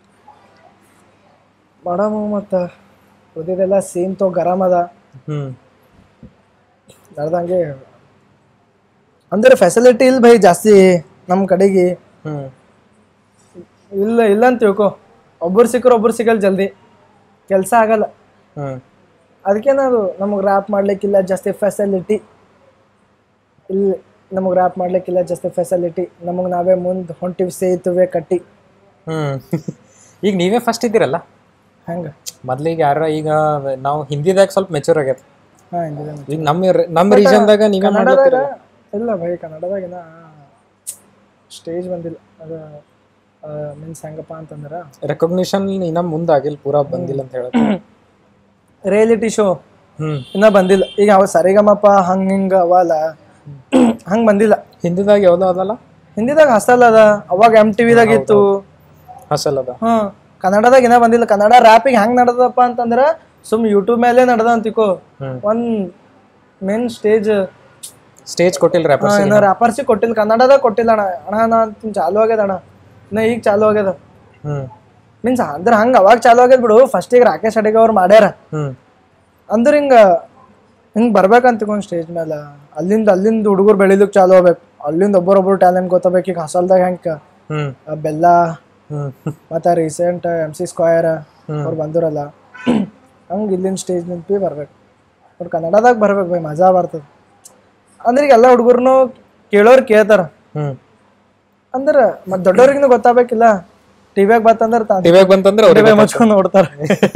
ಮಾಡಮು ಮತ್ತು ಉಳಿದಿದೆಲ್ಲ ಸೀನ್ ತೋ ಗರಮ್ ಅದ ಹ್ಮ್ ನಡ್ದಂಗೆ ಅಂದ್ರೆ ಫೆಸಿಲಿಟಿ ಇಲ್ಲ ಬೈ ಜಾಸ್ತಿ ನಮ್ಮ ಕಡೆಗೆ ಹ್ಮ್ ಇಲ್ಲ ಇಲ್ಲ ಅಂತ ತಿಳ್ಕೊ ಒಬ್ಬರು ಸಿಕ್ಕರು ಒಬ್ಬರು ಸಿಗಲ್ಲ ಜಲ್ದಿ ಕೆಲಸ ಆಗಲ್ಲ ಹ್ಮ್ ಅದಕ್ಕೇನದು ನಮಗೆ ರ್ಯಾಪ್ ಮಾಡ್ಲಿಕ್ಕಿಲ್ಲ ಜಾಸ್ತಿ ಫೆಸಿಲಿಟಿ ಇಲ್ಲ ನಮಗೆ ರ್ಯಾಪ್ ಮಾಡ್ಲಿಕ್ಕಿಲ್ಲ ಜಾಸ್ತಿ ಫೆಸಿಲಿಟಿ ನಮಗೆ ನಾವೇ ಮುಂದೆ ಹೊಂಟಿವಿ ಸೇತುವೆ ಕಟ್ಟಿ ಹ್ಮ್ ಈಗ ನೀವೇ ಫಸ್ಟ್ ಇದ್ದೀರಲ್ಲ ಹಂಗೆ ಮೊದ್ಲಿಗೆ ಯಾರ ಈಗ ನಾವು ಹಿಂದಿದಾಗ ಸ್ವಲ್ಪ ಮೆಚೂರ್ ಆಗೈತೆ ಹಾಂ ಹಿಂದಿದೆ ಈಗ ನಮ್ಮ ನಮ್ಮ ರೀಜನ್ದಾಗ ನೀವೇ ಕನ್ನಡದಾಗ ಮಾಡ್ಲತ್ತೀರಲ್ಲ. ಇಲ್ಲ ಬೈ ಕನ್ನಡದಾಗಿನ ಸ್ಟೇಜ್ ಬಂದಿಲ್ಲ ಅದು ಮೀನ್ಸ್ ಹೆಂಗಪ್ಪ ಅಂತಂದ್ರೆ ರೆಕಗ್ನಿಷನ್ ಇನ್ನ ಮುಂದಾಗಿಲ್ಲ ಪೂರಾ ಬಂದಿಲ್ಲ ಅಂತ ಹೇಳತ್ತೆ ರಿಯಾಲಿಟಿ ಶೋ ಹ್ಮ್ ಇನ್ನೂ ಬಂದಿಲ್ಲ ಈಗ ಅವ ಸರಿಗಮಪ ಹಂಗೆ ಹಿಂಗೆ ಅವಲ್ಲ ಹಂಗೆ ಬಂದಿಲ್ಲ ಹಿಂದಿದಾಗ ಯಾವ್ದೋ ಅದಲ್ಲ ಹಿಂದಿದಾಗ ಹಸಲ್ ಅದ ಅವಾಗ ಎಮ್ ಟಿ ವಿದಾಗ ಇತ್ತು ಹಸಲ್ ಅದ ಹಾಂ ಕನ್ನಡದಾಗ ಏನೋ ಬಂದಿಲ್ಲ ಕನ್ನಡ ರ್ಯಾಪಿಗೆ ಹೆಂಗೆ ನಡೆದಪ್ಪ ಅಂತಂದ್ರೆ ಸುಮ್ ಯೂಟ್ಯೂಬ್ ಮೇಲೆ ನಡೆದ ಅಂತಿಕೋ ಒಂದು ಮೇನ್ ಸ್ಟೇಜ್ ಸ್ಟೇಜ್ ಕೊಟ್ಟಿಲ್ಲ ರ್ಯಾಪರ್ಸ್ ಏನೋ ರ್ಯಾಪರ್ಸಿಗೆ ಕೊಟ್ಟಿಲ್ಲ ಕನ್ನಡದಾಗ ಕೊಟ್ಟಿಲ್ಲ ಅಣ್ಣ ಅಣ್ಣ ನಾ ಚಾಲು ಆಗ್ಯದ ಅಣ್ಣ ಇನ್ನ ಈಗ ಚಾಲು ಆಗ್ಯದ ಹ್ಮ್ ಮೀನ್ಸ್ ಅಂದ್ರೆ ಹಂಗೆ ಅವಾಗ ಚಾಲು ಆಗ್ಯದ ಬಿಡು ಫಸ್ಟಿಗೆ ರಾಕೇಶ್ ಅಡಿಗ ಅವ್ರು ಮಾಡ್ಯಾರ ಹ್ಮ್ ಅಂದ್ರೆ ಹಿಂಗೆ ಹಿಂಗೆ ಬರ್ಬೇಕಂತ ತಿಳ್ಕೊಂಡು ಸ್ಟೇಜ್ ಮೇಲೆ ಅಲ್ಲಿಂದ ಅಲ್ಲಿಂದ ಹುಡುಗರು ಬೆಳಿಲಿಕ್ಕೆ ಚಾಲು ಆಗ್ಬೇಕು ಅಲ್ಲಿಂದ ಒಬ್ಬರೊಬ್ಬರು ಟ್ಯಾಲೆಂಟ್ ಗೊತ್ತಾಗಬೇಕು ಈಗ ಹಸಲ್ದಾಗ ಹೆಂಗೆ ಹ್ಮ್ ಬೆಲ್ಲ ಹ್ಮ್ ಮತ್ತು ರೀಸೆಂಟ್ ಎಮ್ ಸಿ ಸ್ಕ್ವಯರ್ ಅವ್ರು ಬಂದಿರಲ್ಲ ಹಂಗೆ ಇಲ್ಲಿನ ಸ್ಟೇಜ್ ನಿಂತು ಭೀ ಬರ್ಬೇಕು ಬಟ್ ಕನ್ನಡದಾಗ ಬರ್ಬೇಕು ಬೈ ಮಜಾ ಬರ್ತದೆ ಅಂದ್ರೆ ಈಗ ಎಲ್ಲ ಹುಡುಗರ್ನು ಕೇಳೋರು ಕೇಳ್ತಾರ ಹ್ಮ್ ಅಂದ್ರೆ ಮತ್ತು ದೊಡ್ಡವ್ರಿಗೂ ಗೊತ್ತಾಗಬೇಕಿಲ್ಲ ಟಿವಿಯಾಗ ಬಂತಂದ್ರೆ ಟಿವಿಯಾಗ ಬಂತಂದ್ರೆ ಅವ್ರಿಗೆ ಟಿವಿ ಮುಚ್ಕೊಂಡು ನೋಡ್ತಾರೆ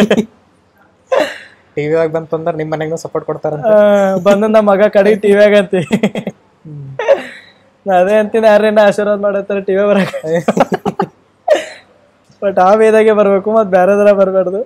ಟಿವಿಯಾಗ ಬಂತಂದ್ರೆ ನಿಮ್ಮ ಮನೆಗೂ ಸಪೋರ್ಟ್ ಕೊಡ್ತಾರ ಬಂದ ನಮ್ಮ ಮಗ ಕಡೆ ಟಿವಿಯಾಗ ಅಂತಿ ನಾ ಅದೇ ಅಂತೀನಿ ಯಾರೇನ ಆಶೀರ್ವಾದ ಮಾಡತ್ತಾರೆ ಟಿವಿ ಬರಕ ಬಟ್ ಆ ವೇದಾಗೆ ಬರ್ಬೇಕು ಮತ್ತು ಬೇರೆದ್ರ ಬರಬಾರ್ದು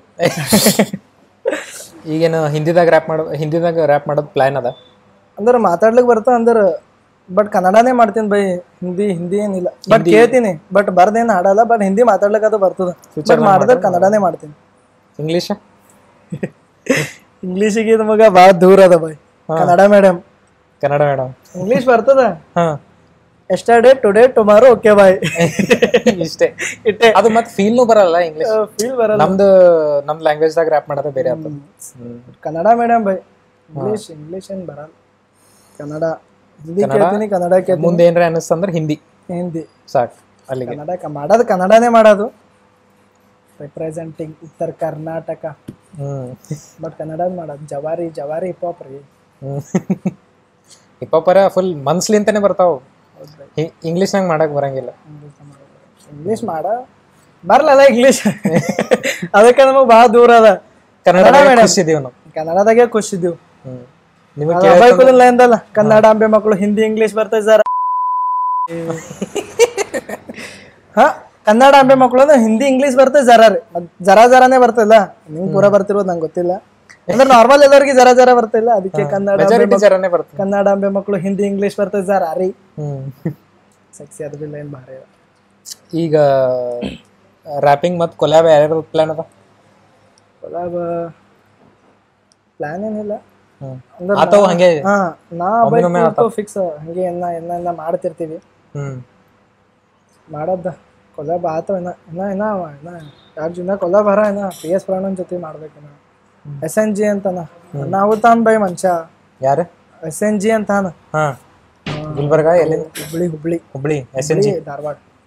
ಈಗೇನು ಹಿಂದಿದಾಗ ರ್ಯಾಪ್ ಮಾಡೋ ಹಿಂದಿದಾಗ ರ್ಯಾಪ್ ಮಾಡೋದು ಪ್ಲಾನ್ ಅದ ಅಂದ್ರೆ ಮಾತಾಡ್ಲಿಕ್ಕೆ ಬರ್ತಾ ಅಂದ್ರೆ ಬಟ್ ಕನ್ನಡನೇ ಮಾಡ್ತೀನಿ ಬೈ ಹಿಂದಿ ಹಿಂದಿ ಏನಿಲ್ಲ ಬಟ್ ಕೇಳ್ತೀನಿ ಬಟ್ ಬರ್ದೇನು ಹಾಡಲ್ಲ ಬಟ್ ಹಿಂದಿ ಮಾತಾಡ್ಲಿಕ್ಕೆ ಅದು ಬರ್ತದ ಬಟ್ ಮಾಡಿದ್ರೆ ಕನ್ನಡನೇ ಮಾಡ್ತೀನಿ ಇಂಗ್ಲೀಷ್ ಇಂಗ್ಲೀಷಿಗೆ ನಮಗ ಭಾಳ ದೂರ ಅದ ಬೈ Kannada madam Kannada madam English ಬರ್ತದ ಹಾ yesterday today tomorrow okay bye ಇಷ್ಟೇ ಇಟ್ಟೆ ಅದು ಮತ್ತೆ ಫೀಲ್ನು ಬರಲ್ಲ ಇಂಗ್ಲೀಷ್ ಫೀಲ್ ಬರಲ್ಲ ನಮ್ದು ನಮ್ ಲ್ಯಾಂಗ್ವೇಜ್ದಾಗ ರ್ಯಾಪ್ ಮಾಡೋದೇ ಬೇರೆ ಆಗ್ತದೆ ಕನ್ನಡ ಮೇಡಮ್ ಬೈ ಇಂಗ್ಲೀಷ್ ಇಂಗ್ಲೀಷ್ ಏನು ಬರಲ್ಲ ಕನ್ನಡ ಹಿಂದಿ ಕೇಳ್ತೀನಿ ಕನ್ನಡ ಕೇಳ್ತೀನಿ ಮುಂದೆ ಏನ್ರ ಅನ್ನಿಸ್ತಂದ್ರೆ ಹಿಂದಿ ಹಿಂದಿ ಸಾಕು ಅಲ್ಲಿಗೆ ಕನ್ನಡ ಮಾಡೋದು ಕನ್ನಡನೇ ಮಾಡೋದು ರಿಪ್ರೆಸೆಂಟಿಂಗ್ ಉತ್ತರ ಕರ್ನಾಟಕ ಹ್ಮ್ ಬಟ್ ಕನ್ನಡ ಮಾಡೋದು ಜವಾರಿ ಜವಾರಿ ಹಿಪ್ ಹಾಪ್ ರೀ ಹಿಪ್ ಹಾಪರ ಫುಲ್ ಮನ್ಸ್ಲಿಂತಾನೆ ಬರ್ತಾವ ಇಂಗ್ಲೀಷ್ನಾಗ ಮಾಡಕ್ ಬರಂಗಿಲ್ಲ ಇಂಗ್ಲೀಷ್ ಮಾಡ ಬರಲ್ಲ ಇಂಗ್ಲೀಷ್ ಅದಕ್ಕೆ ನಮಗೆ ಭಾಳ ದೂರ ಅದ ಕನ್ನಡ ಖುಷಿದೀವಿ ನಾವು ಕನ್ನಡದಾಗೆ ಖುಷಿದ್ದೀವಿ ಹ್ಮ್ ನಿಮಗೆ ಬೈಕುಲಿಲ್ಲ ಎಂದಲ್ಲ ಕನ್ನಡ ಅಂಬೆ ಮಕ್ಕಳು ಹಿಂದಿ ಇಂಗ್ಲೀಷ್ ಬರ್ತದೆ ಜರ ಹಾ ಕನ್ನಡ ಅಂಬೆ ಮಕ್ಕಳು ಅಂದ್ರೆ ಹಿಂದಿ ಇಂಗ್ಲೀಷ್ ಬರ್ತದೆ ಜರ ರೀ ಜರ ಜರಾನೇ ಬರ್ತಿಲ್ಲ ನಿಂಗೆ ಪೂರ ಬರ್ತಿರೋದು ನಂಗೆ ಗೊತ್ತಿಲ್ಲ ಅಂದ್ರೆ ನಾರ್ಮಲ್ ಎಲ್ಲರಿಗೆ ಜರ ಜರ ಬರ್ತಿಲ್ಲ ಅದಕ್ಕೆ ಕನ್ನಡ ಜರನೇ ಬರ್ತದೆ ಕನ್ನಡ ಅಂಬೆ ಮಕ್ಕಳು ಹಿಂದಿ ಇಂಗ್ಲೀಷ್ ಬರ್ತದೆ ಜರ ರೀ ಹ್ಮ್ ಸೆಕ್ಸಿ ಅದು ಬಿಲ್ಲ ಏನು ಭಾರಿ ಈಗ ರ್ಯಾಪಿಂಗ್ ಮತ್ತು ಕೊಲ್ಯಾಬ್ ಯಾರ್ಯಾರು ಪ್ಲಾನ್ ಅದ ಕೊಲಾಬ ಪ್ಲಾನ್ ಏನಿಲ್ಲ ಆತವು ಹಂಗೆ ಹಾ ನಾ ಫಿಕ್ಸ್ ಹಂಗೆ ಎನ್ನ ಎನ್ನ ಎನ್ನ ಮಾಡ್ತಿರ್ತೀವಿ ಹ್ಮ್ ಮಾಡದ್ದ ಕೊಲಾಬ್ ಆತವ ಇನ್ನ ಇನ್ನ ಇನ್ನ ಇನ್ನ ಯಾರು ಜನ ಕೊಲಾಬ್ ಹರ ಇನ್ನ ಪಿ ಎಸ್ ಪ್ರಾಣನ್ ಜೊತೆ ಮಾಡ್ಬೇಕಿನ್ನ ಎಸ್ ಎನ್ ಜಿ ಅಂತಾನ ನಾವು ತಾನ್ ಬೈ ಮನುಷ್ಯ ಯಾರು ಎಸ್ ಎನ್ ಜಿ ಅಂತಾನ ಹಾ ಗುಲ್ಬರ್ಗ ಎಲ್ಲಿ Hubli Hubli Hubli S N G Dharwad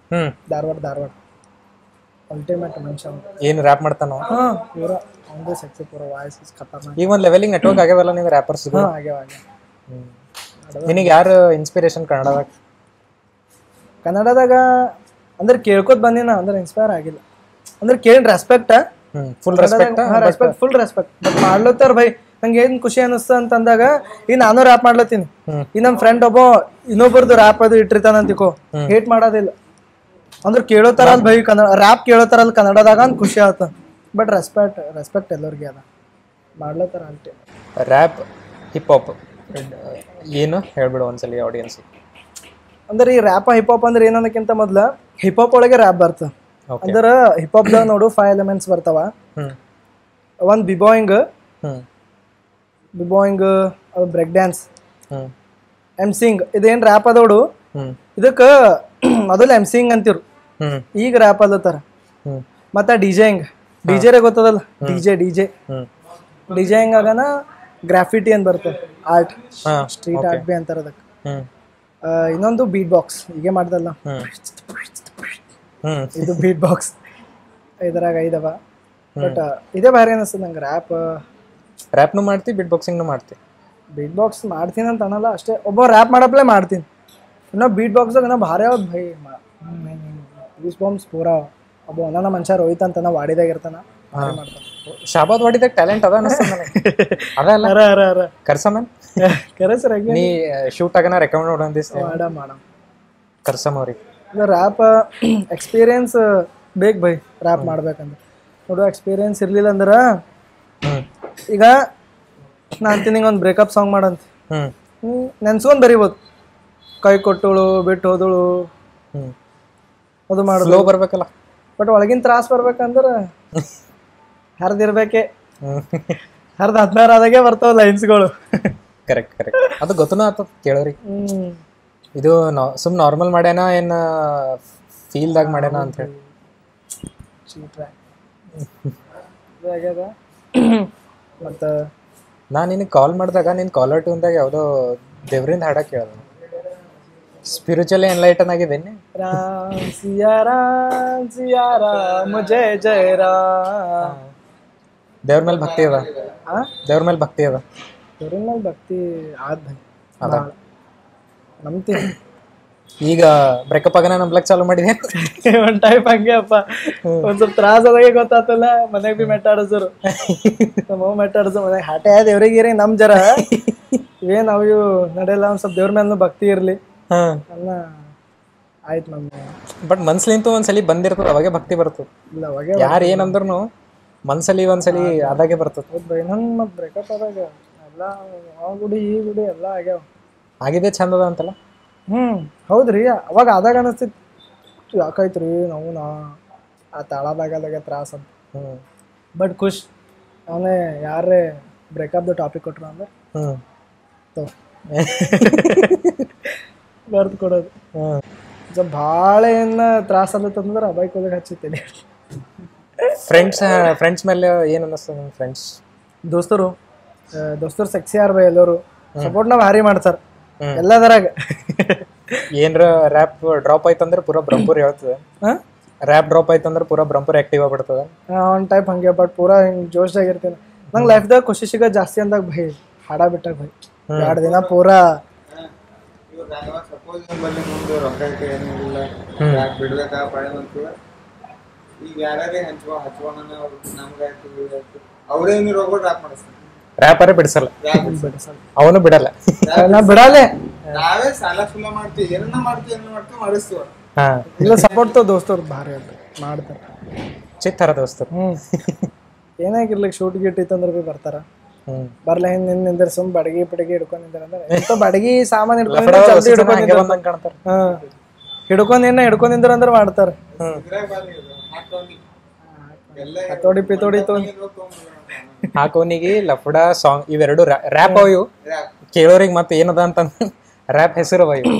ಹ್ಮ್ ಧಾರವಾಡ ಧಾರವಾಡ ಅಲ್ಟಿಮೇಟ್ ಮನುಷ್ಯ ಅವ್ನು. ಏನು ರ್ಯಾಪ್ ಮಾಡ್ತಾನೋ. ಹಾಂ ಪೂರ ಒಂದು ಸೆಕ್ಸಿ ಪೂರ ವಾಯ್ಸ್ ಖತರ್ನಾಕ್. ಈಗ ಒಂದು ಲೆವೆಲಿಗೆ ನೆಟ್ವರ್ಕ್ ಆಗ್ಯಾವಲ್ಲ ನೀವು ರ್ಯಾಪರ್ಸ್. ಹಾಂ ಆಗ್ಯಾವ ಆಗ್ಯಾವ. ನಿನಗೆ ಯಾರು ಇನ್ಸ್ಪಿರೇಷನ್ ಕನ್ನಡದಾಗ? ಕನ್ನಡದಾಗ ಅಂದ್ರೆ ಕೇಳ್ಕೊತ ಬಂದಿನ ಅಂದ್ರೆ ಇನ್ಸ್ಪೈರ್ ಆಗಿಲ್ಲ ಅಂದ್ರೆ ಕೇಳಿ ರೆಸ್ಪೆಕ್ಟ್ ಹ್ಮ್ full respect respect full respect but ಮಾಡ್ಲತ್ತಾರ ಭೈ ನಂಗೆ ಏನ್ ಖುಷಿ ಅನಿಸ್ತ ಅಂತಂದಾಗ ಈಗ ನಾನು ರ್ಯಾಪ್ ಮಾಡ್ಲತ್ತೀನಿ ಈ ನಮ್ಮ ಫ್ರೆಂಡ್ ಒಬ್ಬ ಇನ್ನೊಬ್ಬರದು ರ್ಯಾಪ್ ಅದು ಇಟ್ಟಿರ್ತಾನ ಅಂತಿಕೋ ಹೇಟ್ ಮಾಡೋದಿಲ್ಲ ಅಂದ್ರೆ ಕೇಳೋತಾರಲ್ಲ ಭೈ ಕನ್ನಡ ರ್ಯಾಪ್ ಕೇಳೋತಾರಲ್ಲ ಕನ್ನಡದಾಗ ಅಂತ ಖುಷಿ ಆತ ಬಟ್ ರೆಸ್ಪೆಕ್ಟ್ ರೆಸ್ಪೆಕ್ಟ್ ಎಲ್ಲರಿಗೆ ಅದ ಮಾಡ್ಲತ್ತಾರ ಅಂತೆ. ರ್ಯಾಪ್ ಹಿಪ್ ಹಾಪ್ ಏನು ಹೇಳ್ಬಿಡು ಒಂದ್ಸಲಿ ಆಡಿಯನ್ಸ್. ಅಂದ್ರೆ ಈ ರ್ಯಾಪ್ ಹಿಪ್ ಹಾಪ್ ಅಂದ್ರೆ ಏನನ್ನಕ್ಕಿಂತ ಮೊದ್ಲ ಹಿಪ್ ಹಾಪ್ ಒಳಗೆ ರ್ಯಾಪ್ ಬರ್ತದೆ. ಅಂದ್ರೆ ಹಿಪ್ ಹಾಪ್ ದಾಗ ನೋಡು ಫೈವ್ ಎಲಿಮೆಂಟ್ಸ್ ಬರ್ತಾವ. ಒಂದ್ ಬಿಬಾಯಿಂಗ್, ಬಿಬಾಯಿಂಗ್ ಬ್ರೇಕ್ ಡ್ಯಾನ್ಸ್, ಎಂಸಿಂಗ್. ಇದೇನ್ ರ್ಯಾಪ್ ಅದೋಡು ಇದಕ್ಕ ಮೊದಲು ಎಂಸಿಂಗ್ ಅಂತಿರು, ಈಗ ರ್ಯಾಪ್ ಅಲ್ಲತ್ತಾರ. ಮತ್ತ ಡಿಜೆಯಿಂಗ್, ಡಿಜೆರೆ ಗೊತ್ತದಲ್ಲ ಡಿಜೆ ಡಿಜೆ ಡಿಜೆಯಿಂಗ್ ಆಗನ ಗ್ರಾಫಿಟಿ ಅಂತ ಬರ್ತದೆ, ಆರ್ಟ್ ಸ್ಟ್ರೀಟ್ ಆರ್ಟ್ ಬಿ ಅಂತಾರ ಅದಕ್ಕೆ. ಇನ್ನೊಂದು ಬೀಟ್ ಬಾಕ್ಸ್, ಹೀಗೆ ಮಾಡ್ದಲ್ಲ ಇದು ಬೀಟ್ ಬಾಕ್ಸ್, ಇದ್ರಾಗ ಐದವ. ಬಟ್ ಇದೇ ಭಾರಿ ಅನಿಸ್ತದೆ ನಂಗೆ ರ್ಯಾಪ್. ರ್ಯಾಪ್ನು ಮಾಡ್ತಿ ಬೀಟ್ ಬಾಕ್ಸಿಂಗ್ನು ಮಾಡ್ತಿ? ಬೀಟ್ ಬಾಕ್ಸ್ ಮಾಡ್ತೀನಿ ಅಂತ ಅನ್ನಲ್ಲ ಅಷ್ಟೇ, ಒಬ್ಬ ರ್ಯಾಪ್ ಮಾಡಪ್ಲೇ ಮಾಡ್ತೀನಿ. ಇನ್ನೂ ಬೀಟ್ ಬಾಕ್ಸ್ದಾಗ ಇನ್ನೂ ಭಾರಿ ಯಾವ್ದು ಭೈ ಗೂಸ್ ಬಾಂಬ್ಸ್ ಪೂರ. ಒಬ್ಬ ಒಂದೊಂದು ಮನುಷ್ಯ ರೋಹಿತ್ ಅಂತ ನಾವು ವಾಡಿದಾಗ ಇರ್ತಾನ ಮಾಡ್ತಾನೆ. ಶಾಬಾದ್ ವಾಡಿದಾಗ ಟ್ಯಾಲೆಂಟ್ ಅದ ಅನಿಸ್ತದೆ ನನಗೆ. ಅದ ಅಲ್ಲ ಅರ ಅರ ಅರ ಕರ್ಸ ಮ್ಯಾನ್ ಕರೆ ಸರ್ ನೀ ಶೂಟ್ ಆಗನ ರೆಕಮೆಂಡ್ ಮಾಡೋದಿಸ್ ಮಾಡ ಮಾಡಮ್ ಕರ್ಸಮ್ ಅವ್ರಿಗೆ. ರ್ಯಾಪ್ ಎಕ್ಸ್ಪೀರಿಯನ್ಸ್ ಬೇಕು ಭೈ ರ್ಯಾಪ್ ಮಾಡ್ಬೇಕಂದ್ರೆ. ನೋಡು ಎಕ್ಸ್ಪೀರಿಯನ್ಸ್ ಇರ್ಲಿಲ್ಲ ಅಂದ್ರೆ ಈಗ ನಾ ಅಂತೀನಿ ಒಂದು ಬ್ರೇಕಪ್ ಸಾಂಗ್ ಮಾಡಂತ ನೆನ್ಸ್ಕೊಂಡ್ ಬರಿಬೋದು, ಕೈ ಕೊಟ್ಟಳು ಬಿಟ್ಟು ಹೋದಳು ಅದು ಮಾಡೋದು ಬರ್ಬೇಕಲ್ಲ. ಬಟ್ ಒಳಗಿನ ತ್ರಾಸ ಬರ್ಬೇಕಂದ್ರೆ ಹರಿದಿರ್ಬೇಕೆ, ಹರಿದ ಹದಿನಾರು ಆದಾಗೆ ಬರ್ತಾವ ಲೈನ್ಸ್ಗಳು. ಕರೆಕ್ಟ್ ಕರೆಕ್ಟ್ ಅದು ಗೊತ್ತೂ ಆತದ ಕೇಳೋರಿಗೆ. ಇದು ಸುಮ್ ನಾರ್ಮಲ್ ಮಾಡ್ಯಾನ ಏನ್ ಫೀಲ್ದಾಗ ಮಾಡ್ಯಾನ ಅಂತ ಹೇಳಿ. ಮತ್ತು ನಾನು ನಿನಗೆ ಕಾಲ್ ಮಾಡಿದಾಗ ನಿನ್ನ ಕಾಲರ್ ಟ್ಯೂನ್ದಾಗ ಯಾವುದೋ ದೇವ್ರಿಂದ ಹಾಡ ಕೇಳಿದೆ. ಸ್ಪಿರಿಚುವಲಿ ಎನ್ಲೈಟನ್ ಆಗಿದ್ದೇನೆ. ರಾಮ್ ಸಿಯಾ ರಾಮ್ ಸಿಯಾ ರಾಮ್ ಜಯ ಜಯ ರಾಮ್. ದೇವ್ರ ಮೇಲೆ ಭಕ್ತಿ ಅದ? ದೇವ್ರ ಮೇಲೆ ಭಕ್ತಿ ಅದ? ದೇವ್ರ ಮೇಲೆ ಭಕ್ತಿ ಆದ ಭೈ ಅದ ನಂಬ್ತೀನಿ. ಈಗ ಬ್ರೇಕಪ್ ಆಗನ ನಂಬ್ಲಕ್ ಚಾಲು ಮಾಡಿದೆ ಒಂದ್ ಟೈಪ್ ಹಂಗೆ ಅಪ್ಪ. ಒಂದ್ ಸ್ವಲ್ಪ ತ್ರಾಸ ಅದಾಗೆ ಗೊತ್ತಾತಲ್ಲ, ಮನೆಗ್ ಬಿ ಮೆಟ್ಟಾಡಿಸರು ನಮ್ಮ ಮೆಟ್ಟಾಡಿಸ ಮನೆಗೆ ಹಾಟೆ ದೇವ್ರಿಗೆ ನಮ್ ಜರ ಇವೇನ್ ಅವು ಇವು ನಡೆಯಲ್ಲ, ಒಂದ್ ಸ್ವಲ್ಪ ದೇವ್ರ ಮೇಲೆ ಭಕ್ತಿ ಇರ್ಲಿ ಅನ್ನ ಆಯ್ತು ನಮ್. ಬಟ್ ಮನ್ಸ್ಲಿಂತೂ ಒಂದ್ಸಲಿ ಬಂದಿರ್ತದ, ಅವಾಗೆ ಭಕ್ತಿ ಬರ್ತದ. ಇಲ್ಲ ಅವಾಗೆ ಯಾರು ಏನಂದ್ರೂ ಮನ್ಸಲ್ಲಿ ಒಂದ್ಸಲಿ ಅದಾಗೆ ಬರ್ತದ. ಹೌದ್ ಬೈ ನನ್ ಮತ್ ಬ್ರೇಕಪ್ ಆದಾಗ ಎಲ್ಲ ಆ ಗುಡಿ ಈ ಗುಡಿ ಎಲ್ಲ ಆಗ್ಯಾವ. ಆಗಿದೆ ಚಂದದ ಅಂತಲ್ಲ. ಹ್ಮ್ ಹೌದ್ರಿ. ಅವಾಗ ಆದಾಗ ಅನಿಸ್ತಿತ್ತು ಯಾಕಾಯ್ತ್ರಿ ನಾವು ನಾ ಆ ತಾಳದಾಗದಾಗ ತ್ರಾಸ ಅಂತ. ಹ್ಮ್ ಬಟ್ ಖುಷ್ ಅವನೇ ಯಾರೇ ಬ್ರೇಕಪ್ದು ಟಾಪಿಕ್ ಕೊಟ್ರು ಅಂದ್ರೆ ಹ್ಮ್ ಬರ್ದು ಕೊಡೋದು. ಸ್ವಲ್ಪ ಭಾಳ ಏನು ತ್ರಾಸ ಅಲ್ಲತ್ತಂದ್ರೆ ಬೈಕ್ ಹೋದಾಗ ಹಚ್ಚಿತ್ತೇನೆ. ಫ್ರೆಂಡ್ಸ್ ಫ್ರೆಂಡ್ಸ್ ಮೇಲೆ ಏನು ಅನ್ನಿಸ್ತದೆ ನಿಮ್ಮ ಫ್ರೆಂಡ್ಸ್? ದೋಸ್ತರು ದೋಸ್ತರು ಸೆಕ್ಸಿ ಯಾರು ಬೈ ಎಲ್ಲರೂ ಸಪೋರ್ಟ್ ನಾವು ಭಾರಿ ಮಾಡ್ತಾರೆ ಎಲ್ಲದರಾಗ. ಏನ್ರ ರ್ಯಾಪ್ ಡ್ರಾಪ್ ಆಯ್ತಂದ್ರೆ ಪೂರಾ ಬ್ರಂಪೂರ್ ಹೇಳ್ತದೆ. ರ್ಯಾಪ್ ಡ್ರಾಪ್ ಆಯ್ತಂದ್ರೆ ಪೂರಾ ಬ್ರಂಪೂರ್ ಆಕ್ಟಿವ್ ಆಗ್ಬಿಡ್ತದೆ. ಒಂದು ಟೈಪ್ ಹಂಗೆ ಬಟ್ ಪೂರಾ ಹಿಂಗೆ ಜೋಶ್ದಾಗ ಇರ್ತೀನಿ. ನಂಗೆ ಲೈಫ್ದಾಗ ಖುಷಿ ಸಿಗೋದು ಜಾಸ್ತಿ ಅಂದಾಗ ಭೈ ಹಾಡ ಬಿಟ್ಟಾಗ ಭೈ ಎರಡು ದಿನ ಪೂರಾ ಸಪೋಸ್ ನಮ್ಮಲ್ಲಿ ಮುಂದೆ ರೊಕ್ಕಕ್ಕೆ ಏನಿಲ್ಲ ಬಿಡ್ಬೇಕಾ ಪಡೆದಂತು ಈಗ ಯಾರೇ ಹಂಚ್ಕೊ ಹಚ್ಕೋಣ ನಮ್ಗಾಯ್ತು ಇದಾಯ್ತು ಅವರೇ ನೀವು ರೋಗ ಡ್ರಾಪ್ ಮಾಡಿಸ್ತಾರೆ. ರ್ಯಾಪರೇ ಬಿಡಿಸಲ್ಲ, ಅವನು ಬಿಡಲ್ಲ. ನಾ ಬಿಡಾಲೆ ನಾವೇ ಸಾಲ ಸುಲ ಮಾಡ್ತೀವಿ, ಏನನ್ನ ಮಾಡ್ತೀವಿ ಏನ ಮಾಡ್ತೀವಿ ಮಾಡಿಸ್ತೀವ. ಹಾ ಇಲ್ಲ ಸಪೋರ್ಟ್ ತೋ ದೋಸ್ತರು ಭಾರಿ ಅಂತ ಮಾಡ್ತಾರೆ. ಚಿತ್ತರ ದೋಸ್ತರು. ಹ್ಮ್ ಏನಾಗಿರ್ಲಿಕ್ಕೆ ಶೂಟ್ ಗೀಟ್ ಇತ್ತಂದ್ರೆ ಭೀ ಬರ್ತಾರ. ಹ್ಮ್ ಬರ್ಲ ಹಿಂದ್ ನಿಂದ ನಿಂದ್ರ ಸುಮ್ ಬಡಗಿ ಪಿಡಗಿ ಹಿಡ್ಕೊಂಡಿದ್ರ ಅಂದ್ರೆ ಬಡಗಿ ಸಾಮಾನ್ ಹಿಡ್ಕೊಂಡ್ ಹಾ ಹಿಡ್ಕೊಂಡ್ ಏನ ಹಿಡ್ಕೊಂಡಿದ್ರ ಅಂದ್ರೆ ಮಾಡ್ತಾರ. ಹತೋಡಿ ಪಿತೋಡಿ ಹಾಕೋನಿಗೆ ಲಫ್ಡಾ ಸಾಂಗ್ ಇವೆರಡು ರ್ಯಾಪ್ ಅವ. ಇವು ಕೇಳೋರಿಗೆ ಮತ್ತೆ ಏನದ ಅಂತ ರ್ಯಾಪ್ ಹೆಸರು ಅವ ಇವು.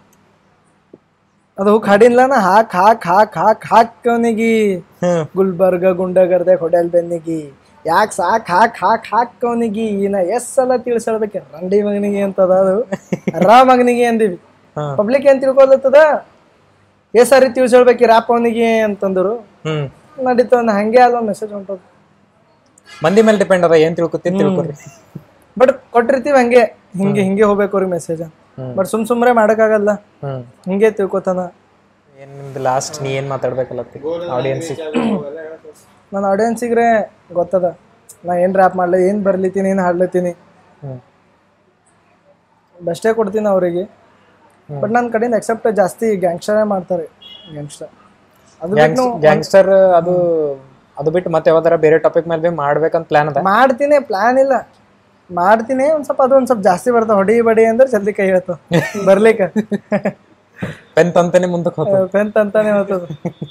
ಅದು ಹಾಡಿನ್ಲಾನ ಹಾಕ್ ಹಾಕ್ ಹಾಕ್ ಹಾಕ್ ಹಾಕೋನಿಗಿ ಗುಲ್ಬರ್ಗ ಗುಂಡಗರ್ದೆ ಹೋಟೆಲ್ ಬೆನ್ನಿಗಿ ಯಾಕೆ ಸಾಕ್ ಹಾಕ್ ಹಾಕ್ ಹಾಕೋನಿಗಿ ಇನ್ನ ಎಸ್ ಸಲ ತಿಳಿಸಳ್ಬೇಕೆ ರಂಡಿ ಮಗನಿಗೆ ಅಂತದ ಅದು ರಾ ಮಗನಿಗೆ ಅಂದಿವಿ. ಪಬ್ಲಿಕ್ ಏನ್ ತಿಳ್ಕೊಳತ್ತದ ಏ ಸಾರಿ ತಿಳ್ಸಿ ಹೇಳ್ಬೇಕು ರ್ಯಾಪ್ ಅವನಿಗೆ ಅಂತಂದ್ರು ಹ್ಮ್ ನಡೀತು ಒಂದು ಹಂಗೆ ಅಲ್ಲ ಮೆಸೇಜ್ ಹೊಂಟೋದು. ಮಂದಿ ಮೇಲೆ ಡಿಪೆಂಡ್ ಅದ ಏನ್ ತಿಳ್ಕೊತೀನಿ ತಿಳ್ಕೊರಿ. ಬಟ್ ಕೊಟ್ಟಿರ್ತೀವಿ ಹಂಗೆ ಹಿಂಗೆ ಹಿಂಗೆ ಹೋಗ್ಬೇಕು ಅವ್ರಿಗೆ ಮೆಸೇಜ್. ಬಟ್ ಸುಮ್ ಸುಮ್ರೆ ಮಾಡಕ್ಕಾಗಲ್ಲ, ಹ್ಮ್ ಹಿಂಗೆ ತಿಳ್ಕೊತಾನ. ಏನ್ ನಿಮ್ದು ಲಾಸ್ಟ್ ನೀ ಏನ್ ಮಾತಾಡ್ಬೇಕಲ್ಲತ್ತಿ ಆಡಿಯನ್ಸಿಗೆ? ನನ್ನ ಆಡಿಯನ್ಸಿಗ್ರೆ ಗೊತ್ತದ ನಾ ಏನ್ ರ್ಯಾಪ್ ಮಾಡ್ಲಿ, ಏನ್ ಬರ್ಲಿತೀನಿ, ಏನ್ ಹಾಡ್ಲತ್ತೀನಿ, ಹ್ಮ್ ಬೆಸ್ಟೇ ಕೊಡ್ತೀನಿ ಅವರಿಗೆ. ಬಟ್ ನನ್ನ ಕಡೆಯಿಂದ ಎಕ್ಸೆಪ್ಟ್ ಜಾಸ್ತಿ ಗ್ಯಾಂಗ್ಸ್ಟರೇ ಮಾಡ್ತಾರೆ. ಗ್ಯಾಂಗ್ಸ್ಟರ್ ಅದು ಬಿಟ್ಟು ಗ್ಯಾಂಗ್ಸ್ಟರ್ ಅದು ಅದು ಬಿಟ್ಟು ಮತ್ತೆ ಯಾವ್ದಾರ ಬೇರೆ ಟಾಪಿಕ್ ಮೇಲೆ ಬಿ ಮಾಡ್ಬೇಕಂತ ಪ್ಲಾನ್ ಅದ? ಮಾಡ್ತೀನಿ, ಪ್ಲಾನ್ ಇಲ್ಲ, ಮಾಡ್ತೀನಿ. ಒಂದ್ ಸ್ವಲ್ಪ ಅದು ಒಂದ್ ಸ್ವಲ್ಪ ಜಾಸ್ತಿ ಬರ್ತಾವ. ಹೊಡಿ ಬಡಿ ಅಂದ್ರೆ ಜಲ್ದಿ ಕೈ ಹೇಳ್ತಾವ ಬರ್ಲಿಕ್ಕೆ. ಪೆನ್ ತಂತಾನೆ ಮುಂದಕ್ಕೆ ಹೋಗ್ತದೆ. ಪೆನ್ ಅಂತಾನೆ ಹೋಗ್ತದ.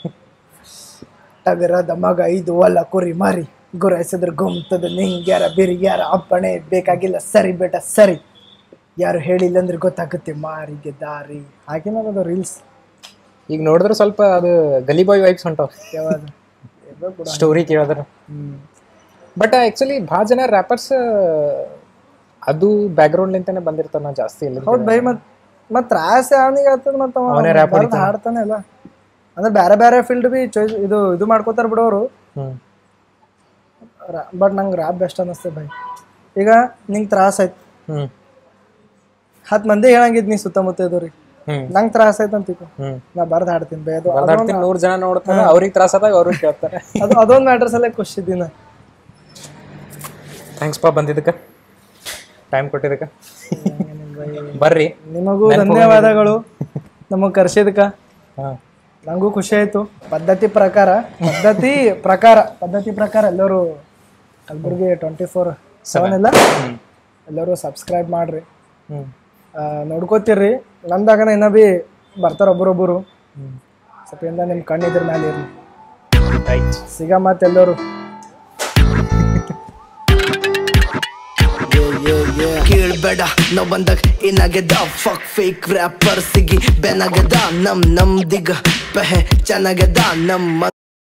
ಟಗರದ ಮಗ ಇದು ಅಲ್ಲ ಕುರಿ ಮಾರಿ, ಗುರಾಯಿಸಿದ್ರೆ ಗುಮ್ತದ ನಿಂಗ್ಯಾರ ಬಿರಿಗ್ಯಾರ ಅಪ್ಪಣೆ ಬೇಕಾಗಿಲ್ಲ ಸರಿ ಬೇಟ ಸರಿ, ಯಾರು ಹೇಳಿಲ್ಲ ಅಂದ್ರೆ ಗೊತ್ತಾಗುತ್ತೆ ಮಾರಿಗೆ ದಾರಿ. ಹಾಕಿನದು ರೀಲ್ಸ್ ಈಗ ನೋಡಿದ್ರೆ ಸ್ವಲ್ಪ ಅದು ಗಲಿ ಬಾಯ್ ವೈಬ್ಸ್ ಹೊಂಟಾವ ಯಾವಾಗ ಸ್ಟೋರಿ ಕೇಳಿದ್ರೆ. ಬಟ್ ಆಕ್ಚುಲಿ ಭಾಳ ಜನ ರ್ಯಾಪರ್ಸ್ ಅದು ಬ್ಯಾಕ್ಗ್ರೌಂಡ್ ನಿಂತಾನೆ ಬಂದಿರ್ತಾನ ಜಾಸ್ತಿ. ಇಲ್ಲ ಹೌದು ಬೈ. ಮತ್ ಮತ್ ತ್ರಾಸ ಅವನಿಗೆ ಆಗ್ತದ. ಮತ್ತ ಅವನೇ ರ್ಯಾಪ್ ಹಾಡ್ತಾನೆ ಅಲ್ಲ ಅಂದ್ರೆ ಬೇರೆ ಬೇರೆ ಫೀಲ್ಡ್ ಬಿ ಚಾಯ್ಸ್ ಇದು ಇದು ಮಾಡ್ಕೋತಾರ ಬಿಡೋರು. ಬಟ್ ನಂಗೆ ರ್ಯಾಪ್ ಬೆಸ್ಟ್ ಅನ್ನಿಸ್ತದೆ ಬೈ. ಈಗ ನಿಂಗೆ ತ್ರಾಸ ಆಯ್ತು, ಹತ್ತು ಮಂದಿ ಹೇಳಂಗಿದ್ ನೀ ಸುತ್ತಮುತ್ತ ಇದ್ದವ್ರಿಗೆ ನಂಗೆ ತ್ರಾಸ ಆಯ್ತು ಅಂತಿತ್ತು, ನಾ ಬರ್ದು ಹಾಡ್ತೀನಿ ಬೈ. ಅದು ನೂರ್ ಜನ ನೋಡ್ತಾರೆ, ಅವ್ರಿಗೆ ತ್ರಾಸ ಆದಾಗ ಅವ್ರಿಗೆ ಕೇಳ್ತಾರೆ. ಅದು ಅದೊಂದು ಮ್ಯಾಟ್ರಸ್ ಅಲ್ಲೇ ಖುಷಿ ಇದ್ದೀನಿ. ಥ್ಯಾಂಕ್ಸ್ ಪಾ ಬಂದಿದ್ದಕ್ಕೆ, ಟೈಮ್ ಕೊಟ್ಟಿದ್ದಕ್ಕೆ. ಬರ್ರಿ, ನಿಮಗೂ ಧನ್ಯವಾದಗಳು ನಮಗ್ ಕರ್ಸಿದಕ್ಕ. ನಂಗೂ ಖುಷಿ ಆಯ್ತು. ಪದ್ಧತಿ ಪ್ರಕಾರ ಪದ್ಧತಿ ಪ್ರಕಾರ ಪದ್ಧತಿ ಪ್ರಕಾರ ಎಲ್ಲರೂ ಕಲಬುರ್ಗಿ ಟ್ವೆಂಟಿ ಫೋರ್ ಸೆವೆನ್ ಎಲ್ಲ ಎಲ್ಲರೂ ಸಬ್ಸ್ಕ್ರೈಬ್ ಮಾಡ್ರಿ, ನೋಡ್ಕೋತೀರ್ರಿ. ನಮ್ದಾಗನ ಇನ್ನ ಬಿ ಬರ್ತಾರ ಒಬ್ಬರೊಬ್ಬರು. ಸ್ವಲ್ಪ ನಿಮ್ ಕಣ್ಣಿದ್ರ ಮೇಲೆ ಇರ್ಲಿ. ಸಿಗ ಮತ್ತೆ ಎಲ್ಲರೂ ಕೇಳ್ಬೇಡ ನಾವ್ ಬಂದಾಗ ಏನಾಗದ ಫಕ್ ಫೇಕ್ ರ್ಯಾಪರ್ ಸಿಗಿ ಬೆನಾಗದ ನಮ್ ನಮ್ದಿಗ ಪೆಹೆ ಚೆನ್ನಾಗದ ನಮ್ಮ